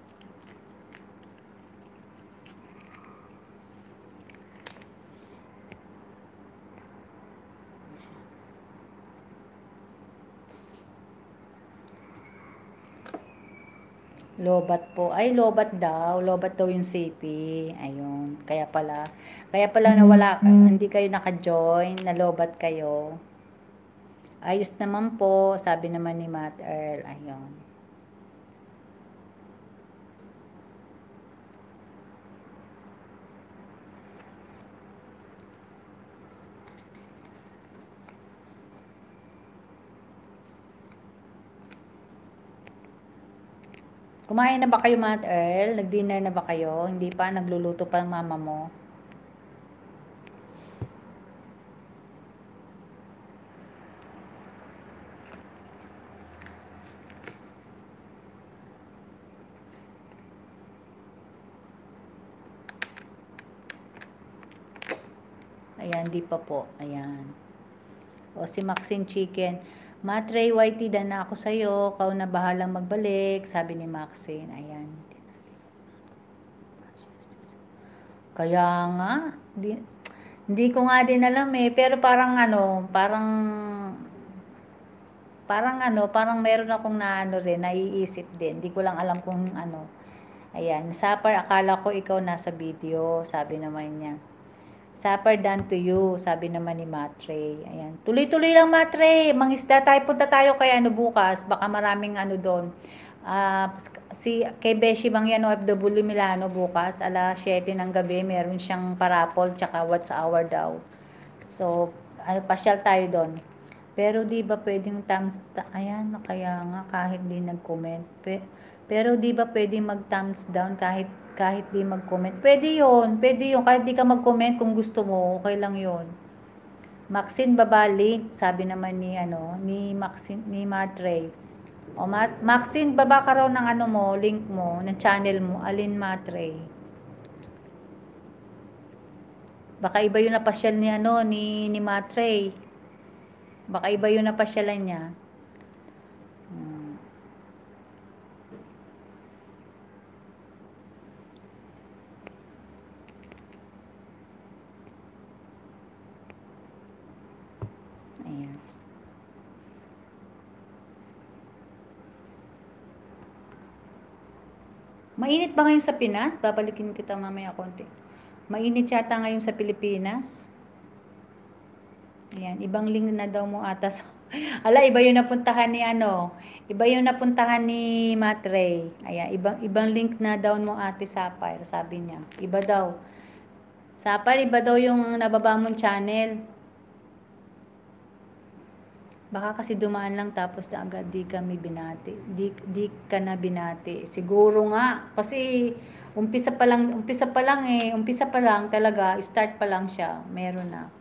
Lobat po. Ay, lobat daw. Lobat daw yung CP. Ayun. Kaya pala nawala ka. Hindi kayo naka-join. Nalobat kayo. Ayos naman po. Sabi naman ni Matt Earl. Ayun. Kumain na ba kayo, Matt Earl? Nag-dinner na ba kayo? Hindi pa, nagluluto pa ang mama mo. Ayan, di pa po. Ayan. O, si Maxine Chicken. Matre, YT dan na ako sa'yo. Kau na bahalang magbalik. Sabi ni Maxine. Ayan. Kaya nga. Hindi ko nga din alam eh. Pero parang parang meron akong rin, naiisip din. Hindi ko lang alam kung ano. Ayan. Sapar, akala ko ikaw nasa video. Sabi naman niya. Supper done to you, sabi naman ni Matre. Ayan. Tuloy-tuloy lang, Matre. Mangisda tayo. Punta tayo kay bukas. Baka maraming doon. Kay Beshi Bangyan OFW Milano bukas, alas 7 ng gabi, meron siyang parapol, tsaka what's hour daw. So, pasyal tayo doon. Pero di ba pwedeng thumbs, ayan, kaya nga kahit di nag-comment. Pero di ba pwedeng mag-thumbs down kahit di mag-comment? Pwede yun, kahit di ka mag-comment kung gusto mo, okay lang yun. Maxine babalik, sabi naman ni Maxine, ni Matre. O Maxine, baba ka raw ng mo, link mo, ng channel mo, Alin Matre. Baka iba yung napasyal ni Matre. Baka iba yung napasyalan niya. Ayan. Mainit ba ngayon sa Pinas? Babalikin kita mamaya konti. Mainit yata ngayon sa Pilipinas. Ayan, ibang link na daw mo ata. Ala, iba yung napuntahan ni Iba yung napuntahan ni Matre. Ayan, ibang link na daw mo Ate Sapphire, sabi niya. Iba daw. Sapphire, iba daw yung nababa mong channel. Baka kasi dumaan lang tapos na agad di kami binati. Di ka na binati. Siguro nga kasi umpisa pa lang talaga, start pa lang siya. Meron na.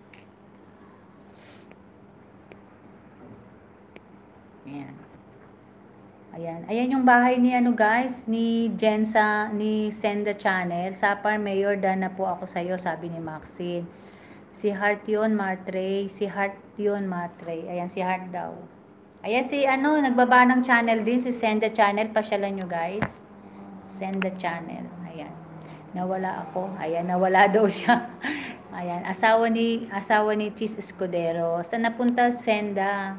Ayan. Ayan yung bahay ni guys, ni Jensa, ni Senda Channel. Sapar Mayor dan na po ako sa iyo, sabi ni Maxine. Si Heart yun, Matre. Si Heart yun, Matre. Ayan, si Heart daw. Ayan, si nagbaba ng channel din, si Senda Channel. Pasyalan nyo, guys. Senda Channel. Ayan. Nawala ako. Ayan, nawala daw siya. Ayan, asawa ni Cheese Escudero. Saan napunta, Senda?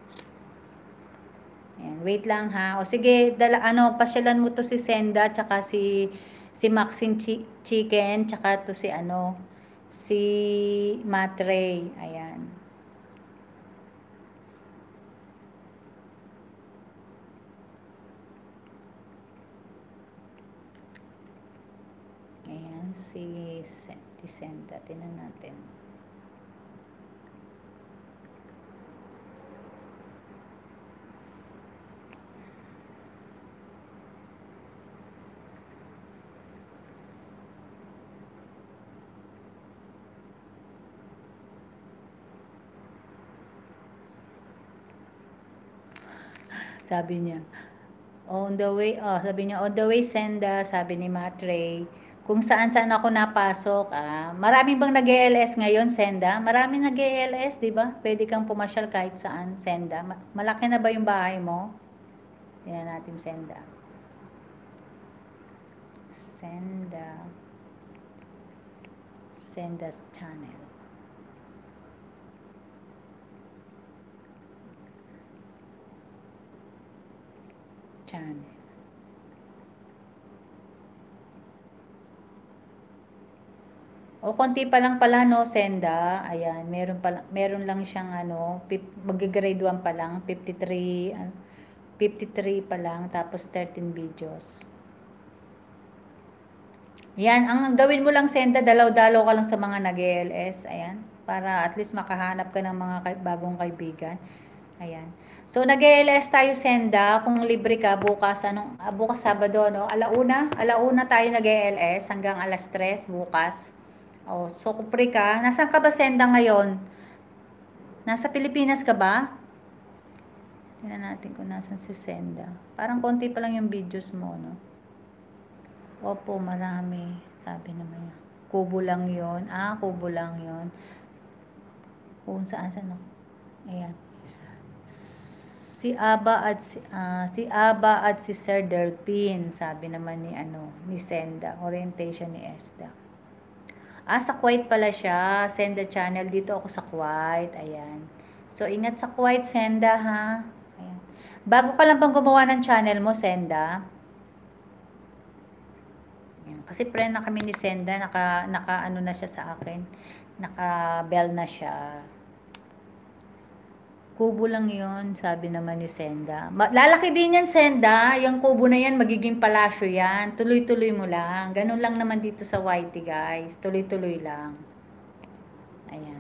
Ayan, wait lang ha. O sige, pasyalan mo to si Senda, tsaka si Maxine Chicken, tsaka to si si Matre. Ayan. Ayan, si Senda. Tingnan natin. Sabi niya, on the way, sabi niya, on the way, Senda, sabi ni Matre, kung saan ako napasok, maraming bang nag-ELS ngayon, Senda? Maraming nag-ELS, di ba? Pwede kang pumasyal kahit saan, Senda. Malaki na ba yung bahay mo? Tingnan natin, Senda. Senda's channel. O konti pa lang pala Senda. Ayan, meron lang siyang mag-grade 1 pa lang, 53 pa lang, tapos 13 videos. Yan, ang gawin mo lang, Senda, dalaw-dalaw ka lang sa mga nag-ELS. Ayan, para at least makahanap ka ng mga bagong kaibigan. Ayan. So, nag-LS tayo, Senda. Kung libre ka, bukas, bukas Sabado, no? Alauna tayo nag-LS hanggang alas 3 bukas. Oh, so, kung free ka, nasaan ka ba, Senda, ngayon? Nasa Pilipinas ka ba? Tingnan natin kung nasan si Senda. Parang konti pa lang yung videos mo, no? Opo, marami. Sabi naman niya. Kubo lang yon. Kubo lang yon. Kung saan, no? Ayan. Si Aba at si Sir Delpin, sabi naman ni Senda, orientation ni Esda. Sa Kuwait pala siya, Senda channel, dito ako sa Kuwait, ayan. So, ingat sa Kuwait, Senda, ha? Ayan. Bago ka lang bang gumawa ng channel mo, Senda? Ayan. Kasi friend na kami ni Senda, naka ano na siya sa akin, naka-bell na siya. Kubo lang yon, sabi naman ni Senda. Lalaki din yan, Senda. Yung kubo na yan, magiging palasyo yan. Tuloy-tuloy mo lang. Ganun lang naman dito sa YT, guys. Tuloy-tuloy lang. Ayan.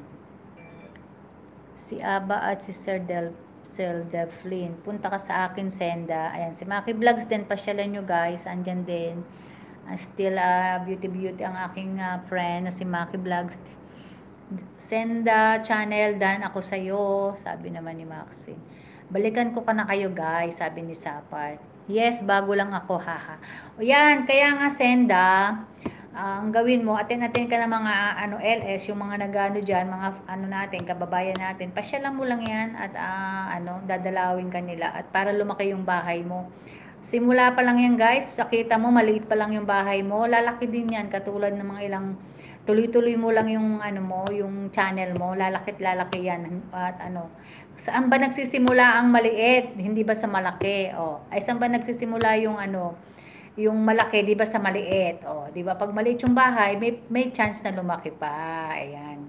Si Aba at si Sir Delflin. Punta ka sa akin, Senda. Ayan. Si Maki Vlogs din. Pasyalan nyo, guys. Andyan din. Still beauty ang aking friend na si Maki Vlogs. Senda channel, dan ako sa'yo, sabi naman ni Maxine. Balikan ko ka na kayo, guys, sabi ni Sapar. Yes, bago lang ako, haha. O yan, kaya nga, Senda, ang gawin mo, attend ka ng mga LS, yung mga nagano dyan, mga natin, kababayan natin, pasyalan mo lang yan at dadalawin ka nila at para lumaki yung bahay mo. Simula pa lang yan, guys, nakita mo, maliit pa lang yung bahay mo, lalaki din yan, katulad ng mga ilang tuloy-tuloy mo lang yung yung channel mo, lalaki yan at saan ba nagsisimula ang maliit, hindi ba sa malaki? Ay saan ba nagsisimula yung yung malaki, di ba sa maliit? Di ba pag maliit yung bahay, may chance na lumaki pa. Ayan.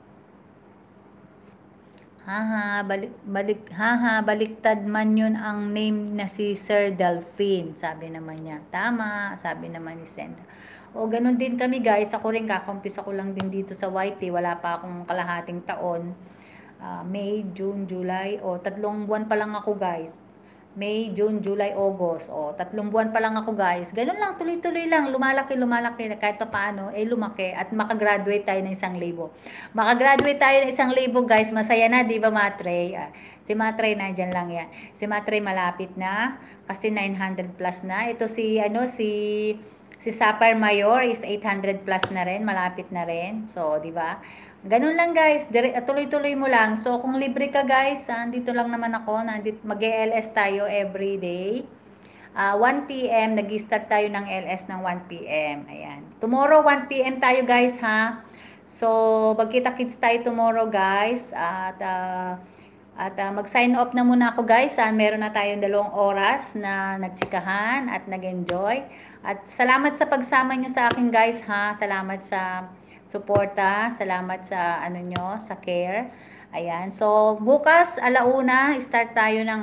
Baliktad man yun ang name na si Sir Delphine, sabi naman niya. Tama, sabi naman ni Senda. Ganun din kami, guys. Ako rin, kakumpisa ko lang din dito sa YT. Wala pa akong kalahating taon. May, June, July. 3 buwan pa lang ako, guys. May, June, July, August. 3 buwan pa lang ako, guys. Ganun lang, tuloy-tuloy lang. Lumalaki. Kahit pa paano, lumaki. At makagraduate tayo ng 1,000. Makagraduate tayo ng 1,000, guys. Masaya na, di ba, Matre? Si Matre, nandyan lang yan. Si Matre, malapit na. Kasi 900 plus na. Ito si Sapar Mayor is 800 plus na rin, malapit na rin. So, di ba? Ganun lang, guys. Tuloy-tuloy mo lang. So, kung libre ka, guys, dito lang naman ako. Mag-LS tayo every day. 1 PM, nag-start tayo ng LS ng 1 PM. Ayan. Tomorrow, 1 PM tayo, guys, ha? So, magkita-kits tayo tomorrow, guys. At mag-sign off na muna ako, guys. Meron na tayong 2 oras na nagtsikahan at nag-enjoy. At salamat sa pagsama nyo sa akin, guys, ha. Salamat sa suporta. Salamat sa sa care. Ayan. So, bukas, alauna, start tayo ng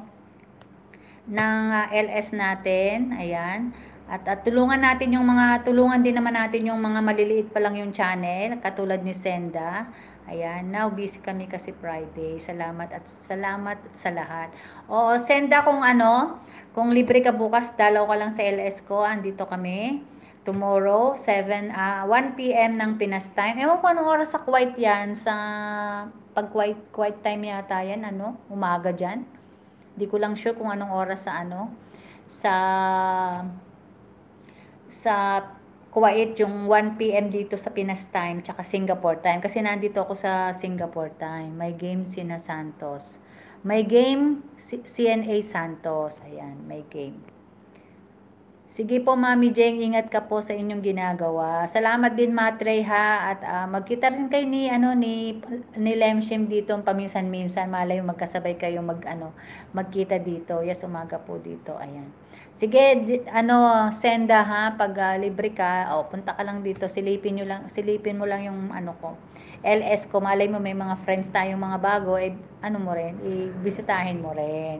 LS natin. Ayan. At tulungan din naman natin yung mga maliliit pa lang yung channel, katulad ni Senda. Ayan, now busy kami kasi Friday. Salamat sa lahat. Senda, kung libre ka bukas, dalaw ka lang sa LS ko. Andito kami. Tomorrow, 1 PM ng Pinas time. Ewan ko anong oras sa Kuwait yan. Pag Kuwait time yata yan, umaga dyan. Di ko lang sure kung anong oras sa Kuwait, yung 1 PM dito sa Pinas time, tsaka Singapore time. Kasi nandito ako sa Singapore time. May game sina Santos. May game CNA Santos. Ayan, may game. Sige po, Mami Jeng, ingat ka po sa inyong ginagawa. Salamat din, Matre, ha. At magkita rin kayo ni Lemshim dito paminsan-minsan. Malay magkasabay kayo magkita dito. Yes, umaga po dito. Ayan. Sige, Senda, ha, pag libre ka, punta ka lang dito, silipin mo lang yung LS ko, malay mo may mga friends tayong mga bago, ibisitahin mo rin.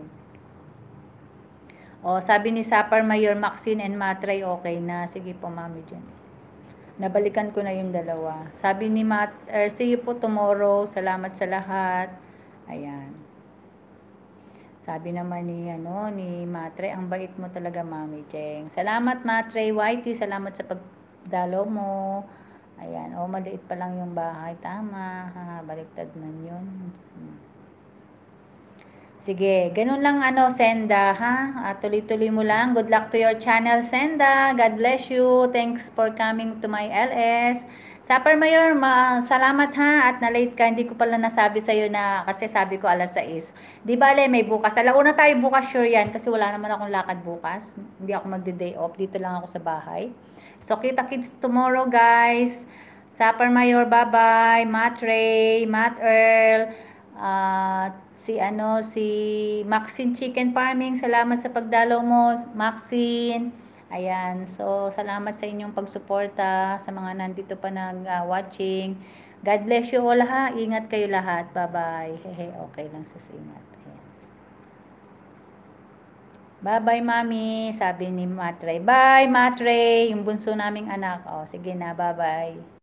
Sabi ni Sapar Mayor, Maxine and Matray, okay na. Sige po, Mami dyan. Nabalikan ko na yung 2. Sabi ni see you po tomorrow. Salamat sa lahat. Ayan. Sabi naman ni Matre, ang bait mo talaga, Mami Cheng. Salamat, Matre. Whitey, salamat sa pagdalo mo. Ayan, maliit pa lang yung bahay. Tama, ha, baliktad man yun. Sige, ganun lang Senda, ha? Tuloy-tuloy mo lang. Good luck to your channel, Senda. God bless you. Thanks for coming to my LS. Sapper Mayor, salamat ha at na-late ka. Hindi ko pala nasabi sa'yo na kasi sabi ko alas 6. Di bale, may bukas. Alauna tayo bukas, sure yan. Kasi wala naman akong lakad bukas. Hindi ako magde-day off. Dito lang ako sa bahay. So, kita-kits tomorrow, guys. Sapper Mayor, bye-bye. Matt Ray, Matt Earl, si Maxine Chicken Farming, salamat sa pagdalaw mo, Maxine. Ayan, so salamat sa inyong pagsuporta sa mga nandito pa nag-watching. God bless you all ha. Ingat kayo lahat. Bye-bye. Hehe, okay lang sa ingat. Ayan. Bye-bye, Mami, sabi ni Matre. Bye, Matre, yung bunso naming anak. Sige na, bye-bye.